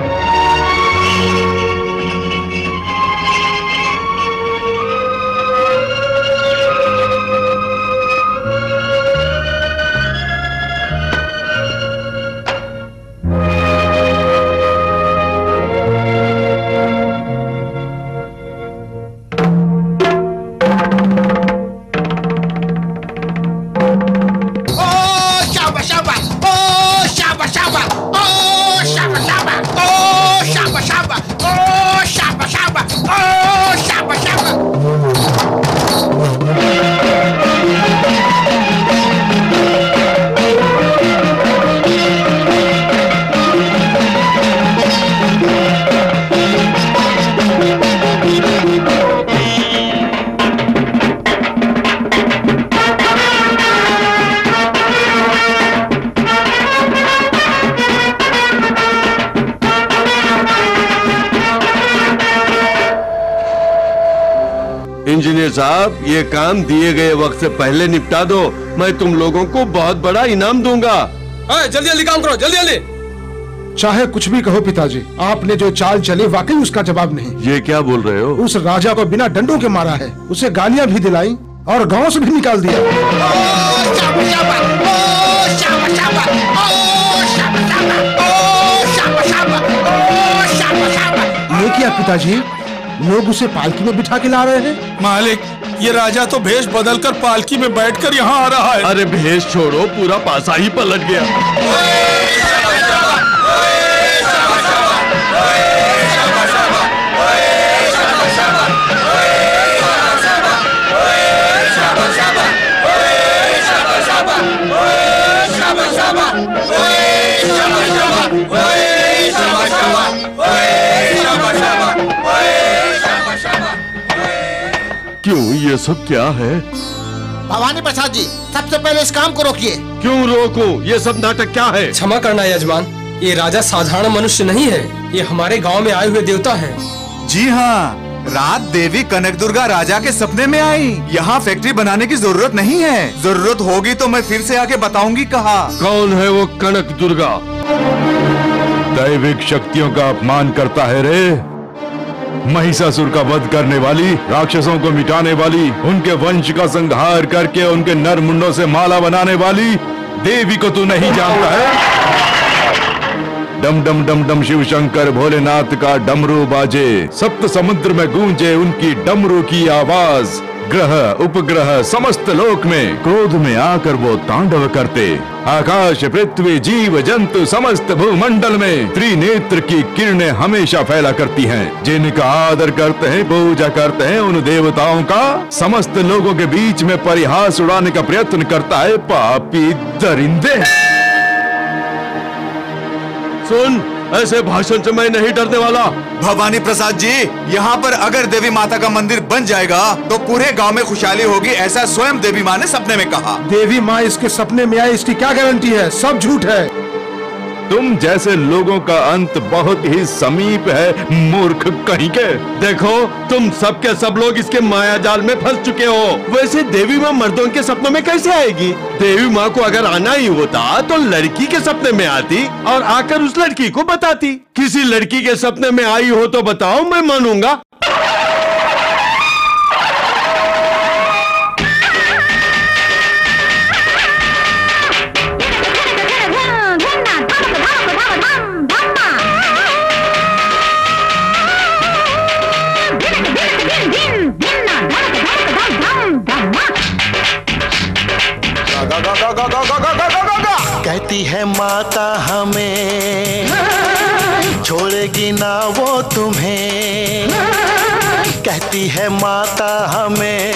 इंजीनियर साहब, ये काम दिए गए वक्त से पहले निपटा दो, मैं तुम लोगों को बहुत बड़ा इनाम दूंगा। जल्दी जल्दी काम करो, जल्दी जल्दी। चाहे कुछ भी कहो पिताजी, आपने जो चाल चली वाकई उसका जवाब नहीं। ये क्या बोल रहे हो? उस राजा को बिना डंडों के मारा है, उसे गालियां भी दिलाई और गांव से भी निकाल दिया। ये क्या पिताजी, लोग उसे पालकी में बिठा के ला रहे हैं? मालिक, ये राजा तो भेष बदलकर पालकी में बैठकर यहाँ आ रहा है। अरे भेष छोड़ो, पूरा पासा ही पलट गया। क्यों, ये सब क्या है? भवानी प्रसाद जी, सबसे पहले इस काम को रोकिए। क्यों रोकूं? ये सब नाटक क्या है? क्षमा करना यजमान, ये राजा साधारण मनुष्य नहीं है, ये हमारे गांव में आए हुए देवता हैं। जी हाँ, रात देवी कनक दुर्गा राजा के सपने में आई। यहाँ फैक्ट्री बनाने की जरूरत नहीं है, जरूरत होगी तो मैं फिर से आके बताऊंगी कहा। कौन है वो कनक दुर्गा? दैविक शक्तियों का अपमान करता है रे। महिषासुर का वध करने वाली, राक्षसों को मिटाने वाली, उनके वंश का संहार करके उनके नर मुंडों से माला बनाने वाली देवी को तू नहीं जानता है? डम डम डम डम शिव शंकर भोलेनाथ का डमरू बाजे, सप्त समुद्र में गूंजे उनकी डमरू की आवाज, ग्रह उपग्रह समस्त लोक में क्रोध में आकर वो तांडव करते। आकाश पृथ्वी जीव जंतु समस्त भूमंडल में त्रिनेत्र की किरणें हमेशा फैला करती हैं। जिनका आदर करते हैं, पूजा करते हैं, उन देवताओं का समस्त लोगों के बीच में परिहास उड़ाने का प्रयत्न करता है पापी दरिंदे। सुन, ऐसे भाषण से मैं नहीं डरने वाला। भवानी प्रसाद जी, यहाँ पर अगर देवी माता का मंदिर बन जाएगा तो पूरे गांव में खुशहाली होगी, ऐसा स्वयं देवी माँ ने सपने में कहा। देवी माँ इसके सपने में आई, इसकी क्या गारंटी है? सब झूठ है। तुम जैसे लोगों का अंत बहुत ही समीप है, मूर्ख कहीं के। देखो, तुम सब के सब लोग इसके माया जाल में फंस चुके हो। वैसे देवी माँ मर्दों के सपनों में कैसे आएगी? देवी माँ को अगर आना ही होता तो लड़की के सपने में आती और आकर उस लड़की को बताती। किसी लड़की के सपने में आई हो तो बताओ, मैं मानूंगा। कहती है माता हमें छोड़ेगी ना वो तुम्हें, कहती है माता हमें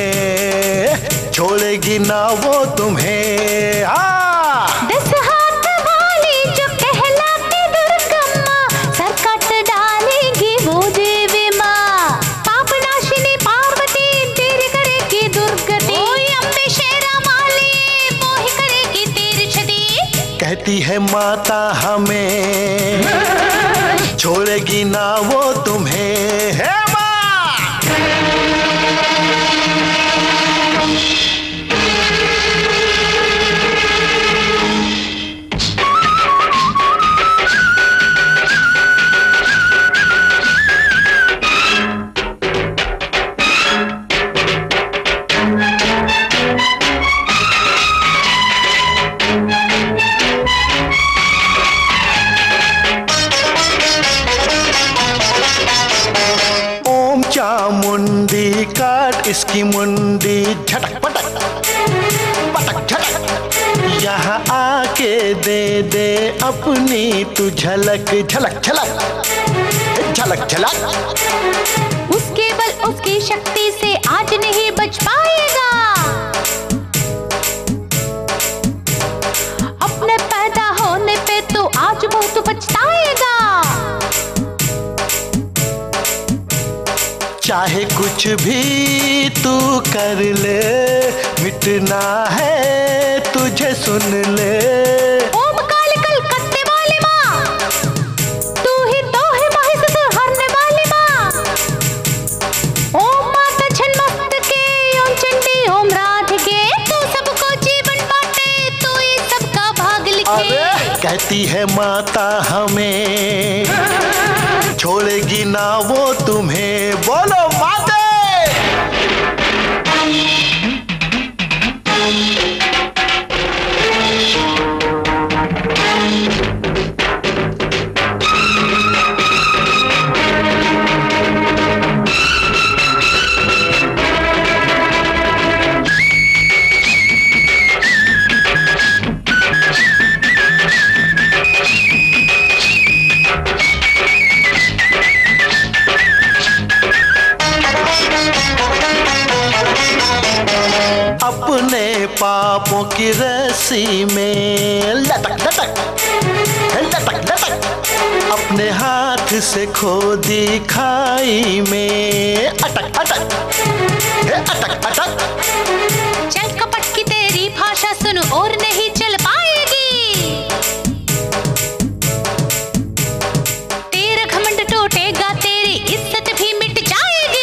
छोड़ेगी ना वो तुम्हें। दस हाथ वाली जो कहलाती दुर्गम्मा, सर काट डालेगी वो देवी माँ। पाप नाशिनी पार्वती तेरी करेगी दुर्गति, अम्बे शेरा माली वो ही करेगी तेरी क्षति। कहती है माता हमें छोड़ेगी ना वो तुम्हें। है मुंडी काट इसकी मुंडी झटक पटक पटक झटक, यहाँ आके दे दे अपनी तू झलक झलक झलक झलक झलक। उसके बल उसकी शक्ति से आज नहीं बच पाएगा, अपने पैदा होने पे तो आज बहुत पछताएगा। चाहे कुछ भी तू कर ले, मिटना है तुझे सुन ले। ओम काली कलकत्ते वाली माँ, तू ही तो है महिषासुर हरने वाली माँ। ओम माता छन्मस्तके, ओम चंडी ओम राधिके, तू सबको जीवन बांटे, तू ही सबका भाग लिखे। कहती है माता हमें छोड़ेगी ना वो तुम्हें। बोलो माते। अपने पापों की रस्सी में लटक लटक लटक लटक, अपने हाथ से खो दी खाई में अटक अटक अटक अटक। चल कपट की तेरी भाषा सुन और नहीं चल पाएगी, तेरा घमंड टूटेगा, तेरी इज्जत भी मिट जाएगी।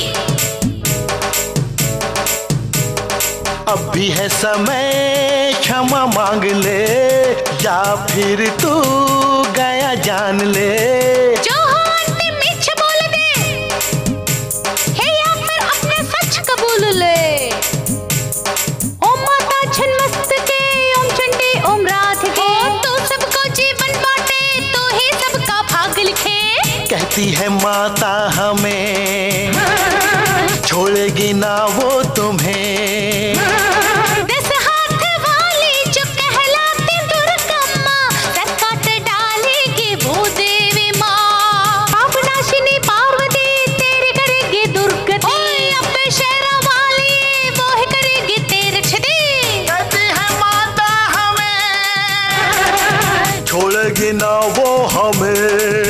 अब भी है समय क्षमा मांग ले, या फिर तू गया जान ले। जो हो अंतिम इच्छा बोल दे, है या फिर अपने सच कबूल ले। ओम माता छन्मस्तके, ओम चंडी ओम राधिके, तू सबको जीवन बांटे, तू ही सबका भाग लिखे। कहती है माता हमें छोड़ेगी ना वो तुम्हें। 10 हाथ वाली जो कहलाती दुर्गम्मा, सर काट डालेगी वो देवी माँ। पापनाशिनी पार्वती तेरे करेगी दुर्गति, अब शेरा वाली वो ही करेगी तेरे क्षति। कहती है माता हमें, छोड़ेगी ना वो हमें।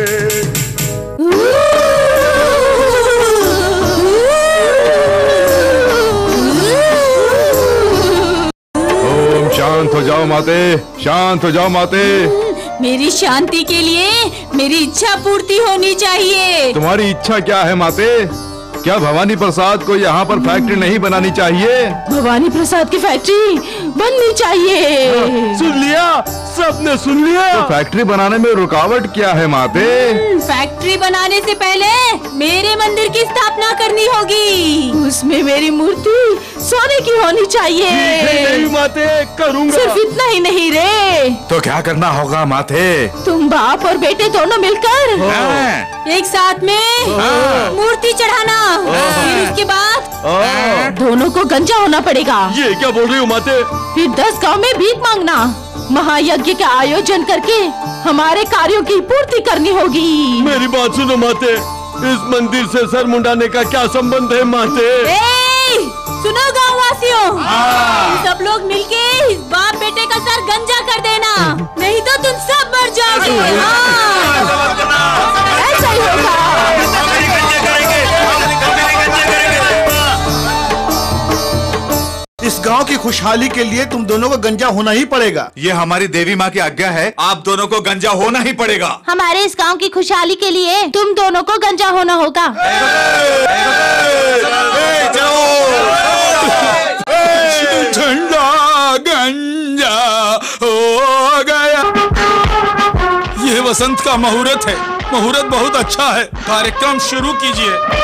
शांत हो जाओ माते, शांत हो जाओ माते। मेरी शांति के लिए मेरी इच्छा पूर्ति होनी चाहिए। तुम्हारी इच्छा क्या है माते? क्या भवानी प्रसाद को यहाँ पर फैक्ट्री नहीं बनानी चाहिए? भवानी प्रसाद की फैक्ट्री बननी चाहिए। सुन लिया, सबने सुन लिया। तो फैक्ट्री बनाने में रुकावट क्या है माते? फैक्ट्री बनाने से पहले मेरे मंदिर की स्थापना करनी होगी। उसमें मेरी मूर्ति सोने की होनी चाहिए। नहीं माते, करूँगा। सिर्फ इतना ही नहीं रे, तो क्या करना होगा माते? तुम बाप और बेटे दोनों मिलकर एक साथ में मूर्ति चढ़ाना। फिर उसके बाद दोनों को गंजा होना पड़ेगा। ये क्या बोल रही हो माते? फिर 10 गांव में भीख मांगना, महायज्ञ का आयोजन करके हमारे कार्यों की पूर्ति करनी होगी। मेरी बात सुनो माते, इस मंदिर से सर मुंडाने का क्या संबंध है माते? सुनो गाँव वासियों, सब लोग मिलके इस बाप बेटे का सर गंजा कर देना, नहीं तो तुम सब मर जाओगे। ऐसा ही होगा। इस गांव की खुशहाली के लिए तुम दोनों को गंजा होना ही पड़ेगा। ये हमारी देवी माँ की आज्ञा है, आप दोनों को गंजा होना ही पड़ेगा। हमारे इस गांव की खुशहाली के लिए तुम दोनों को गंजा होना होगा। ठंडा गंजा हो गया। ये वसंत का मुहूर्त है, मुहूर्त बहुत अच्छा है। कार्यक्रम शुरू कीजिए।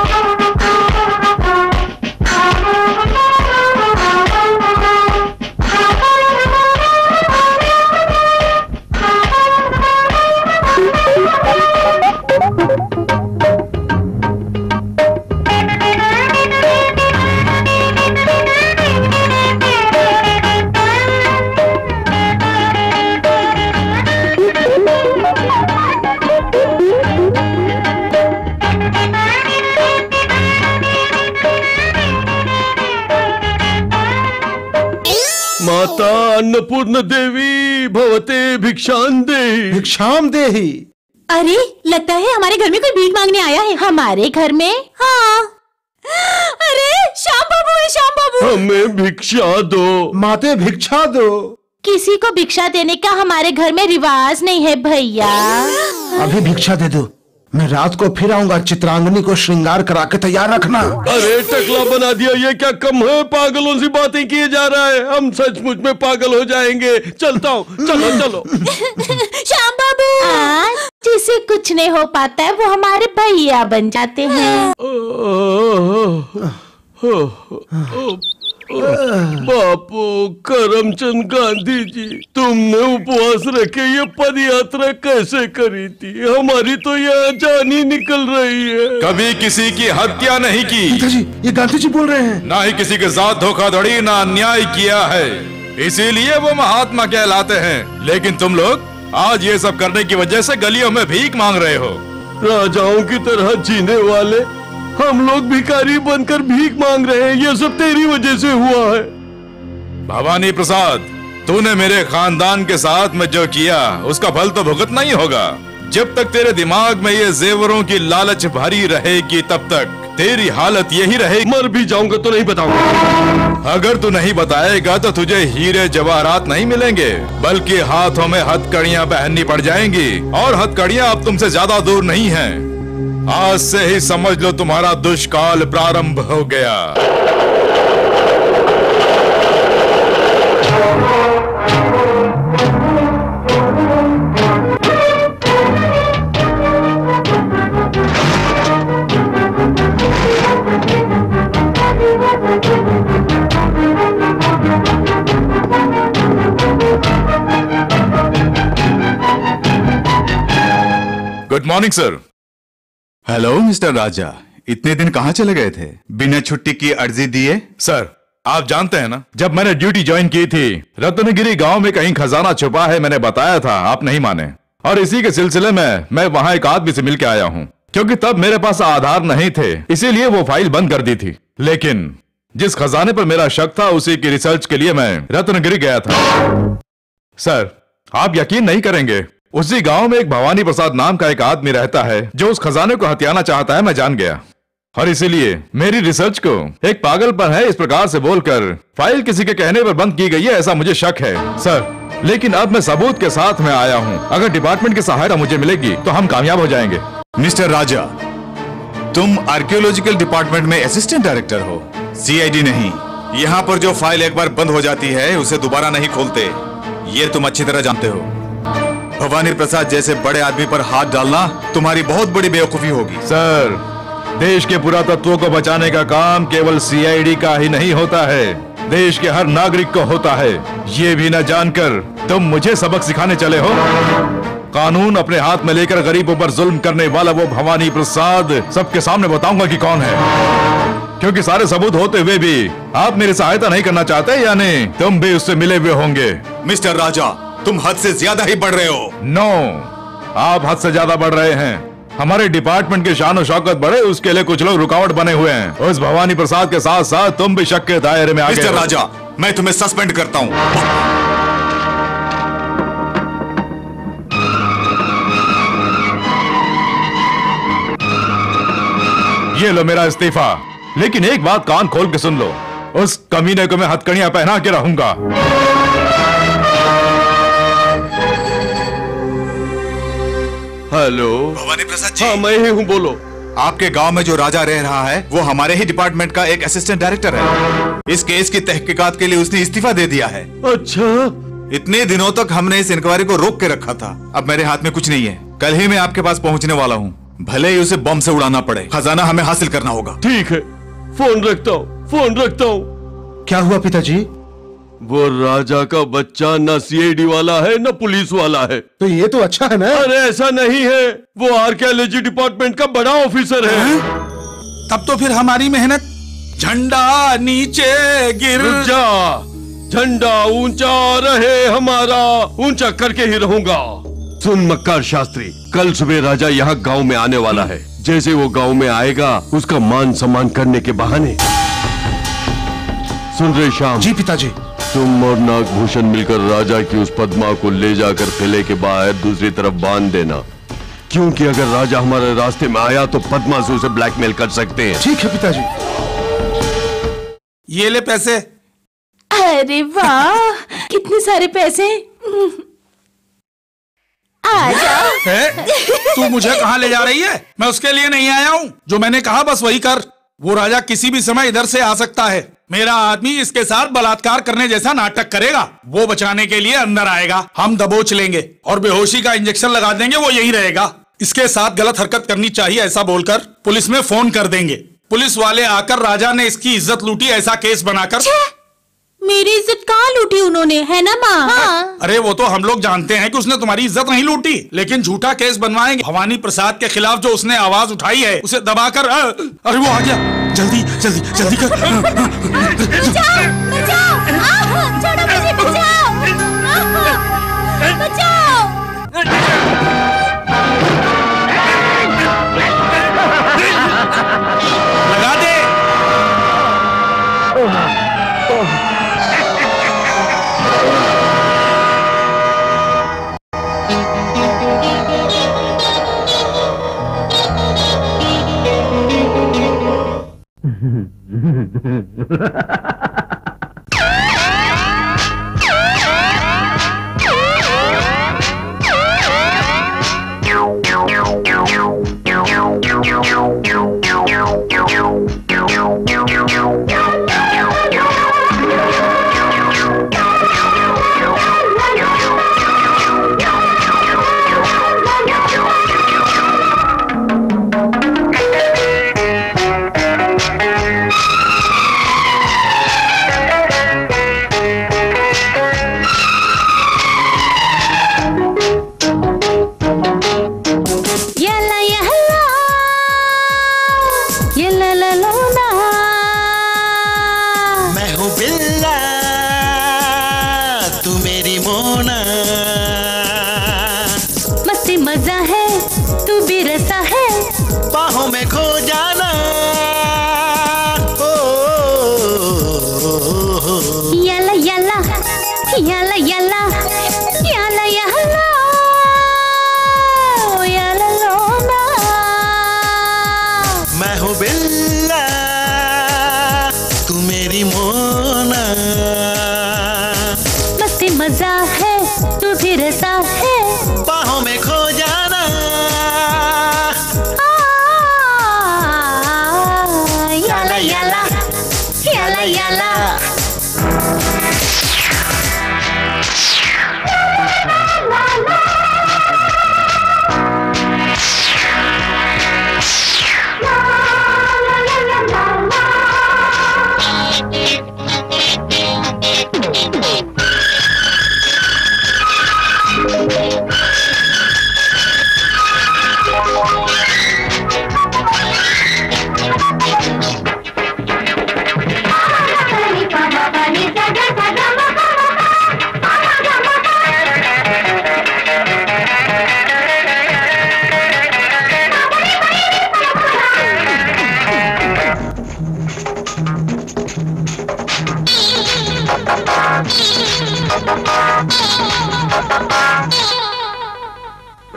माता अन्नपूर्ण देवी भवते भिक्षाम देहि। भिक्षाम देहि। अरे लगता है हमारे घर में कोई भीख मांगने आया है। हमारे घर में? हाँ। अरे श्याम बाबू है, श्याम बाबू। हमें भिक्षा दो माते, भिक्षा दो। किसी को भिक्षा देने का हमारे घर में रिवाज नहीं है भैया। अभी भिक्षा दे दो, मैं रात को फिर आऊंगा। चित्रांगनी को श्रृंगार करा के तैयार रखना। अरे टकला बना दिया, ये क्या कम है? पागलों सी बातें किए जा रहा है, हम सचमुच में पागल हो जाएंगे। चलता हूँ, चलो चलो। श्याम बाबू, जिसे कुछ नहीं हो पाता है वो हमारे भैया बन जाते हैं। बापू करमचंद गांधी जी, तुमने उपवास रखे ये पद यात्रा कैसे करी थी? हमारी तो यहाँ जान ही निकल रही है। कभी किसी की हत्या नहीं की। गांधी जी, ये गांधी जी बोल रहे हैं। ना ही किसी के साथ धोखाधड़ी ना अन्याय किया है, इसीलिए वो महात्मा कहलाते हैं। लेकिन तुम लोग आज ये सब करने की वजह से गलियों में भीख मांग रहे हो। राजाओं की तरह जीने वाले हम लोग भिखारी बनकर भीख मांग रहे हैं, ये सब तेरी वजह से हुआ है। भवानी प्रसाद, तूने मेरे खानदान के साथ में जो किया उसका फल तो भुगतना ही होगा। जब तक तेरे दिमाग में ये जेवरों की लालच भरी रहेगी तब तक तेरी हालत यही रहेगी। मर भी जाऊंगा तो नहीं बताऊंगा। अगर तू नहीं बताएगा तो तुझे हीरे जवाहरात नहीं मिलेंगे, बल्कि हाथों में हथकड़ियां पहननी पड़ जाएंगी। और हथकड़ियां अब तुमसे ज्यादा दूर नहीं हैं। आज से ही समझ लो तुम्हारा दुष्काल प्रारंभ हो गया। Good morning sir. Hello mister Raja, इतने दिन कहाँ चले गए थे? बिना छुट्टी की अर्जी दिए? सर, आप जानते हैं ना, जब मैंने ड्यूटी ज्वाइन की थी, रत्नगिरी गांव में कहीं खजाना छुपा है, मैंने बताया था, आप नहीं माने। और इसी के सिलसिले में मैं वहां एक आदमी से मिलके आया हूं, क्योंकि तब मेरे पास आधार नहीं थे, इसीलिए वो फाइल बंद कर दी थी। लेकिन जिस खजाने पर मेरा शक था, उसी की रिसर्च के लिए मैं रत्नगिरी गया था। सर, आप यकीन नहीं करेंगे, उसी गांव में एक भवानी प्रसाद नाम का एक आदमी रहता है जो उस खजाने को हथियाना चाहता है। मैं जान गया, और इसीलिए मेरी रिसर्च को एक पागलपन है इस प्रकार से बोलकर फाइल किसी के कहने पर बंद की गई है, ऐसा मुझे शक है सर। लेकिन अब मैं सबूत के साथ में आया हूं, अगर डिपार्टमेंट की सहायता मुझे मिलेगी तो हम कामयाब हो जाएंगे। मिस्टर राजा, तुम आर्कियोलॉजिकल डिपार्टमेंट में असिस्टेंट डायरेक्टर हो, सीआईडी नहीं। यहाँ पर जो फाइल एक बार बंद हो जाती है उसे दोबारा नहीं खोलते, ये तुम अच्छी तरह जानते हो। भवानी प्रसाद जैसे बड़े आदमी पर हाथ डालना तुम्हारी बहुत बड़ी बेवकूफी होगी। सर, देश के पुरातत्वों को बचाने का काम केवल सीआईडी का ही नहीं होता है, देश के हर नागरिक को होता है। ये भी न जानकर तुम मुझे सबक सिखाने चले हो। कानून अपने हाथ में लेकर गरीबों पर जुल्म करने वाला वो भवानी प्रसाद सबके सामने बताऊंगा कि कौन है, क्योंकि सारे सबूत होते हुए भी आप मेरी सहायता नहीं करना चाहते, यानी तुम भी उससे मिले हुए होंगे। मिस्टर राजा, तुम हद से ज्यादा ही बढ़ रहे हो। नो, आप हद से ज्यादा बढ़ रहे हैं। हमारे डिपार्टमेंट की शान और शौकत बढ़े, उसके लिए कुछ लोग रुकावट बने हुए हैं। उस भवानी प्रसाद के साथ साथ तुम भी शक के दायरे में आ गए। मिस्टर राजा, मैं तुम्हें सस्पेंड करता हूँ। ये लो मेरा इस्तीफा, लेकिन एक बात कान खोल के सुन लो, उस कमीने को मैं हथकड़ियां पहना के रहूंगा। हेलो, भवानी प्रसाद जी। हाँ, मैं ही हूँ, बोलो। आपके गांव में जो राजा रह रहा है वो हमारे ही डिपार्टमेंट का एक असिस्टेंट डायरेक्टर है। इस केस की तहकीकात के लिए उसने इस्तीफा दे दिया है। अच्छा, इतने दिनों तक हमने इस इंक्वायरी को रोक के रखा था, अब मेरे हाथ में कुछ नहीं है। कल ही मैं आपके पास पहुंचने वाला हूँ, भले ही उसे बम से उड़ाना पड़े, खजाना हमें हासिल करना होगा। ठीक है, फोन रखता हूँ, फोन रखता हूँ। क्या हुआ पिताजी? वो राजा का बच्चा न सीआईडी वाला है न पुलिस वाला है। तो ये तो अच्छा है ना? अरे ऐसा नहीं है, वो आर्कियोलॉजी डिपार्टमेंट का बड़ा ऑफिसर है। तब तो फिर हमारी मेहनत झंडा नीचे गिर जा। झंडा ऊंचा रहे हमारा, ऊंचा करके ही रहूंगा। सुन मक्कार शास्त्री, कल सुबह राजा यहाँ गांव में आने वाला है। जैसे वो गांव में आएगा, उसका मान सम्मान करने के बहाने। सुन रहे श्याम? जी पिताजी। तुम और नागभूषण मिलकर राजा की उस पद्मा को ले जाकर किले के बाहर दूसरी तरफ बांध देना, क्योंकि अगर राजा हमारे रास्ते में आया तो पद्मा से उसे ब्लैकमेल कर सकते हैं। ठीक है पिताजी। ये ले पैसे। अरे वाह, कितने सारे पैसे। आजा। तू मुझे कहाँ ले जा रही है? मैं उसके लिए नहीं आया हूँ, जो मैंने कहा बस वही कर। वो राजा किसी भी समय इधर से आ सकता है। मेरा आदमी इसके साथ बलात्कार करने जैसा नाटक करेगा। वो बचाने के लिए अंदर आएगा, हम दबोच लेंगे और बेहोशी का इंजेक्शन लगा देंगे, वो यहीं रहेगा। इसके साथ गलत हरकत करनी चाहिए ऐसा बोलकर पुलिस में फोन कर देंगे। पुलिस वाले आकर राजा ने इसकी इज्जत लूटी ऐसा केस बनाकर। मेरी इज्जत कहाँ लूटी उन्होंने, है ना माँ? हाँ। अरे वो तो हम लोग जानते हैं कि उसने तुम्हारी इज्जत नहीं लूटी, लेकिन झूठा केस बनवाएंगे। भवानी प्रसाद के खिलाफ जो उसने आवाज उठाई है उसे दबाकर। अरे वो आ गया, जल्दी जल्दी जल्दी कर। बचाओ, बचाओ, छोड़ो मुझे, बचाओ, बचाओ। लगा दे।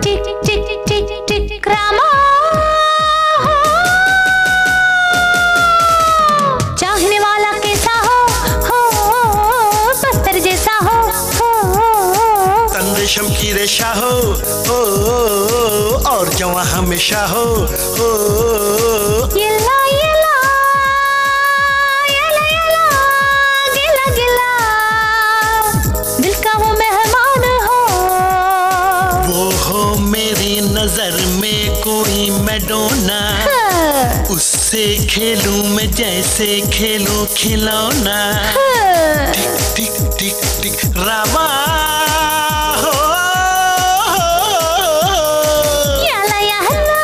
टिक टिक टिक टिक रामा चाहने वाला कैसा हो पत्थर जैसा हो तन रेशम की रेशा हो और जवां हमेशा हो येला येला येला येला गिला गिला दिल का वो मेहमान हो वो हो मेरी नजर में कोई मैडोना उससे खेलूं मैं जैसे खेलूं खिलौना टिक टिक टिक टिक रामा हो याला याला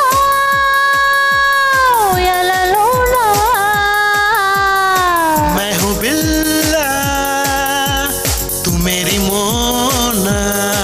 याला लोला मैं हूँ बिल्ला तू मेरी मोना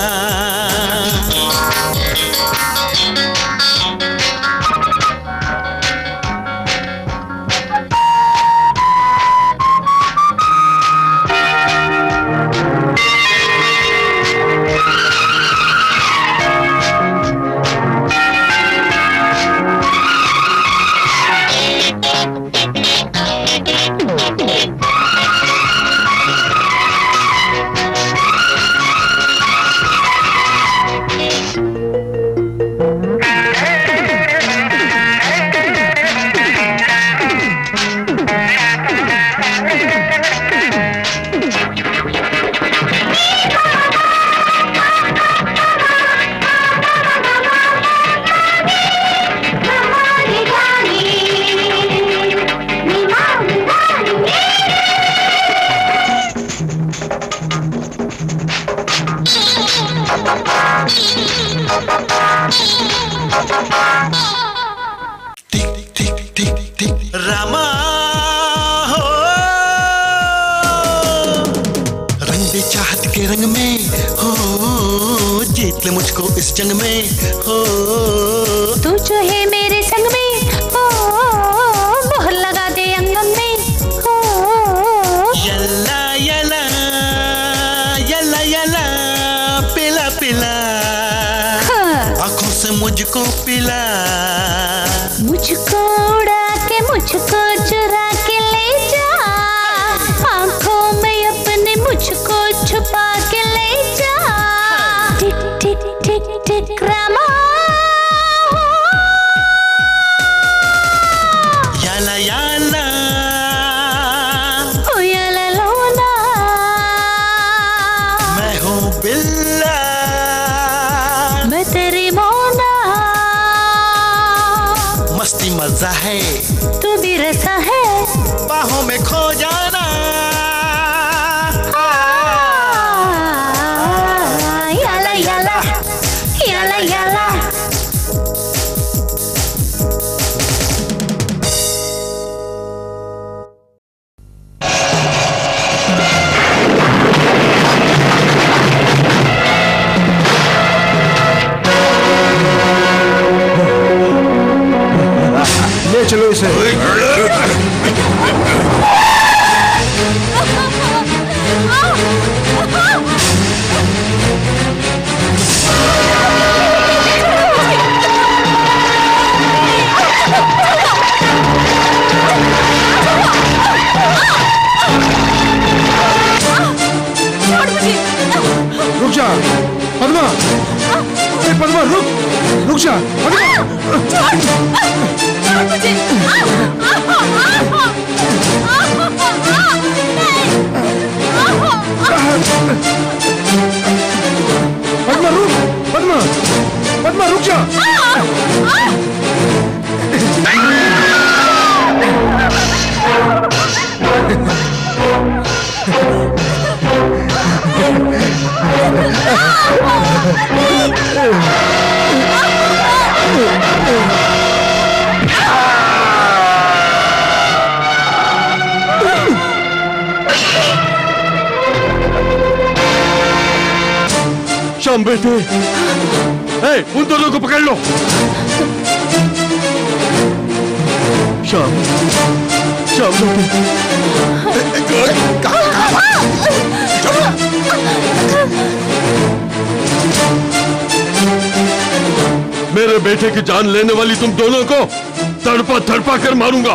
रामा हो रंग दे चाहत के रंग में हो जीत ले मुझको इस जंग में हो तू जो है मेरे संग में हो मोहर लगा दे अंगम में हो यल्ला यल्ला यल्ला यल्ला पिला पिला आंखों से मुझको पिला मुझको उड़ा के मुझको चुरा के ले जा आंखों में अपने मुझको छुपा के ले जा टिक टिक टिक टिक रामा याला याला ओ याला लोना मैं हूँ बिल्ला मैं तेरी मोना मस्ती मजा है तू भी रसा है बाहों में खो जाना याला याला याला याला ले चलो इसे रुक जा पद्मा पद्मा रुक जा पद्मा पद्मा रुक जा श्याम बेटे, उन दोनों को पकड़ लो। श्याम, श्याम बेटे, मेरे बेटे की जान लेने वाली तुम दोनों को तड़पा तड़पा कर मारूंगा।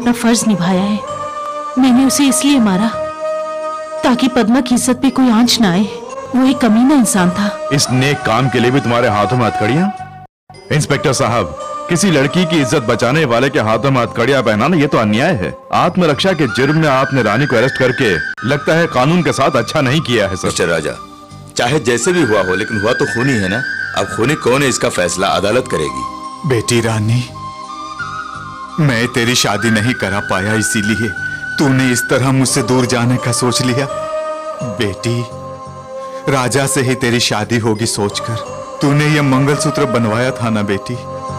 अपना फर्ज निभाया है। मैंने उसे इसलिए मारा ताकि पद्मा की इज्जत पे कोई आंच ना आए। वो एक कमीना इंसान था। इस नेक काम के लिए भी तुम्हारे हाथों में हथकड़ियां? इंस्पेक्टर साहब, किसी लड़की की इज्जत बचाने वाले के हाथों में हथकड़ियां पहनाना ये तो अन्याय है। आत्मरक्षा के जुर्म में आपने रानी को अरेस्ट करके लगता है कानून के साथ अच्छा नहीं किया है। मिस्टर राजा, चाहे जैसे भी हुआ हो, लेकिन हुआ तो खूनी है ना। अब खूनी कौन है इसका फैसला अदालत करेगी। बेटी रानी, मैं तेरी शादी नहीं करा पाया, इसीलिए तूने इस तरह मुझसे दूर जाने का सोच लिया। बेटी, राजा से ही तेरी शादी होगी सोचकर तूने ये मंगलसूत्र बनवाया था ना बेटी।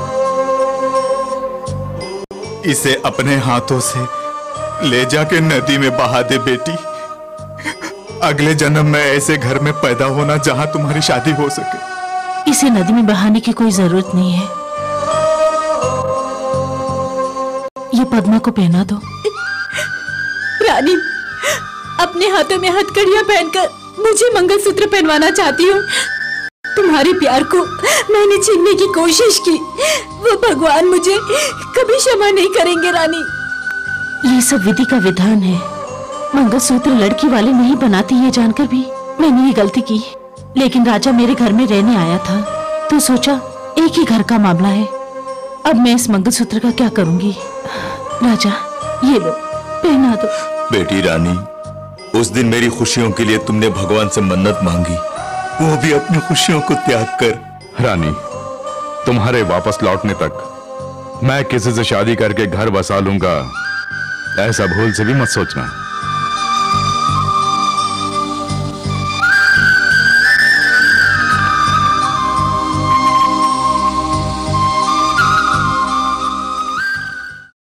इसे अपने हाथों से ले जाके नदी में बहा दे बेटी। अगले जन्म में ऐसे घर में पैदा होना जहां तुम्हारी शादी हो सके। इसे नदी में बहाने की कोई जरूरत नहीं है। ये पद्मा को पहना दो। रानी, अपने हाथों में हथकड़ियां पहनकर मुझे मंगलसूत्र पहनवाना चाहती हो। तुम्हारे प्यार को मैंने छीनने की कोशिश की, वो भगवान मुझे कभी क्षमा नहीं करेंगे रानी। ये सब विधि का विधान है। मंगलसूत्र लड़की वाले नहीं बनाती, ये जानकर भी मैंने ये गलती की। लेकिन राजा मेरे घर में रहने आया था तो सोचा एक ही घर का मामला है। अब मैं इस मंगलसूत्र का क्या करूंगी। राजा, ये लो, पहना दो। बेटी रानी, उस दिन मेरी खुशियों के लिए तुमने भगवान से मन्नत मांगी, वो भी अपनी खुशियों को त्याग कर। रानी, तुम्हारे वापस लौटने तक मैं किसी से शादी करके घर बसा लूंगा, ऐसा भूल से भी मत सोचना।